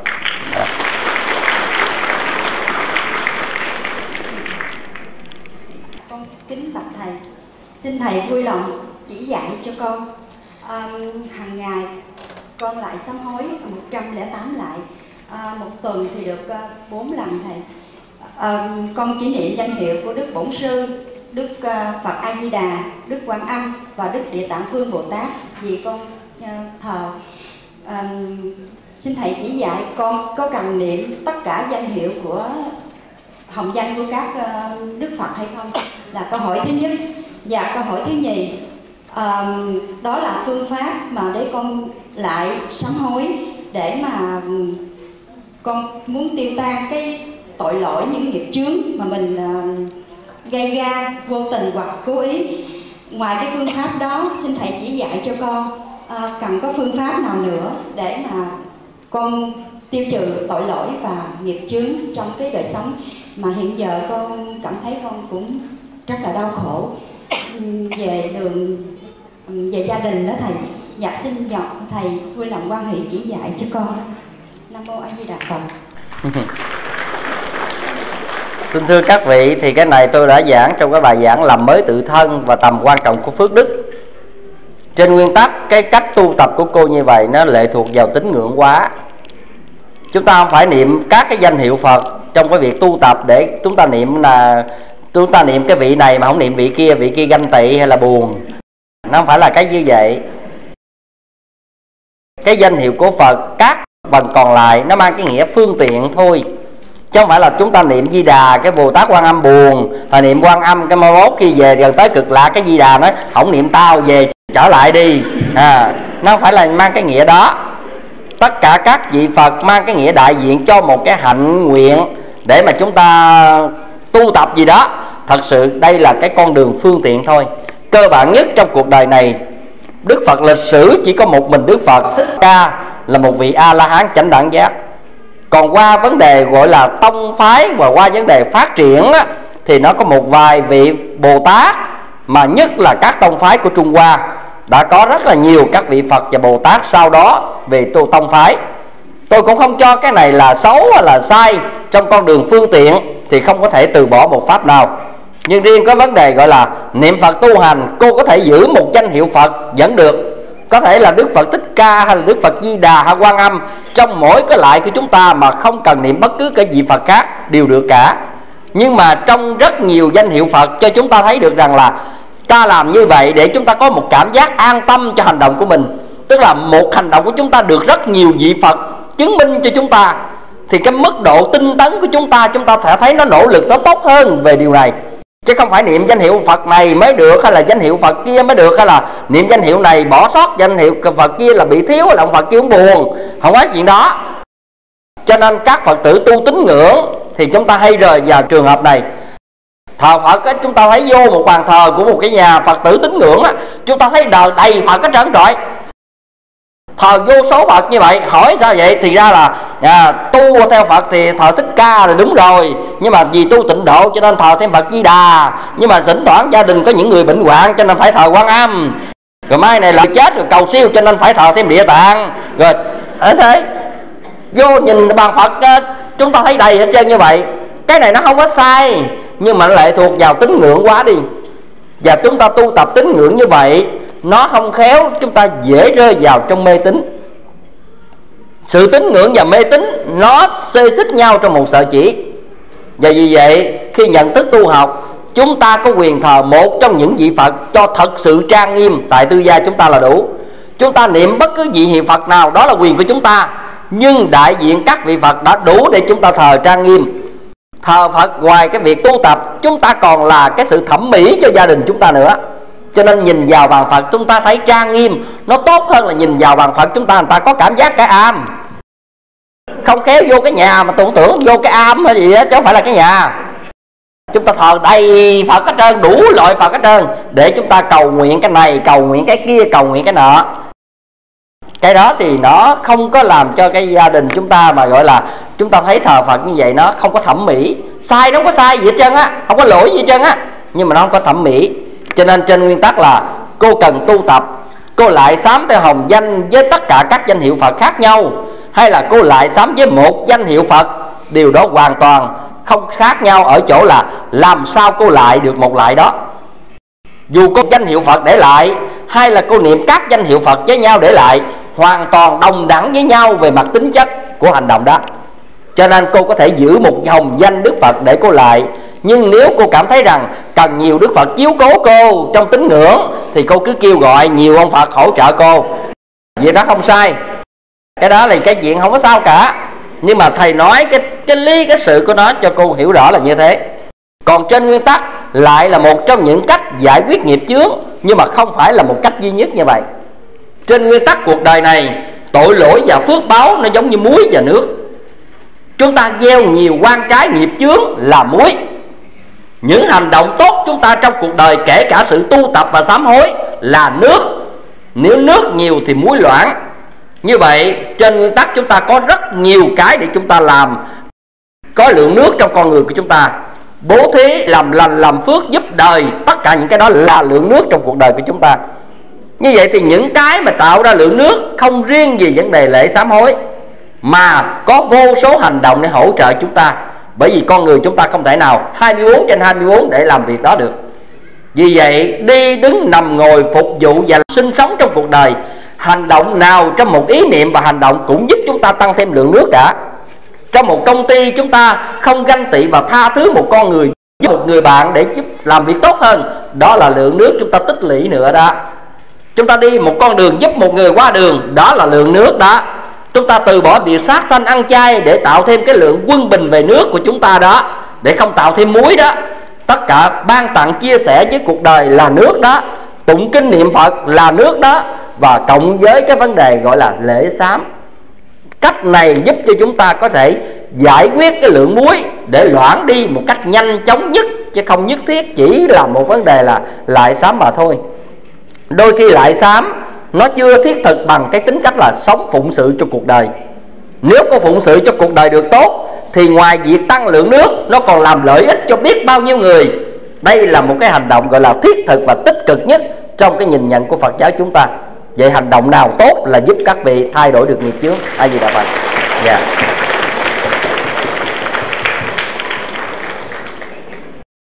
Con kính bạch thầy, xin thầy vui lòng chỉ dạy cho con. À, hàng ngày con lại sám hối một trăm lẻ tám lại. À, một tuần thì được bốn uh, lần thầy. À, con chỉ niệm danh hiệu của Đức Bổn Sư, Đức uh, Phật A Di Đà, Đức Quan Âm và Đức Địa Tạng Vương Bồ Tát, vì con uh, thờ. À, xin thầy chỉ dạy con có cần niệm tất cả danh hiệu của hồng danh của các uh, Đức Phật hay không, là câu hỏi thứ nhất. Và câu hỏi thứ nhì, uh, đó là phương pháp mà để con lại sám hối, để mà con muốn tiêu tan cái tội lỗi, những nghiệp chướng mà mình uh, gây ra vô tình hoặc cố ý. Ngoài cái phương pháp đó, xin thầy chỉ dạy cho con uh, cần có phương pháp nào nữa để mà con tiêu trừ tội lỗi và nghiệp chướng trong cái đời sống mà hiện giờ con cảm thấy con cũng rất là đau khổ về đường về gia đình đó thầy. Dạ xin nhờ thầy vui lòng quan hệ chỉ dạy cho con. Nam mô A Di Đà Phật. Xin thưa các vị, thì cái này tôi đã giảng trong cái bài giảng làm mới tự thân và tầm quan trọng của phước đức. Trên nguyên tắc, cái cách tu tập của cô như vậy nó lệ thuộc vào tín ngưỡng quá. Chúng ta không phải niệm các cái danh hiệu Phật trong cái việc tu tập để chúng ta niệm là chúng ta niệm cái vị này mà không niệm vị kia, vị kia ganh tị hay là buồn. Nó không phải là cái như vậy. Cái danh hiệu của Phật, các phần còn lại nó mang cái nghĩa phương tiện thôi, chứ không phải là chúng ta niệm Di Đà cái Bồ Tát Quan Âm buồn, và niệm Quan Âm cái mai mốt khi về gần tới cực lạc cái Di Đà nói không niệm tao về trở lại đi. À, nó không phải là mang cái nghĩa đó. Tất cả các vị Phật mang cái nghĩa đại diện cho một cái hạnh nguyện để mà chúng ta tu tập gì đó. Thật sự đây là cái con đường phương tiện thôi. Cơ bản nhất trong cuộc đời này, Đức Phật lịch sử chỉ có một mình Đức Phật Thích Ca là một vị A-la-hán chánh đẳng giác. Còn qua vấn đề gọi là tông phái và qua vấn đề phát triển á, thì nó có một vài vị Bồ Tát, mà nhất là các tông phái của Trung Hoa đã có rất là nhiều các vị Phật và Bồ Tát sau đó về tu tông phái. Tôi cũng không cho cái này là xấu hay là sai trong con đường phương tiện, thì không có thể từ bỏ một pháp nào. Nhưng riêng có vấn đề gọi là niệm Phật tu hành, cô có thể giữ một danh hiệu Phật vẫn được. Có thể là Đức Phật Thích Ca hay là Đức Phật Di Đà hay Quan Âm trong mỗi cái lại của chúng ta, mà không cần niệm bất cứ cái vị Phật khác đều được cả. Nhưng mà trong rất nhiều danh hiệu Phật cho chúng ta thấy được rằng là ta làm như vậy để chúng ta có một cảm giác an tâm cho hành động của mình. Tức là một hành động của chúng ta được rất nhiều vị Phật chứng minh cho chúng ta, thì cái mức độ tinh tấn của chúng ta, chúng ta sẽ thấy nó nỗ lực, nó tốt hơn về điều này. Chứ không phải niệm danh hiệu Phật này mới được, hay là danh hiệu Phật kia mới được, hay là niệm danh hiệu này bỏ sót danh hiệu Phật kia là bị thiếu, hay là ông Phật kia cũng buồn. Không có chuyện đó. Cho nên các Phật tử tu tín ngưỡng thì chúng ta hay rời vào trường hợp này. Thờ Phật á, chúng ta thấy vô một bàn thờ của một cái nhà Phật tử tín ngưỡng á, chúng ta thấy đời đầy Phật hết trơn trọi, thờ vô số Phật như vậy. Hỏi sao vậy? Thì ra là à, tu theo Phật thì thờ Thích Ca là đúng rồi, nhưng mà vì tu tịnh độ cho nên thờ thêm Phật Di Đà. Nhưng mà thỉnh thoảng gia đình có những người bệnh hoạn cho nên phải thờ Quan Âm. Rồi mai này là chết rồi cầu siêu cho nên phải thờ thêm Địa Tạng. Rồi ở thế vô nhìn bàn Phật chúng ta thấy đầy hết trơn như vậy. Cái này nó không có sai, nhưng mà nó lại thuộc vào tín ngưỡng quá đi. Và chúng ta tu tập tín ngưỡng như vậy, nó không khéo chúng ta dễ rơi vào trong mê tín. Sự tín ngưỡng và mê tín nó xê xích nhau trong một sợi chỉ. Và vì vậy khi nhận thức tu học, chúng ta có quyền thờ một trong những vị Phật cho thật sự trang nghiêm tại tư gia chúng ta là đủ. Chúng ta niệm bất cứ vị hiệu Phật nào đó là quyền của chúng ta, nhưng đại diện các vị Phật đã đủ để chúng ta thờ trang nghiêm. Thờ Phật ngoài cái việc tu tập, chúng ta còn là cái sự thẩm mỹ cho gia đình chúng ta nữa. Cho nên nhìn vào bàn Phật chúng ta thấy trang nghiêm, nó tốt hơn là nhìn vào bàn Phật chúng ta người ta có cảm giác cái am. Không khéo vô cái nhà mà tưởng tưởng vô cái am hay gì đó, chứ không phải là cái nhà. Chúng ta thờ đầy Phật hết trơn, đủ loại Phật hết trơn, để chúng ta cầu nguyện cái này, cầu nguyện cái kia, cầu nguyện cái nọ. Cái đó thì nó không có làm cho cái gia đình chúng ta mà gọi là chúng ta thấy thờ Phật như vậy nó không có thẩm mỹ. Sai nó không có sai gì hết trơn á, không có lỗi gì hết trơn á, nhưng mà nó không có thẩm mỹ. Cho nên trên nguyên tắc là cô cần tu tập, cô lại sám theo hồng danh với tất cả các danh hiệu Phật khác nhau, hay là cô lại sám với một danh hiệu Phật, điều đó hoàn toàn không khác nhau ở chỗ là làm sao cô lại được một lại đó. Dù có danh hiệu Phật để lại, hay là cô niệm các danh hiệu Phật với nhau để lại, hoàn toàn đồng đẳng với nhau về mặt tính chất của hành động đó. Cho nên cô có thể giữ một hồng danh Đức Phật để cô lại. Nhưng nếu cô cảm thấy rằng cần nhiều Đức Phật chiếu cố cô trong tín ngưỡng, thì cô cứ kêu gọi nhiều ông Phật hỗ trợ cô. Việc đó không sai, cái đó là cái chuyện không có sao cả. Nhưng mà thầy nói cái, cái lý cái sự của nó cho cô hiểu rõ là như thế. Còn trên nguyên tắc lại là một trong những cách giải quyết nghiệp chướng, nhưng mà không phải là một cách duy nhất như vậy. Trên nguyên tắc cuộc đời này, tội lỗi và phước báo nó giống như muối và nước. Chúng ta gieo nhiều quan trái nghiệp chướng là muối. Những hành động tốt chúng ta trong cuộc đời, kể cả sự tu tập và sám hối, là nước. Nếu nước nhiều thì muối loãng. Như vậy trên nguyên tắc chúng ta có rất nhiều cái để chúng ta làm, có lượng nước trong con người của chúng ta. Bố thí, làm lành, làm phước, giúp đời, tất cả những cái đó là lượng nước trong cuộc đời của chúng ta. Như vậy thì những cái mà tạo ra lượng nước không riêng gì vấn đề lễ sám hối, mà có vô số hành động để hỗ trợ chúng ta. Bởi vì con người chúng ta không thể nào hai mươi bốn trên hai mươi bốn để làm việc đó được. Vì vậy đi đứng nằm ngồi phục vụ và sinh sống trong cuộc đời, hành động nào trong một ý niệm và hành động cũng giúp chúng ta tăng thêm lượng nước cả. Trong một công ty chúng ta không ganh tị và tha thứ một con người, giúp một người bạn để giúp làm việc tốt hơn, đó là lượng nước chúng ta tích lũy nữa đó. Chúng ta đi một con đường giúp một người qua đường, đó là lượng nước đó. Chúng ta từ bỏ việc sát sanh ăn chay để tạo thêm cái lượng quân bình về nước của chúng ta đó, để không tạo thêm muối đó. Tất cả ban tặng chia sẻ với cuộc đời là nước đó, tụng kinh niệm Phật là nước đó, và cộng với cái vấn đề gọi là lễ sám. Cách này giúp cho chúng ta có thể giải quyết cái lượng muối để loãng đi một cách nhanh chóng nhất, chứ không nhất thiết chỉ là một vấn đề là lại sám mà thôi. Đôi khi lại sám nó chưa thiết thực bằng cái tính cách là sống phụng sự cho cuộc đời. Nếu có phụng sự cho cuộc đời được tốt, thì ngoài việc tăng lượng nước, nó còn làm lợi ích cho biết bao nhiêu người. Đây là một cái hành động gọi là thiết thực và tích cực nhất trong cái nhìn nhận của Phật giáo chúng ta. Vậy hành động nào tốt là giúp các vị thay đổi được nghiệp chướng. A Di Đà Phật. Dạ.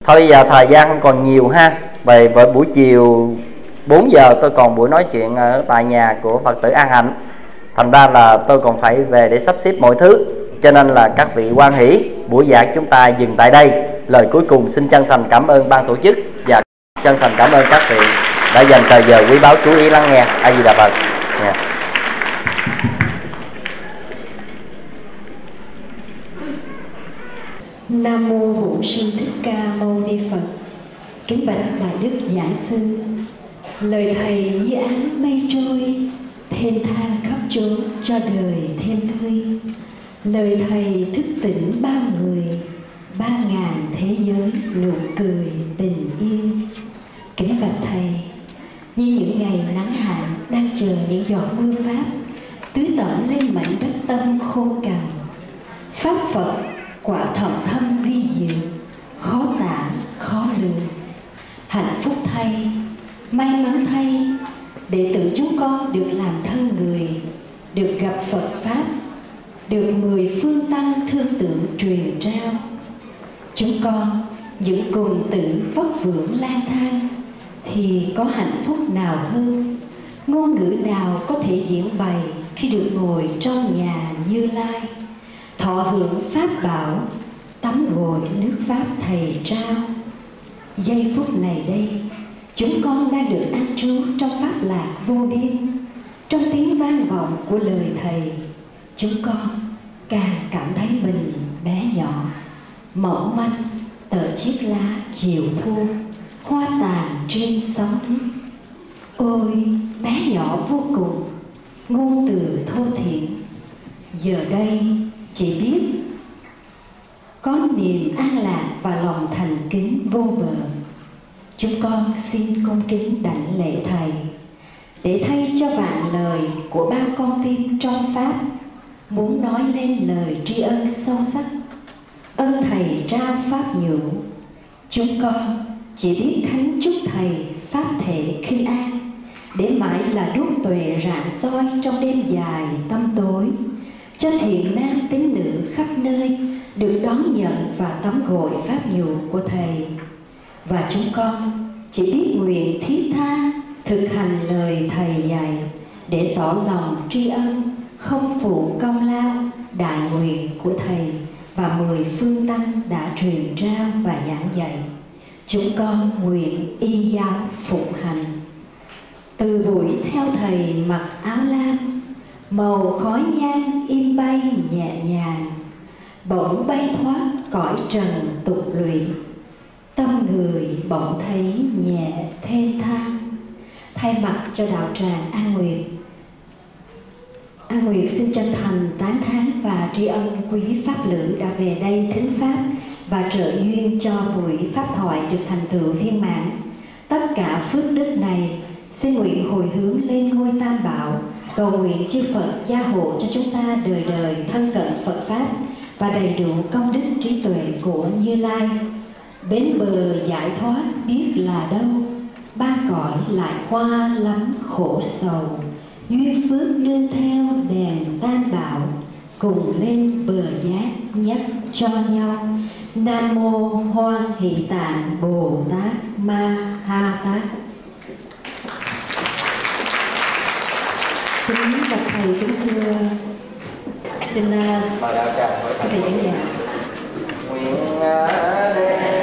Thôi bây giờ thời gian không còn nhiều ha. Về với buổi chiều bốn giờ tôi còn buổi nói chuyện ở tại nhà của Phật tử An Hạnh. Thành ra là tôi còn phải về để sắp xếp mọi thứ. Cho nên là các vị hoan hỷ, buổi giảng chúng ta dừng tại đây. Lời cuối cùng xin chân thành cảm ơn ban tổ chức và chân thành cảm ơn các vị đã dành thời giờ quý báu chú ý lắng nghe. A Di Đà Phật. Yeah. Nam mô Bổn Sư Thích Ca Mâu Ni Phật. Kính bạch Đại Đức Giảng Sư, lời thầy như áng mây trôi, thênh thang khắp chốn cho đời thêm tươi. Lời thầy thức tỉnh bao người, ba ngàn thế giới nụ cười bình yên. Kính bạch thầy, như những ngày nắng hạn đang chờ những giọt mưa pháp tưới tẩm lên mảnh đất tâm khô cằn. Pháp Phật quả thầm thâm vi diệu, khó tả khó lường. Hạnh phúc thay, may mắn thay, đệ tử chúng con được làm thân người, được gặp Phật Pháp, được mười phương tăng thương tưởng truyền trao. Chúng con những cùng tử vất vưởng lang thang thì có hạnh phúc nào hơn, ngôn ngữ nào có thể diễn bày khi được ngồi trong nhà Như Lai, thọ hưởng pháp bảo, tắm gội nước pháp thầy trao. Giây phút này đây, chúng con đang được an trú trong pháp lạc vô biên. Trong tiếng vang vọng của lời thầy, chúng con càng cảm thấy mình bé nhỏ, mỏng manh, tờ chiếc lá chiều thu, hoa tàn trên sóng nước. Ôi bé nhỏ vô cùng, ngôn từ thô thiển, giờ đây chỉ biết có niềm an lạc và lòng thành kính vô bờ. Chúng con xin cung kính đảnh lễ thầy, để thay cho vạn lời của bao con tim trong pháp muốn nói lên lời tri ân sâu sắc. Ơn thầy trao pháp nhũ, chúng con chỉ biết khánh chúc thầy pháp thể khinh an, để mãi là đuốc tuệ rạng soi trong đêm dài tâm tối, cho thiện nam tín nữ khắp nơi được đón nhận và tắm gội pháp nhũ của thầy. Và chúng con chỉ biết nguyện thiết tha thực hành lời thầy dạy, để tỏ lòng tri ân không phụ công lao đại nguyện của thầy và mười phương tăng đã truyền trao và giảng dạy. Chúng con nguyện y giáo phụng hành. Từ buổi theo thầy mặc áo lam, màu khói nhang im bay nhẹ nhàng, bỗng bay thoát cõi trần tục lụy, tâm người bỗng thấy nhẹ thênh thang. Thay mặt cho đạo tràng An Nguyệt, An Nguyệt xin chân thành tán thán và tri ân quý pháp lữ đã về đây thính pháp và trợ duyên cho buổi pháp thoại được thành tựu viên mãn. Tất cả phước đức này xin nguyện hồi hướng lên ngôi Tam Bảo, cầu nguyện chư Phật gia hộ cho chúng ta đời đời thân cận Phật pháp và đầy đủ công đức trí tuệ của Như Lai. Bến bờ giải thoát biết là đâu, ba cõi lại hoa lắm khổ sầu. Duyên phước nương theo đèn Tam Bảo, cùng lên bờ giác nhắc cho nhau. Nam mô Hoan Hỷ Tạng Bồ Tát Ma Ha Tát. Kính bạch thầy, kính thưa xin uh, quý vị giảng giả.